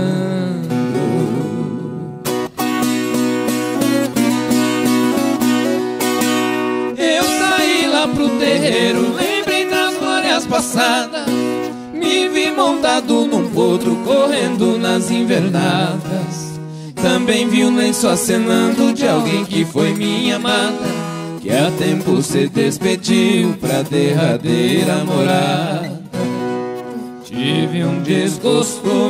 passada me vi montado num potro correndo nas invernadas. Também vi um lenço acenando de alguém que foi minha amada, que há tempo se despediu pra derradeira morada. Tive um desgosto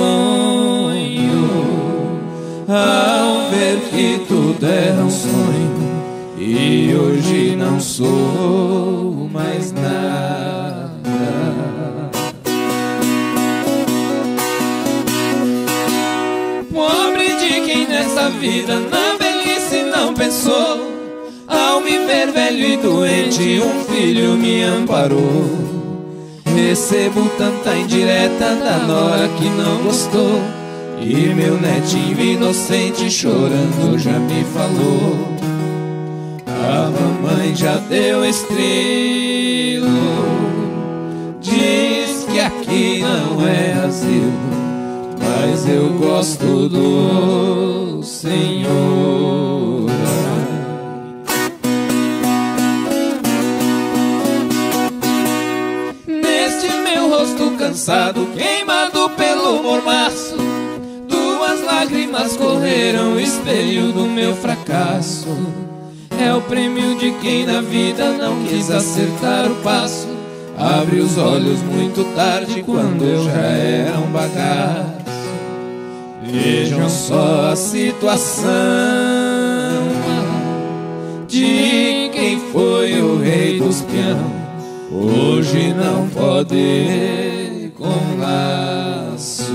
medonho ao ver que tudo era um sonho, e hoje não sou mais nada. Pobre de quem nessa vida na velhice não pensou, ao me ver velho e doente um filho me amparou. Recebo tanta indireta da nora que não gostou, e meu netinho inocente chorando já me falou: a mamãe já deu estrilo, diz que aqui não é asilo, mas eu gosto do Senhor. Neste meu rosto cansado, queimado pelo mormaço, duas lágrimas correram, espelho do meu fracasso. É o prêmio de quem na vida não quis acertar o passo. Abre os olhos muito tarde, quando eu já era um bagaço. Vejam só a situação de quem foi o rei dos peão, hoje não pode com laço.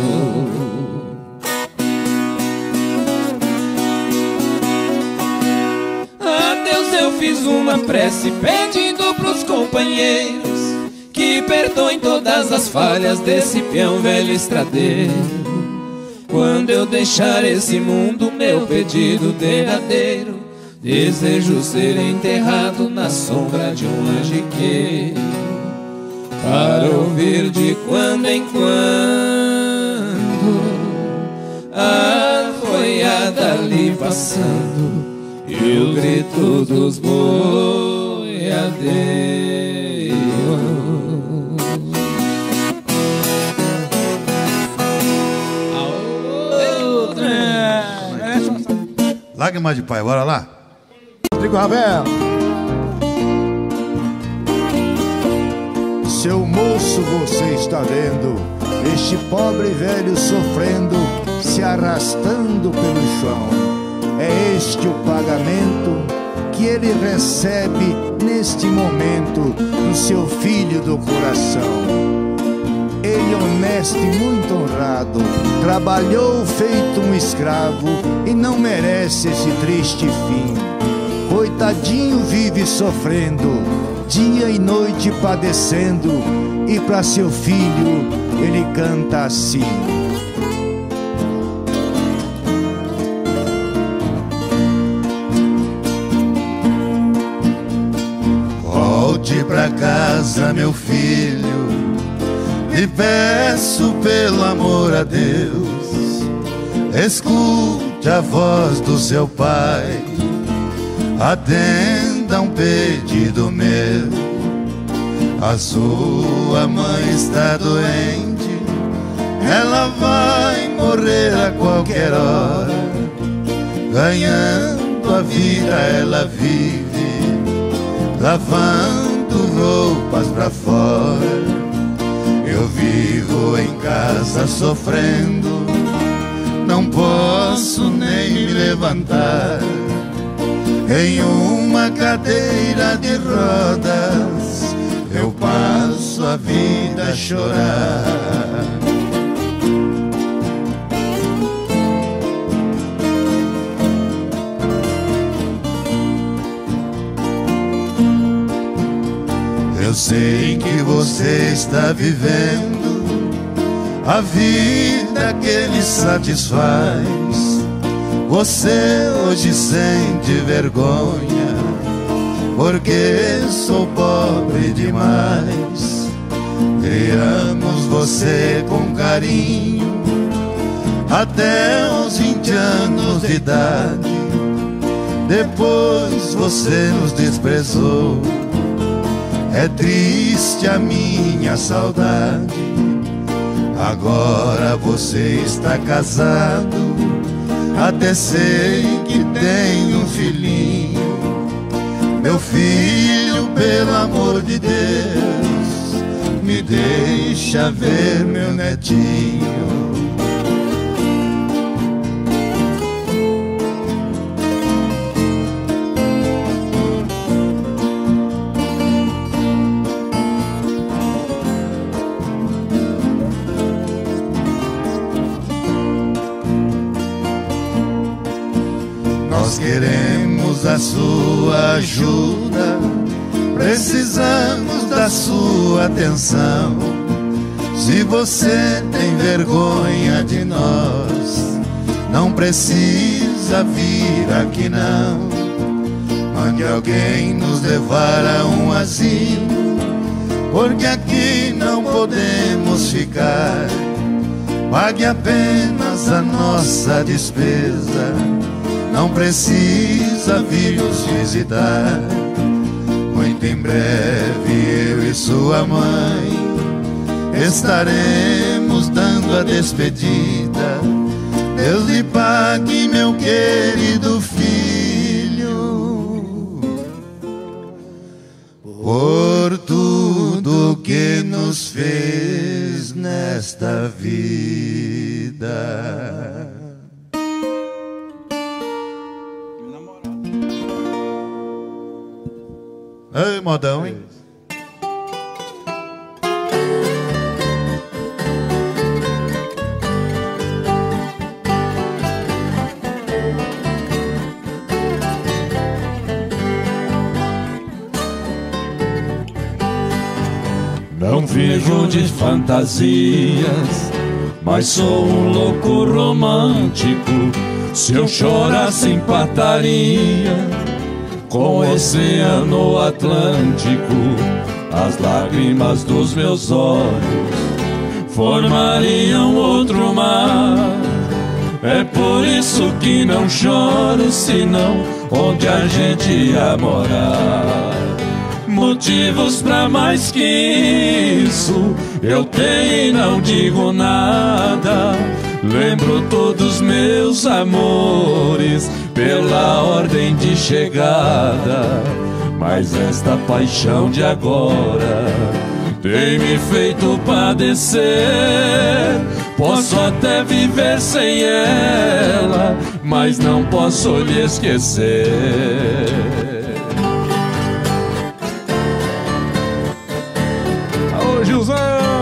A Deus eu fiz uma prece pedindo pros companheiros que perdoem todas as falhas desse peão velho estradeiro. Quando eu deixar esse mundo, meu pedido derradeiro, desejo ser enterrado na sombra de um angiqueiro, para ouvir de quando em quando a boiada ali passando e o grito dos boiadeiros. Lágrimas de pai, bora lá. Rodrigo Ravel. Seu moço, você está vendo este pobre velho sofrendo, se arrastando pelo chão. É este o pagamento que ele recebe neste momento do seu filho do coração. Ele, honesto e muito honrado, trabalhou feito um escravo e não merece esse triste fim. Coitadinho vive sofrendo, dia e noite padecendo, e para seu filho ele canta assim: volte pra casa, meu filho, e peço pelo amor a Deus, escute a voz do seu pai, atenda um pedido meu. A sua mãe está doente, ela vai morrer a qualquer hora. Ganhando a vida ela vive, lavando roupas pra fora. Eu vivo em casa sofrendo, não posso nem me levantar. Em uma cadeira de rodas eu passo a vida a chorar. Eu sei que você está vivendo a vida que lhe satisfaz. Você hoje sente vergonha porque sou pobre demais. Criamos você com carinho até os vinte anos de idade. Depois você nos desprezou. é triste a minha saudade. Agora você está casado, até sei que tem um filhinho. Meu filho, pelo amor de Deus, me deixa ver meu netinho. Nós queremos a sua ajuda, precisamos da sua atenção. Se você tem vergonha de nós, não precisa vir aqui não. Mande alguém nos levar a um asilo, porque aqui não podemos ficar. Pague apenas a nossa despesa, não precisa vir nos visitar. Muito em breve eu e sua mãe estaremos dando a despedida. Deus lhe pague, meu querido filho, por tudo que nos fez nesta vida. Ei, modão, hein? Não vivo de fantasias, mas sou um louco romântico. Se eu chorasse empataria com o oceano Atlântico, as lágrimas dos meus olhos formariam outro mar. É por isso que não choro, senão onde a gente ia morar. Motivos pra mais que isso eu tenho e não digo nada. Lembro todos meus amores pela ordem de chegada, mas esta paixão de agora tem me feito padecer. Posso até viver sem ela, mas não posso lhe esquecer. Alô, Gilzão!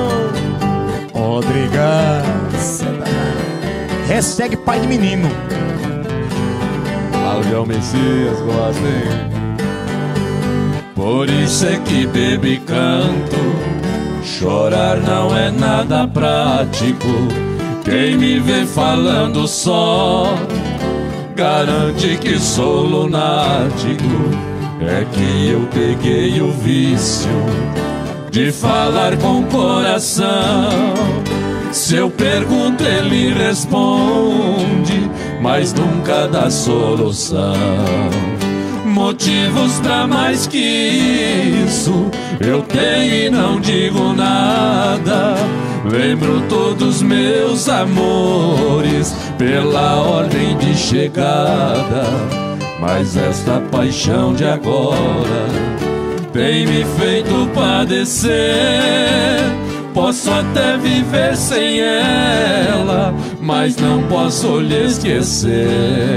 Obrigado. Hashtag pai de menino. Claudião Messias, gosta, hein? Por isso é que bebo e canto, chorar não é nada prático. Quem me vê falando só garante que sou lunático. É que eu peguei o vício de falar com o coração. Se eu pergunto ele responde, mas nunca dá solução. Motivos pra mais que isso eu tenho e não digo nada. Lembro todos meus amores pela ordem de chegada, mas esta paixão de agora tem me feito padecer. Posso até viver sem ela, mas não posso lhe esquecer.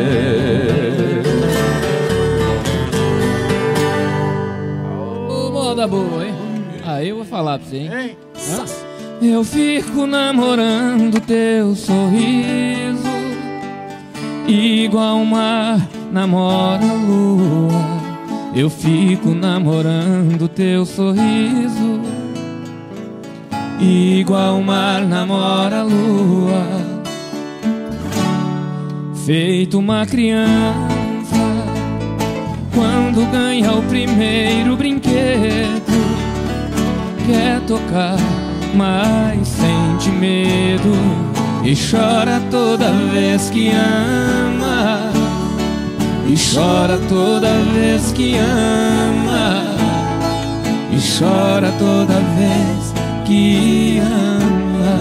Ô, moda boa, hein? Aí eu vou falar pra você, hein? Eu fico namorando teu sorriso, igual o mar namora a lua. Eu fico namorando teu sorriso, igual o mar namora a lua. Feito uma criança quando ganha o primeiro brinquedo, quer tocar, mas sente medo e chora toda vez que ama, e chora toda vez que ama, e chora toda vez que ama.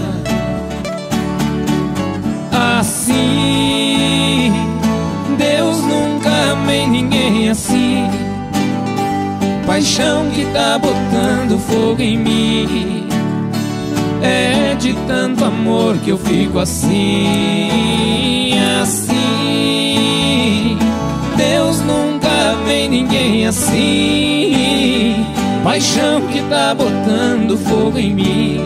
Assim, Deus nunca amei ninguém assim. Paixão que tá botando fogo em mim. É de tanto amor que eu fico assim, assim. Deus nunca amei ninguém assim. Paixão que tá botando fogo em mim.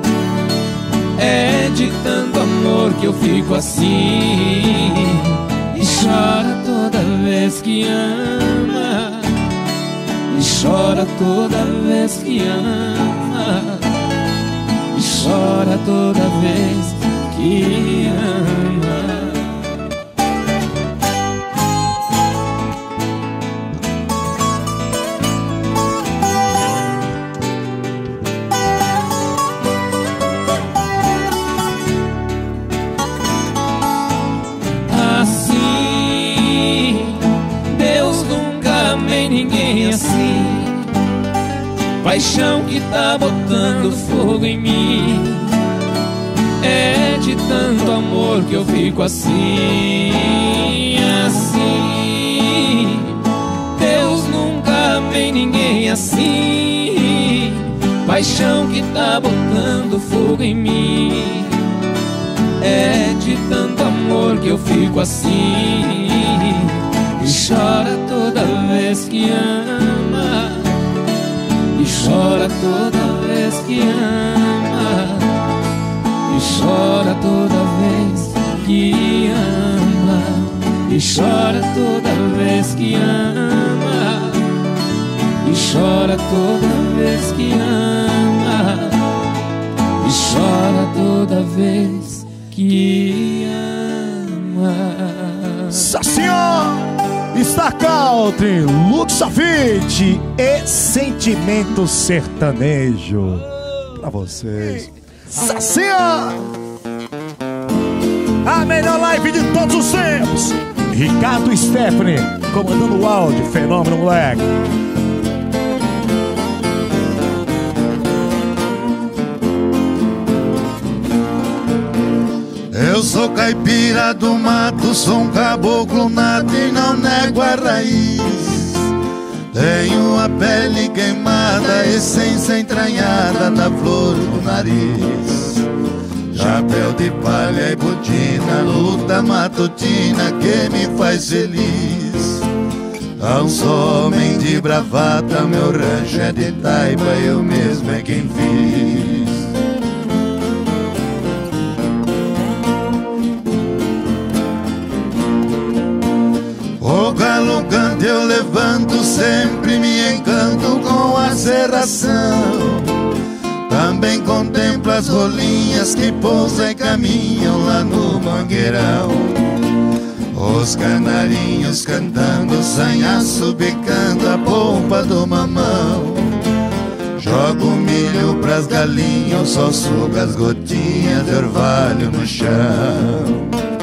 É de tanto amor que eu fico assim. E chora toda vez que ama. E chora toda vez que ama. E chora toda vez que ama. Ninguém assim. Paixão que tá botando fogo em mim. É de tanto amor que eu fico assim, assim. Deus nunca amei ninguém assim. Paixão que tá botando fogo em mim. É de tanto amor que eu fico assim. E chora toda vez que ama. E chora toda vez que ama. E chora toda vez que ama. E chora toda vez que ama. E chora toda vez que ama. E chora toda vez que ama. Senhor! Star Country, Luxafite e Sentimento Sertanejo pra vocês. Sacia! A melhor live de todos os tempos. Ricardo Stephanie comandando o áudio. Fenômeno, moleque. Eu sou caipira do mato, sou um caboclo nato e não nego a raiz. Tenho a pele queimada, essência entranhada da flor do nariz. Chapéu de palha e botina, luta matutina que me faz feliz. Há um só homem de bravata, meu rancho é de taipa, eu mesmo é quem fiz. O galo canta, eu levanto, sempre me encanto com a serração. Também contemplo as rolinhas que pousam e caminham lá no mangueirão. Os canarinhos cantando, sanhaço bicando a polpa do mamão. Jogo milho pras galinhas, só sugo as gotinhas de orvalho no chão.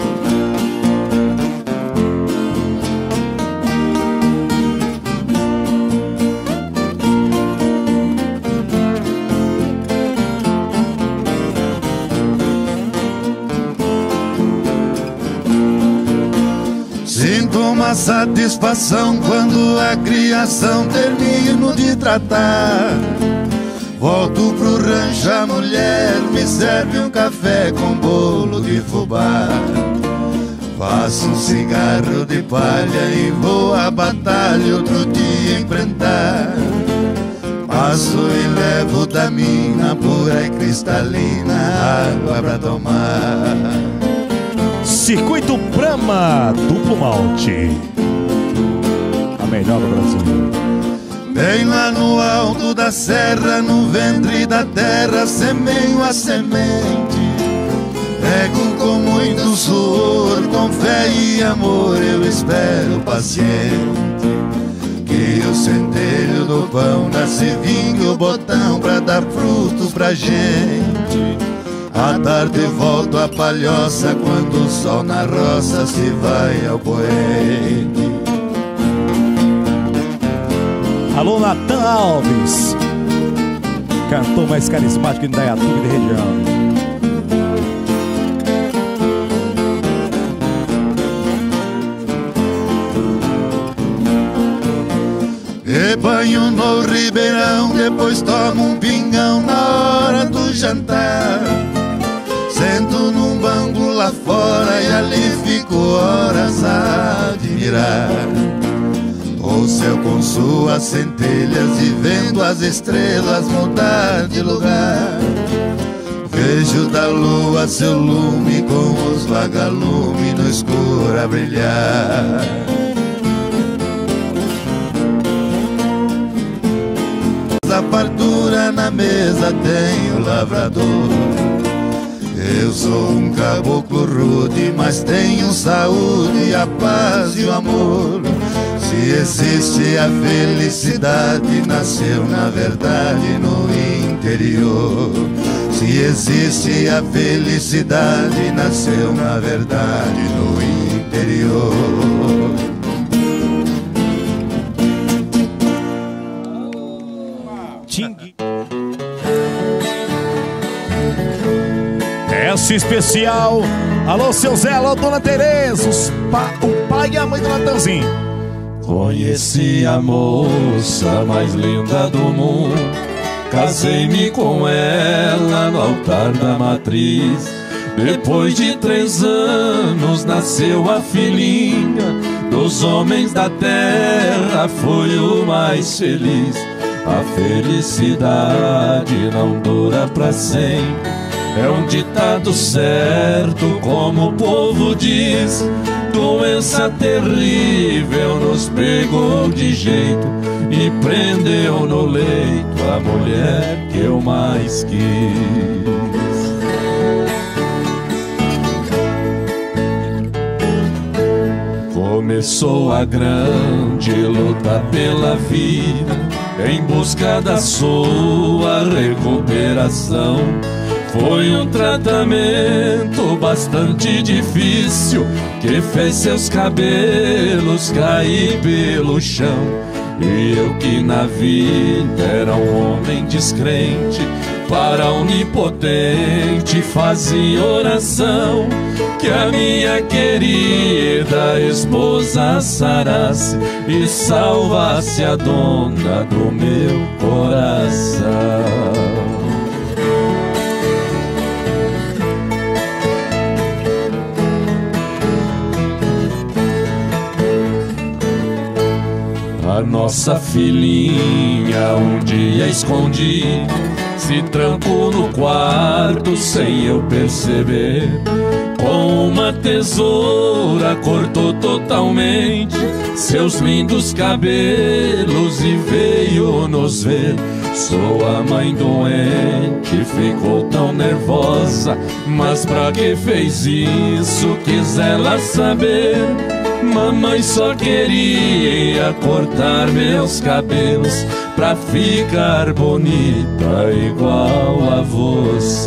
Uma satisfação quando a criação termino de tratar. Volto pro rancho, a mulher me serve um café com bolo de fubá. Faço um cigarro de palha e vou à batalha outro dia enfrentar. Passo e levo da mina pura e cristalina água pra tomar. Circuito Brahma Duplo Malte, a melhor do Brasil. Bem lá no alto da serra, no ventre da terra, semeio a semente. Rego com muito suor, com fé e amor, eu espero paciente. Que o centelho do pão nasce vingue o botão pra dar frutos pra gente. À tarde volto a palhoça quando o sol na roça se vai ao poente. Alô, Natan Alves, Cantor mais carismático de Indaiatuba e da região. E banho no ribeirão, depois tomo um pingão na hora do jantar. Sento num banco lá fora e ali fico horas a admirar o céu com suas centelhas e vendo as estrelas mudar de lugar. Vejo da lua seu lume com os vagalumes no escuro a brilhar. A fartura na mesa tem o lavrador. Eu sou um caboclo rude, mas tenho saúde, a paz e o amor. Se existe a felicidade, nasceu na verdade no interior. Se existe a felicidade, nasceu na verdade no interior. Essa especial. Alô, seu Zé, alô, dona Tereza, os pa, o pai e a mãe do Natanzinho. Conheci a moça mais linda do mundo, casei-me com ela no altar da matriz. Depois de três anos nasceu a filhinha, dos homens da terra foi o mais feliz. A felicidade não dura pra sempre, é um ditado certo, como o povo diz. Doença terrível nos pegou de jeito e prendeu no leito a mulher que eu mais quis. Começou a grande luta pela vida, em busca da sua recuperação. Foi um tratamento bastante difícil que fez seus cabelos cair pelo chão. E eu que na vida era um homem descrente, para onipotente fazia oração, que a minha querida esposa sarasse e salvasse a dona do meu coração. A nossa filhinha um dia escondi, se trancou no quarto sem eu perceber. Com uma tesoura cortou totalmente seus lindos cabelos e veio nos ver. Sua mãe doente ficou tão nervosa, mas pra que fez isso? Quis ela saber. Mamãe só queria cortar meus cabelos pra ficar bonita igual a você.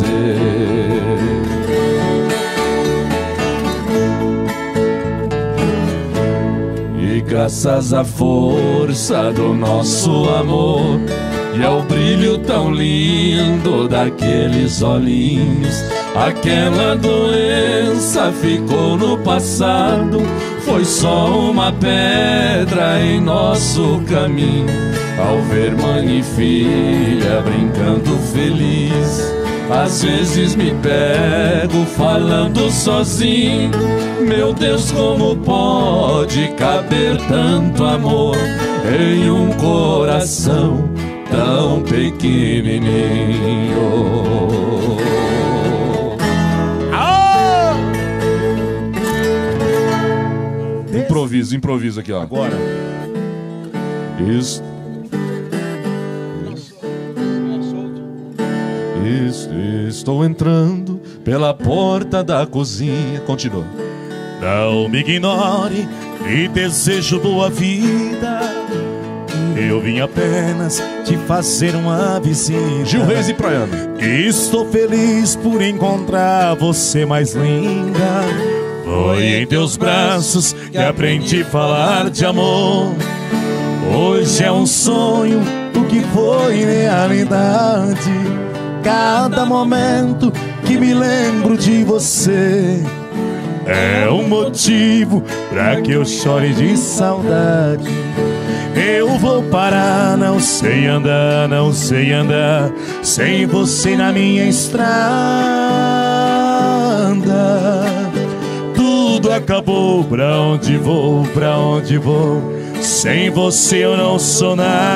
E graças à força do nosso amor e ao brilho tão lindo daqueles olhinhos, aquela doença ficou no passado. Foi só uma pedra em nosso caminho. Ao ver mãe e filha brincando feliz, às vezes me pego falando sozinho. Meu Deus, como pode caber tanto amor em um coração tão pequenininho? Improviso, improviso aqui, ó. Agora. Isso. Isso, estou entrando pela porta da cozinha. Continua. Não me ignore e desejo boa vida. Eu vim apenas te fazer uma visita. Gil Reis e Praiano. Estou feliz por encontrar você mais linda. Foi em teus braços que aprendi a falar de amor. Hoje é um sonho o que foi realidade. Cada momento que me lembro de você é um motivo pra que eu chore de saudade. Eu vou parar, não sei andar, não sei andar sem você na minha estrada. Tudo acabou, pra onde vou, pra onde vou? Sem você eu não sou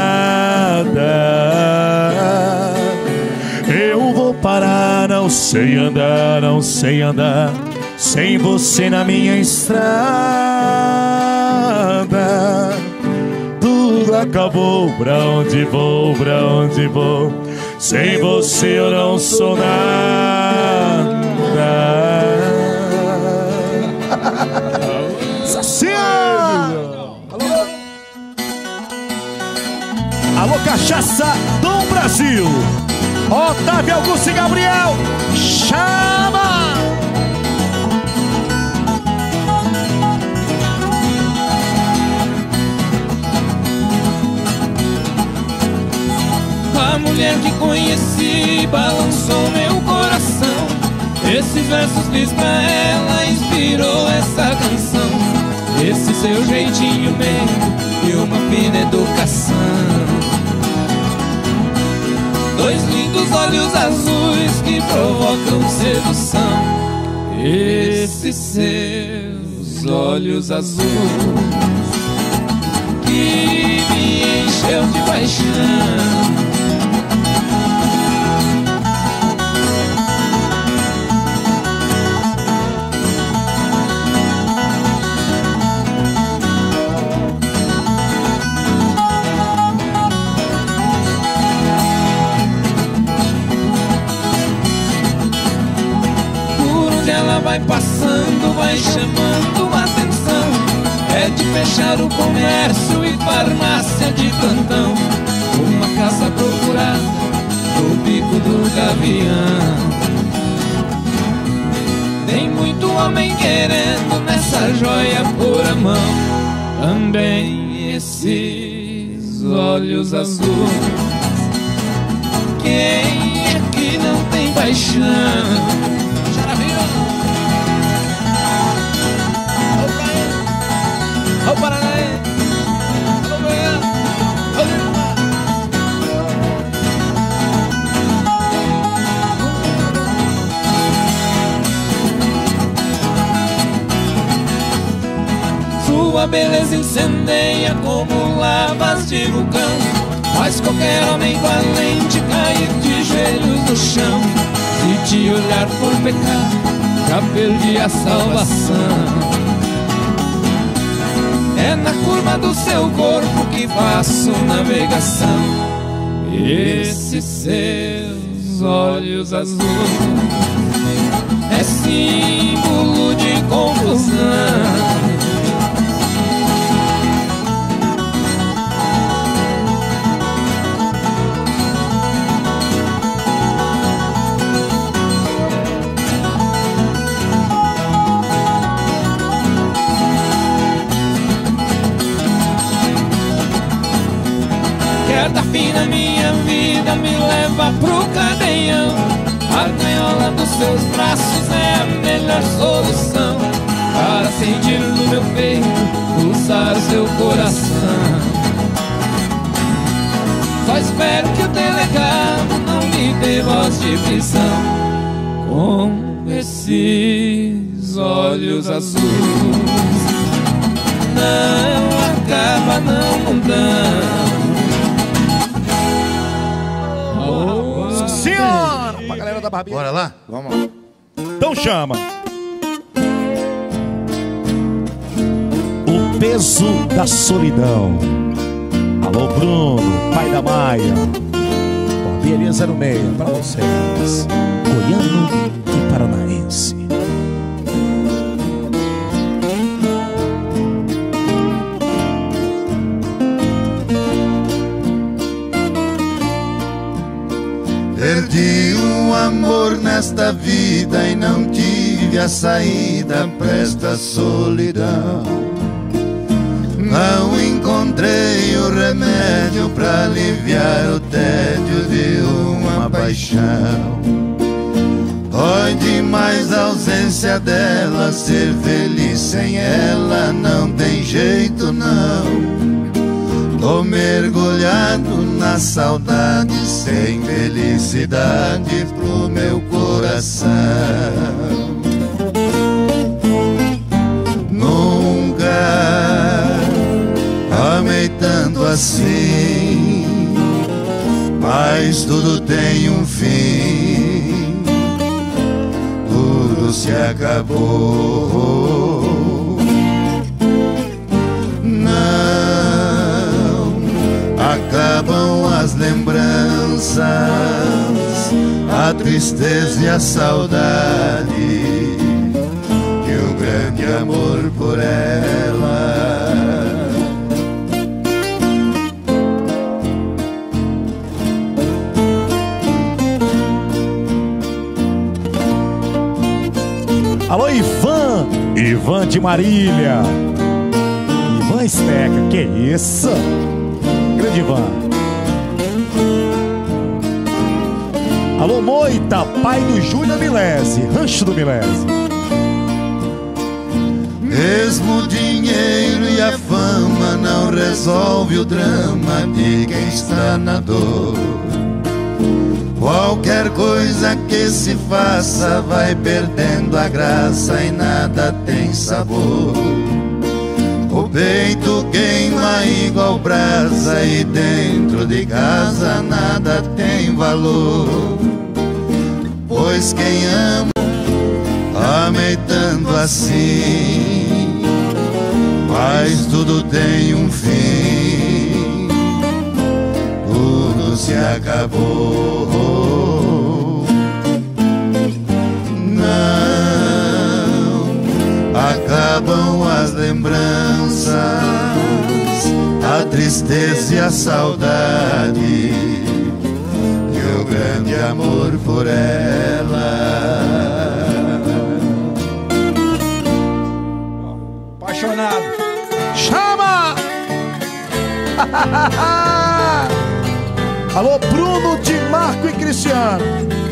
nada. Eu vou parar, não sei andar, não sei andar sem você na minha estrada. Tudo acabou, pra onde vou, pra onde vou? Sem você eu não sou nada. Alô, alô, cachaça do Brasil. Otávio Augusto e Gabriel, chama! A mulher que conheci balançou meu coração. Esses versos fiz pra ela, inspirou essa canção. Esse seu jeitinho meio e uma fina educação. Dois lindos olhos azuis que provocam sedução. Esses seus olhos azuis que me encheu de paixão. Vai passando, vai chamando a atenção. É de fechar o comércio e farmácia de plantão. Uma caça procurada no bico do gavião. Tem muito homem querendo nessa joia por a mão. Também esses olhos azuis. Quem é que não tem paixão? Alô Paraná, alô Goiânia, alô Sua beleza incendeia como lavas de vulcão. Faz qualquer homem valente cair de joelhos no chão. Se te olhar por pecado, já perdi a salvação. É na curva do seu corpo que faço navegação. Esses seus olhos azuis é símbolo de confusão. Certa fina minha vida me leva pro cadeião. A gaiola dos seus braços é a melhor solução para sentir no meu peito pulsar o seu coração. Só espero que o delegado não me dê voz de prisão. Com esses olhos azuis não acaba, não mudando. Senhora! Pra galera da Barbinha. Bora lá? Vamos lá. Então chama. O peso da solidão. Alô, Bruno, pai da Maia. Barbinha zero seis pra vocês. Goiano e paranaense. Perdi o amor nesta vida e não tive a saída pra esta solidão. Não encontrei o remédio pra aliviar o tédio de uma paixão. Dói demais a ausência dela, ser feliz sem ela não tem jeito não. Tô mergulhado na saudade, sem felicidade pro meu coração. Nunca amei tanto assim, mas tudo tem um fim, tudo se acabou. Acabam as lembranças, a tristeza e a saudade e o grande amor por ela. Alô, Ivan! Ivan de Marília. Ivan Esteca, que isso? Grande Ivan. Alô, Moita, pai do Júnior Milese, Rancho do Milese. Mesmo o dinheiro e a fama não resolve o drama de quem está na dor. Qualquer coisa que se faça vai perdendo a graça e nada tem sabor. O peito queima igual brasa e dentro de casa nada tem valor. Pois quem ama, amei tanto assim, mas tudo tem um fim, tudo se acabou. Não acabam as lembranças, a tristeza e a saudade e o grande amor por ela. Apaixonado. Chama! Alô, Bruno, de Marco e Cristiano.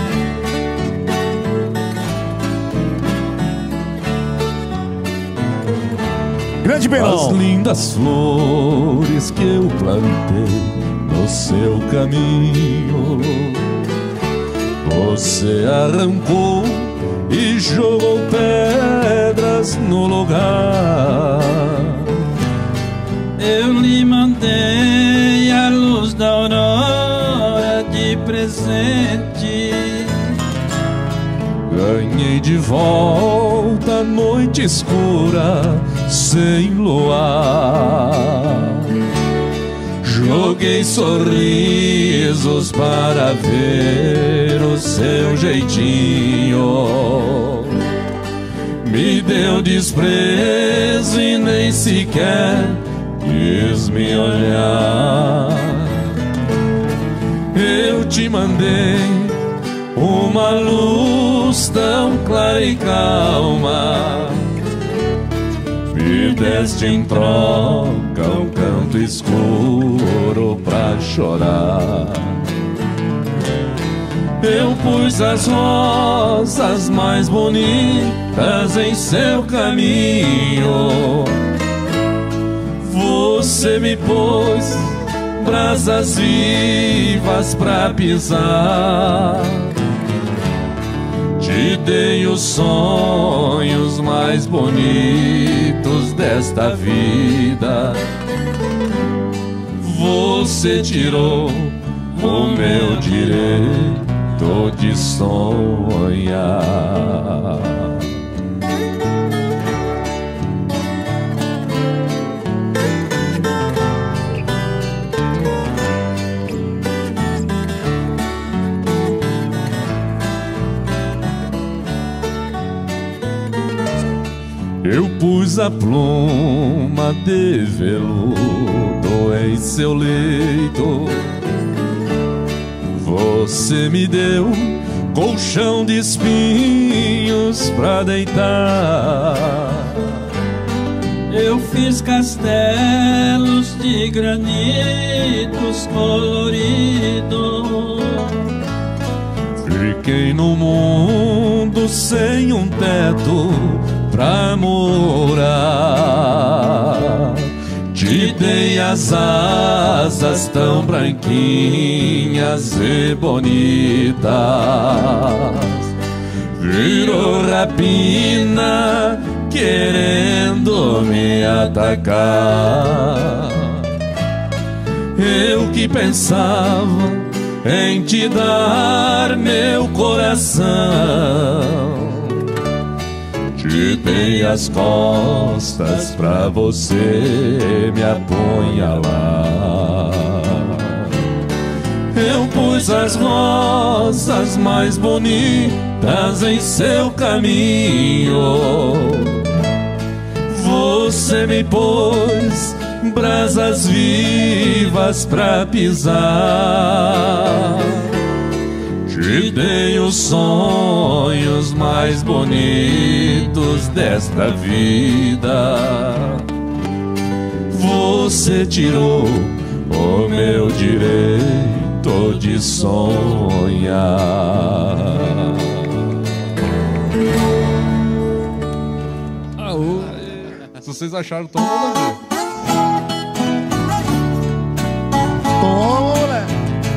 Grande Benão. As lindas flores que eu plantei no seu caminho, você arrancou e jogou pedras no lugar. Eu lhe mandei a luz da aurora de presente. Ganhei de volta a noite escura sem luar. Joguei sorrisos para ver o seu jeitinho. Me deu desprezo e nem sequer quis me olhar. Eu te mandei uma luz tão clara e calma, me deste em troca um canto escuro pra chorar. Eu pus as rosas mais bonitas em seu caminho. Você me pôs brasas vivas pra pisar. Te dei os sonhos mais bonitos desta vida. Você tirou o meu direito de sonhar. Eu pus a pluma de veludo em seu leito. Você me deu colchão de espinhos pra deitar. Eu fiz castelos de granitos coloridos. Fiquei no mundo sem um teto pra morar. Te dei as asas tão branquinhas e bonitas. Virou rapina querendo me atacar. Eu que pensava em te dar meu coração, te dei as costas pra você me apunhalar. Eu pus as rosas mais bonitas em seu caminho. Você me pôs brasas vivas pra pisar. Te dei os sonhos mais bonitos desta vida. Você tirou o meu direito de sonhar. Se vocês acharam, toma uma vez. Toma, moleque.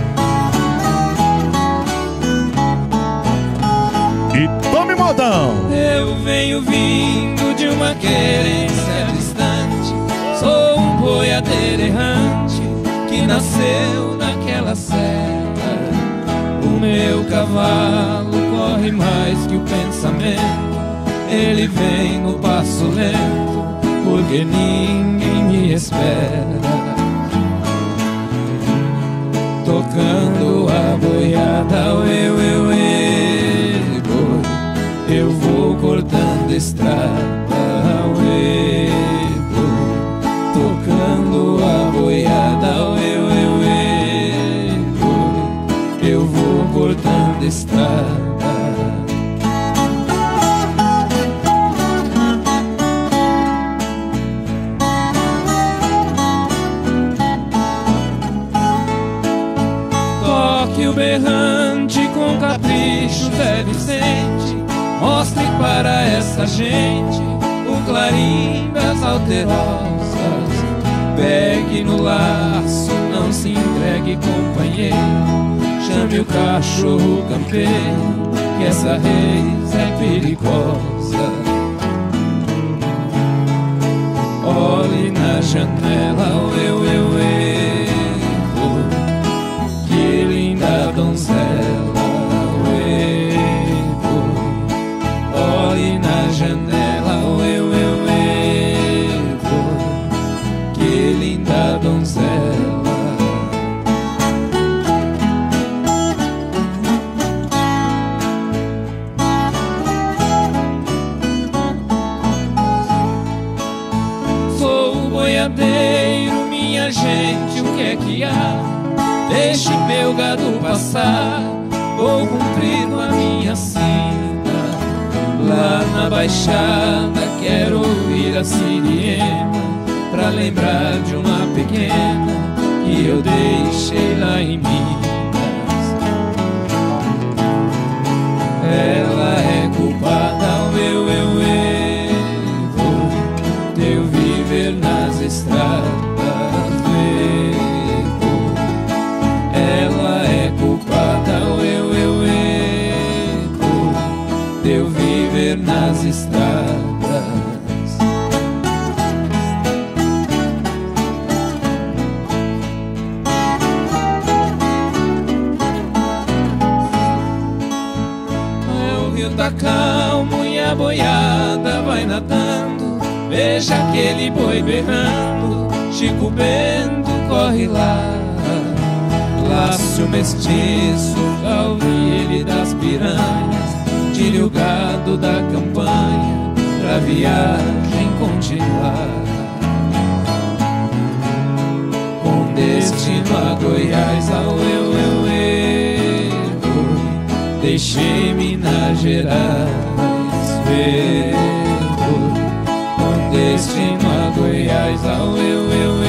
E tome, modão. Eu venho vindo de uma querência distante. Sou um boiadeiro errante que nasceu naquela serra. O meu cavalo corre mais que o pensamento. Ele vem no passo lento porque ninguém me espera. Tocando a boiada, eu, eu, eu, boi. Eu vou cortando estrada, eu, boi. Tocando a boiada, eu, eu, eu, boi. Eu vou cortando estrada. O berrante com capricho, Zé Vicente, mostre para essa gente o clarim das alterosas. Pegue no laço, não se entregue, companheiro. Chame o cachorro campeiro, que essa reis é perigosa. Olhe na janela, eu, eu, eu, que linda donzela, ué, olhe na janela, ué, ué, ué, que linda donzela. Sou boiadeiro, minha gente, o que é que há? Deixe meu gado passar, vou cumprir a minha sina. Lá na baixada quero ouvir a sirena, pra lembrar de uma pequena que eu deixei lá em Minas. Ela é culpada, eu, eu, eu, de eu viver nas estradas. Ela é culpada, eu, eu, eu, de eu viver nas estradas. O rio tá calmo e a boiada vai nadando. Veja aquele boi berrando, Chico Bento corre lá. Lácio mestiço, já ouvi ele das piranhas. Tire o gado da campanha pra viagem continuar. Com destino a Goiás, ao eu, eu, eu, deixei Minas Gerais, eu, com destino a Goiás. ao eu, eu,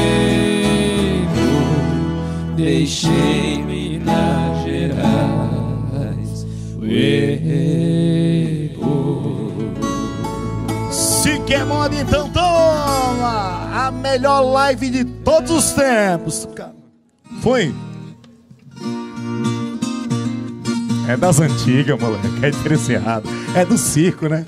eu, deixei Minas Gerais. Eu. Se quer moda, então toma! A melhor live de todos os tempos. Foi? É das antigas, moleque. É diferenciado. É do circo, né?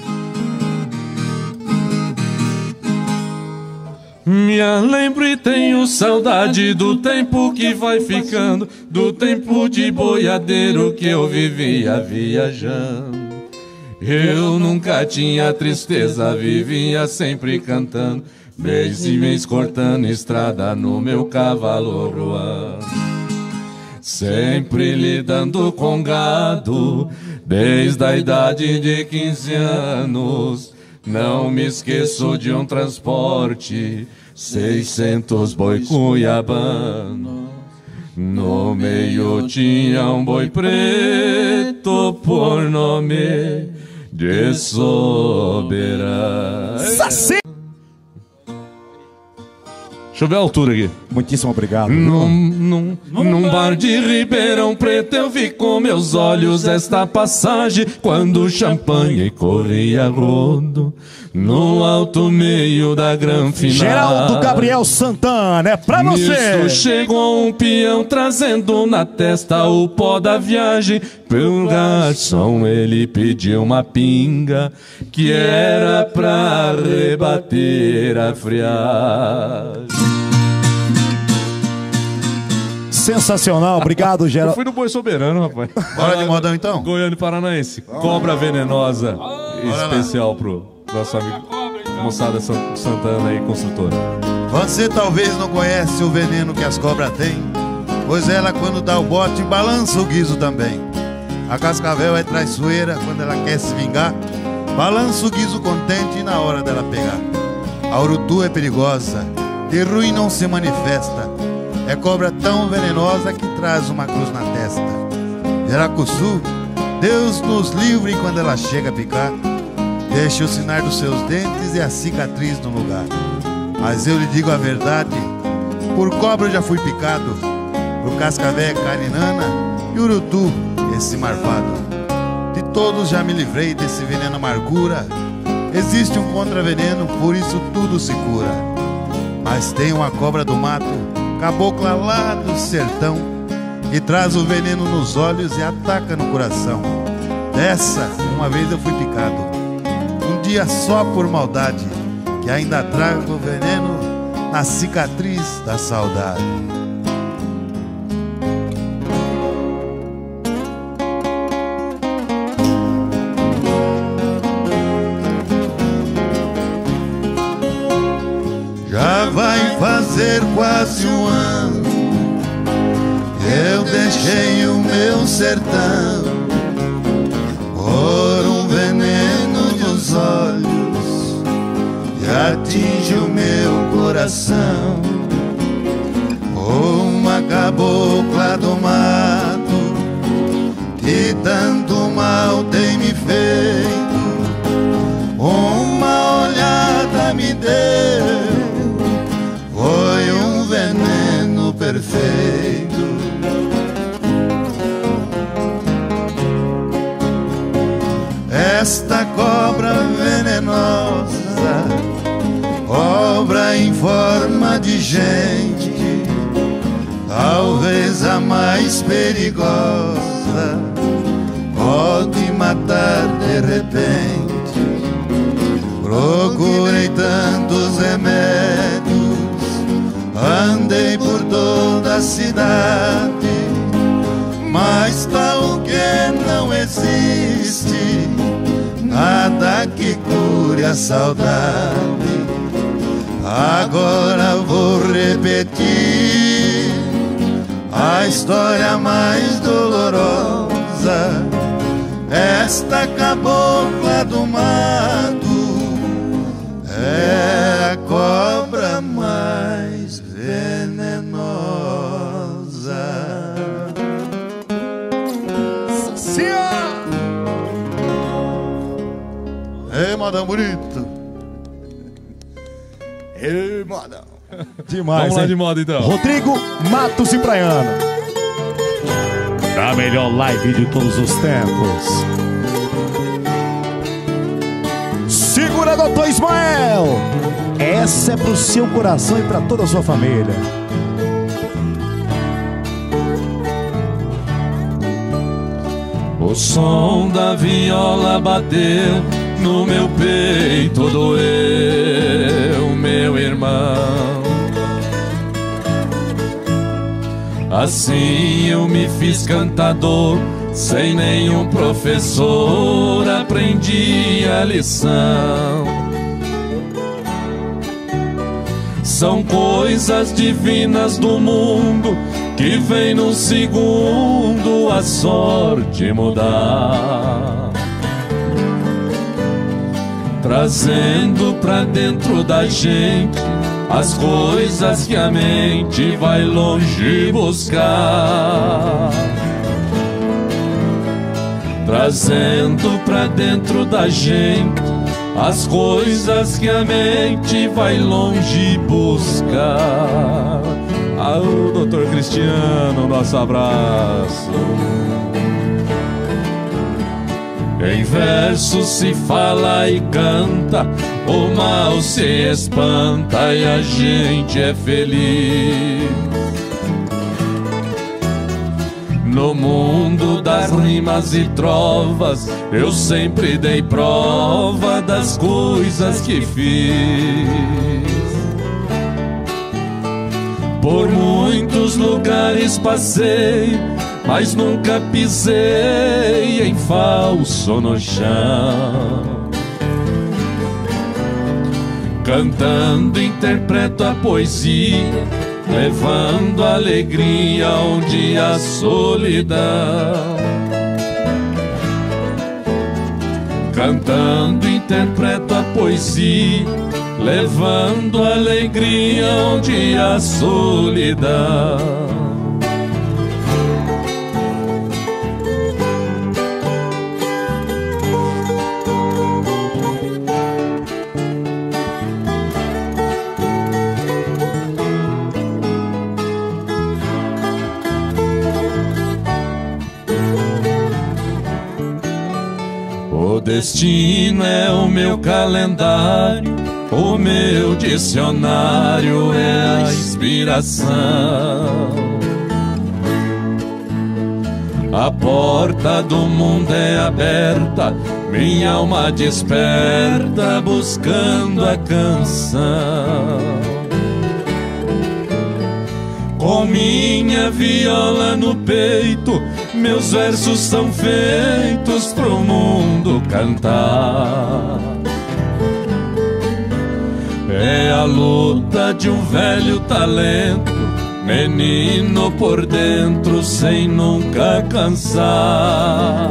Me lembro e tenho saudade do tempo que vai ficando, do tempo de boiadeiro que eu vivia viajando. Eu nunca tinha tristeza, vivia sempre cantando, mês e mês cortando estrada no meu cavalo ruando. Sempre lidando com gado, desde a idade de quinze anos. Não me esqueço de um transporte, seiscentos boi cuiabano. No meio tinha um boi preto por nome de Soberano. Saci! Deixa eu ver a altura aqui. Muitíssimo obrigado. Num, num, num bar de Ribeirão Preto eu vi com meus olhos esta passagem, quando o champanhe corria rodo no alto meio da gran final. Geraldo Gabriel Santana, é pra você. Nisso chegou um peão trazendo na testa o pó da viagem. Pelo garçom ele pediu uma pinga que era pra rebater a friagem. Sensacional, obrigado, Geraldo. Eu fui no Boi Soberano, rapaz. Bora de modão então? Goiânia e Paranaense. Cobra venenosa. Especial pro nosso amigo moçada Santana aí, construtora. Você talvez não conhece o veneno que as cobras têm, pois ela quando dá o bote balança o guizo também. A cascavel é traiçoeira quando ela quer se vingar, balança o guizo contente na hora dela pegar. A urutu é perigosa, de ruim não se manifesta, é cobra tão venenosa que traz uma cruz na testa. Jaracuçu, Deus nos livre quando ela chega a picar, deixa o sinal dos seus dentes e a cicatriz no lugar. Mas eu lhe digo a verdade, por cobra eu já fui picado, por cascavé caninana e urutu, esse marvado. De todos já me livrei desse veneno amargura, existe um contraveneno, por isso tudo se cura. Mas tem uma cobra do mato, cabocla lá do sertão, que traz o veneno nos olhos e ataca no coração. Dessa, uma vez eu fui picado, um dia só por maldade, que ainda trago o veneno na cicatriz da saudade. Já vai fazer quase um ano, eu deixei o meu sertão por um veneno nos olhos que atinge o meu coração. Uma cabocla do mato que tanto mal tem me feito, uma olhada me deu, foi um veneno perfeito. Esta cobra venenosa, cobra em forma de gente, talvez a mais perigosa, pode matar de repente. Procurei tantos remédios, andei por toda a cidade, mas tal que não existe nada que cure a saudade. Agora vou repetir a história mais dolorosa. Esta cabocla do mato é a cobra mais venenosa. Ei, madame bonito. Ei, modão. Demais, Vamos lá hein? de moda, então. Rodrigo Matos e Praiano. A melhor live de todos os tempos. Segura, doutor Ismael. Essa é pro seu coração e pra toda a sua família. O som da viola bateu no meu peito, doeu, meu irmão. Assim eu me fiz cantador, sem nenhum professor aprendi a lição. São coisas divinas do mundo que vem num segundo a sorte mudar, trazendo pra dentro da gente as coisas que a mente vai longe buscar, trazendo pra dentro da gente as coisas que a mente vai longe buscar. Ah, o doutor Cristiano, nosso abraço. Em versos se fala e canta, o mal se espanta e a gente é feliz. No mundo das rimas e trovas, eu sempre dei prova das coisas que fiz. Por muitos lugares passei, mas nunca pisei em falso no chão. Cantando interpreto a poesia, levando alegria onde há solidão. Cantando interpreto a poesia, levando alegria onde há solidão. O destino é o meu calendário, o meu dicionário é a inspiração. A porta do mundo é aberta, minha alma desperta buscando a canção. Com minha viola no peito, meus versos são feitos pro mundo cantar. É a luta de um velho talento, menino por dentro sem nunca cansar.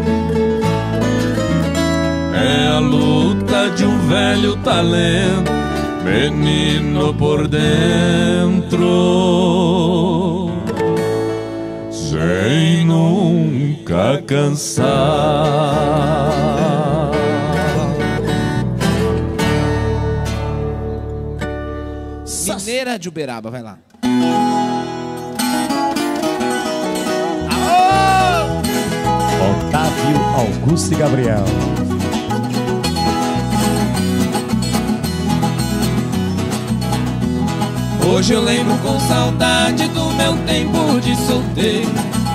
É a luta de um velho talento, menino por dentro sem nunca cansar. Mineira de Uberaba, vai lá. Otávio Augusto e Gabriel. Hoje eu lembro com saudade do meu tempo de solteiro.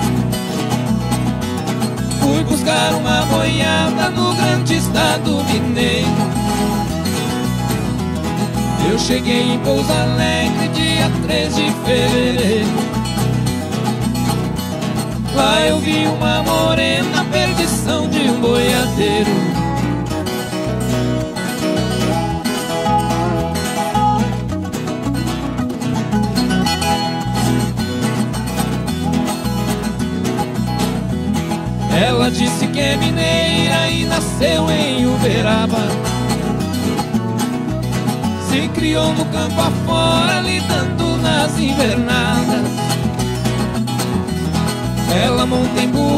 Fui buscar uma boiada no grande estado mineiro. Eu cheguei em Pouso Alegre dia três de fevereiro. Lá eu vi uma morena, perdição de um boiadeiro. Ela disse que é mineira e nasceu em Uberaba. Se criou no campo afora, lidando nas invernadas. Ela monta em burro.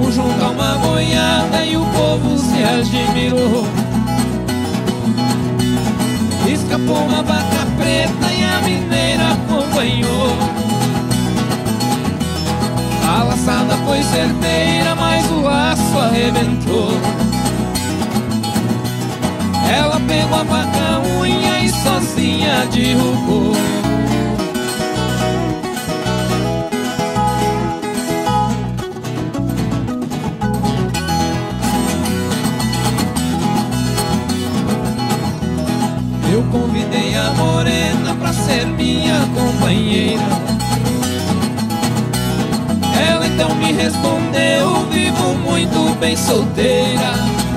Chegou junto a uma boiada e o povo se admirou. Escapou uma vaca preta e a mineira acompanhou. A laçada foi certeira, mas o laço arrebentou. Ela pegou a vaca unha e sozinha derrubou. Eu convidei a morena pra ser minha companheira. Ela então me respondeu: vivo muito bem solteira.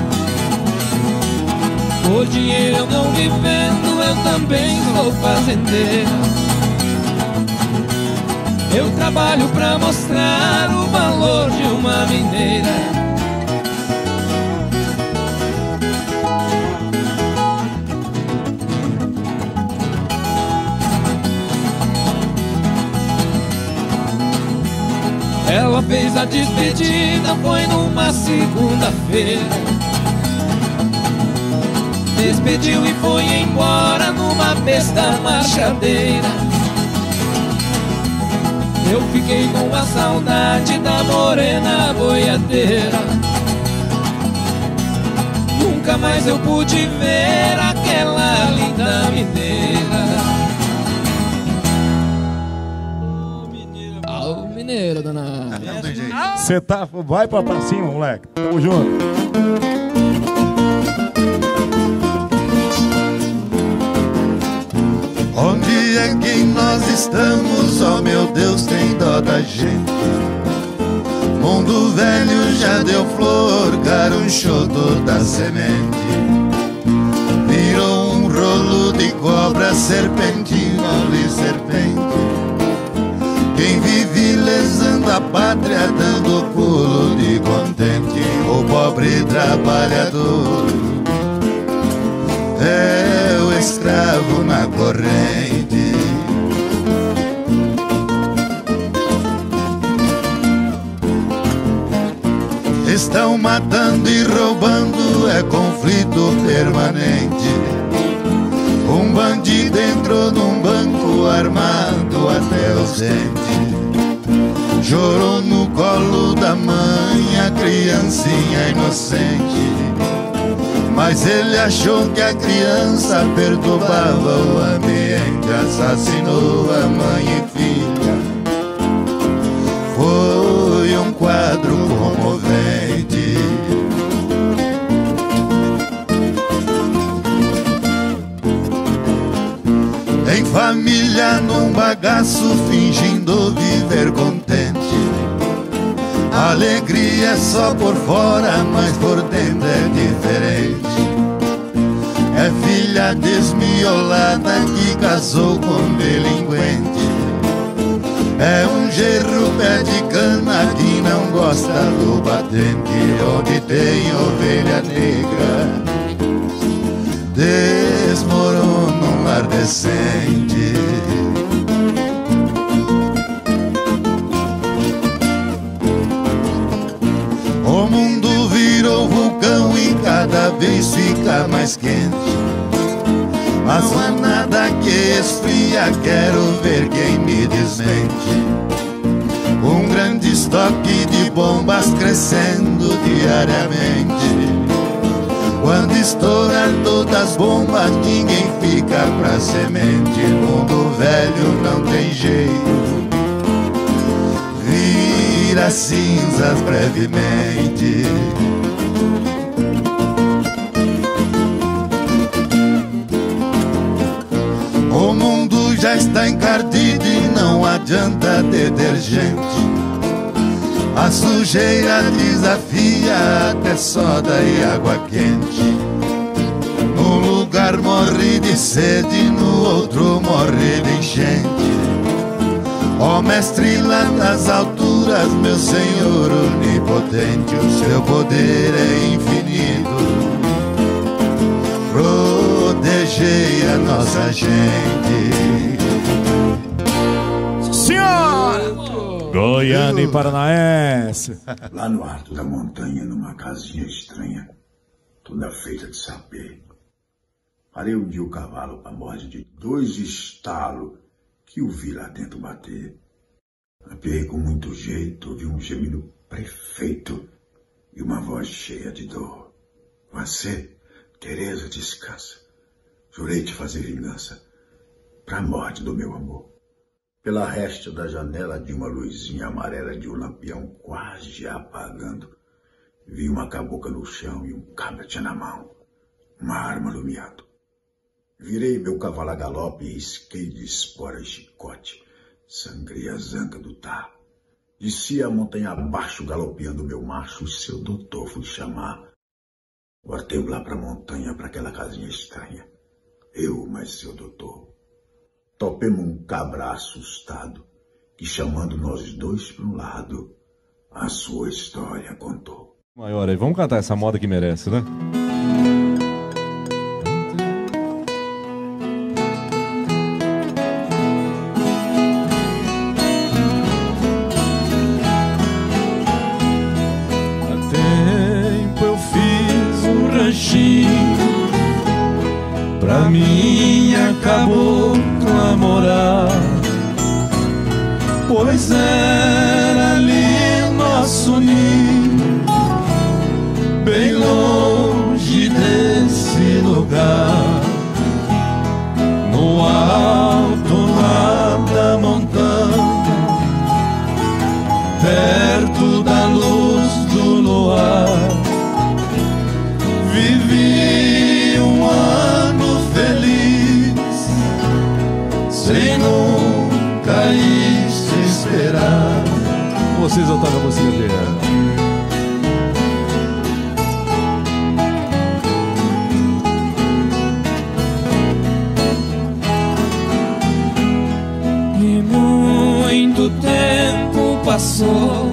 Por dinheiro eu não vivendo, eu também sou fazendeira. Eu trabalho pra mostrar o valor de uma mineira. Ela fez a despedida, foi numa segunda-feira. Despediu e foi embora numa besta marchadeira. Eu fiquei com a saudade da morena boiadeira. Nunca mais eu pude ver aquela linda mineira. Ô, mineiro, dona. Você tá. Vai pra, pra cima, moleque. Tamo junto. Onde é que nós estamos? Oh meu Deus, tem dó da gente. Mundo velho já deu flor, carunchou toda a semente. Virou um rolo de cobra, serpentina-lhe serpente. Quem vive lesando a pátria, dando pulo de contente. O pobre trabalhador é o escravo na corrente. Estão matando e roubando, é conflito permanente. Um bandido entrou num banco armado até os dentes. Chorou no colo da mãe a criancinha inocente. Mas ele achou que a criança perturbava o ambiente. Assassinou a mãe e filha. Foi um quadro comovente. Em família num bagaço, fingindo viver contente. Alegria é só por fora, mas por dentro é diferente. É filha desmiolada que casou com delinquente. É um gerro pé de cana que não gosta do batente. Onde tem ovelha negra, desmorona um lar decente. O mundo virou vulcão e cada vez fica mais quente. Mas não há nada que esfria, quero ver quem me desmente. Um grande estoque de bombas crescendo diariamente. Quando estourar todas as bombas, ninguém fica pra semente. Mundo velho não tem jeito, vira cinzas brevemente. O mundo já está encardido e não adianta detergente. A sujeira desafia até soda e água quente. Num lugar morre de sede, no outro morre de enchente. Ó mestre lá das alturas, meu Senhor onipotente, o seu poder é infinito. Protegei a nossa gente. Senhora! Goiânia e Paranaense. Lá no alto da montanha, numa casinha estranha, toda feita de sapê, parei um dia o cavalo a morte de dois estalos que o vi lá dentro bater. Apiei com muito jeito, ouvi um gemido prefeito e uma voz cheia de dor. Você, Teresa, descansa. Jurei te fazer vingança pra morte do meu amor. Pela resta da janela de uma luzinha amarela de um lampião quase apagando, vi uma cabocla no chão e um cabra na mão, uma arma lumiando. Virei meu cavalo a galope e isquei de espora e chicote, sangrei a zanga do tá. Desci a montanha abaixo, galopeando meu macho, o seu doutor fui chamar. Voltei lá pra montanha, pra aquela casinha estranha. Eu, mais seu doutor. Topemos um cabra assustado, que chamando nós dois para um lado, a sua história contou. Maior aí, vamos cantar essa moda que merece, né? Há tempo eu fiz um ranchinho pra minha cabocla morar, pois era ali nosso ninho, bem longe desse lugar, no alto lá da montanha, perto da luz do luar. Vivi um ano feliz, sem nunca isso esperar. Vocês voltaram a música dele. E muito tempo passou,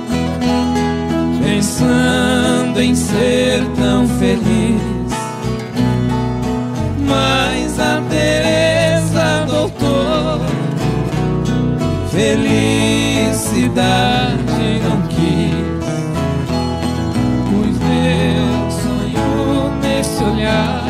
pensando em ser tão feliz, mas a Teresa, doutor, felicidade não quis, pois meu sonho nesse olhar,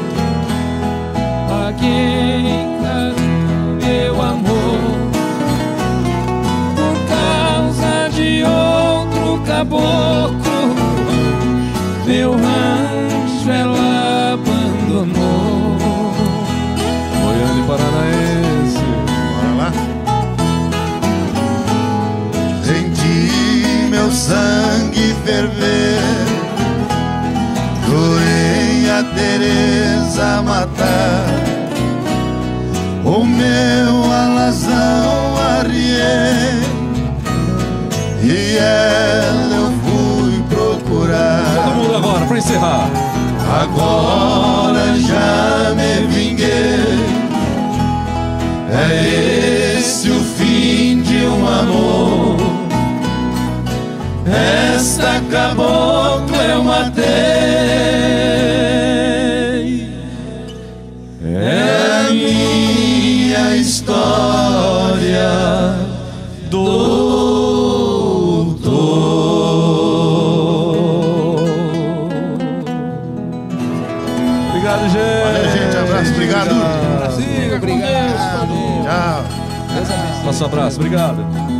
paguei caro meu amor, por causa de outro caboclo, meu rancho ela abandonou. Goiânia e Paranaense. Bora lá. Senti meu sangue ferver, jurei a Teresa matar, o meu alazão arriei, e ela eu fui procurar. Todo mundo agora, pra encerrar. Agora já me vinguei, é esse o fim de um amor. Esta cabocla eu matei, é a minha história, doutor. Obrigado, gente. Valeu, gente. Abraço, obrigado. Obrigado. Tchau. Nosso abraço, obrigado.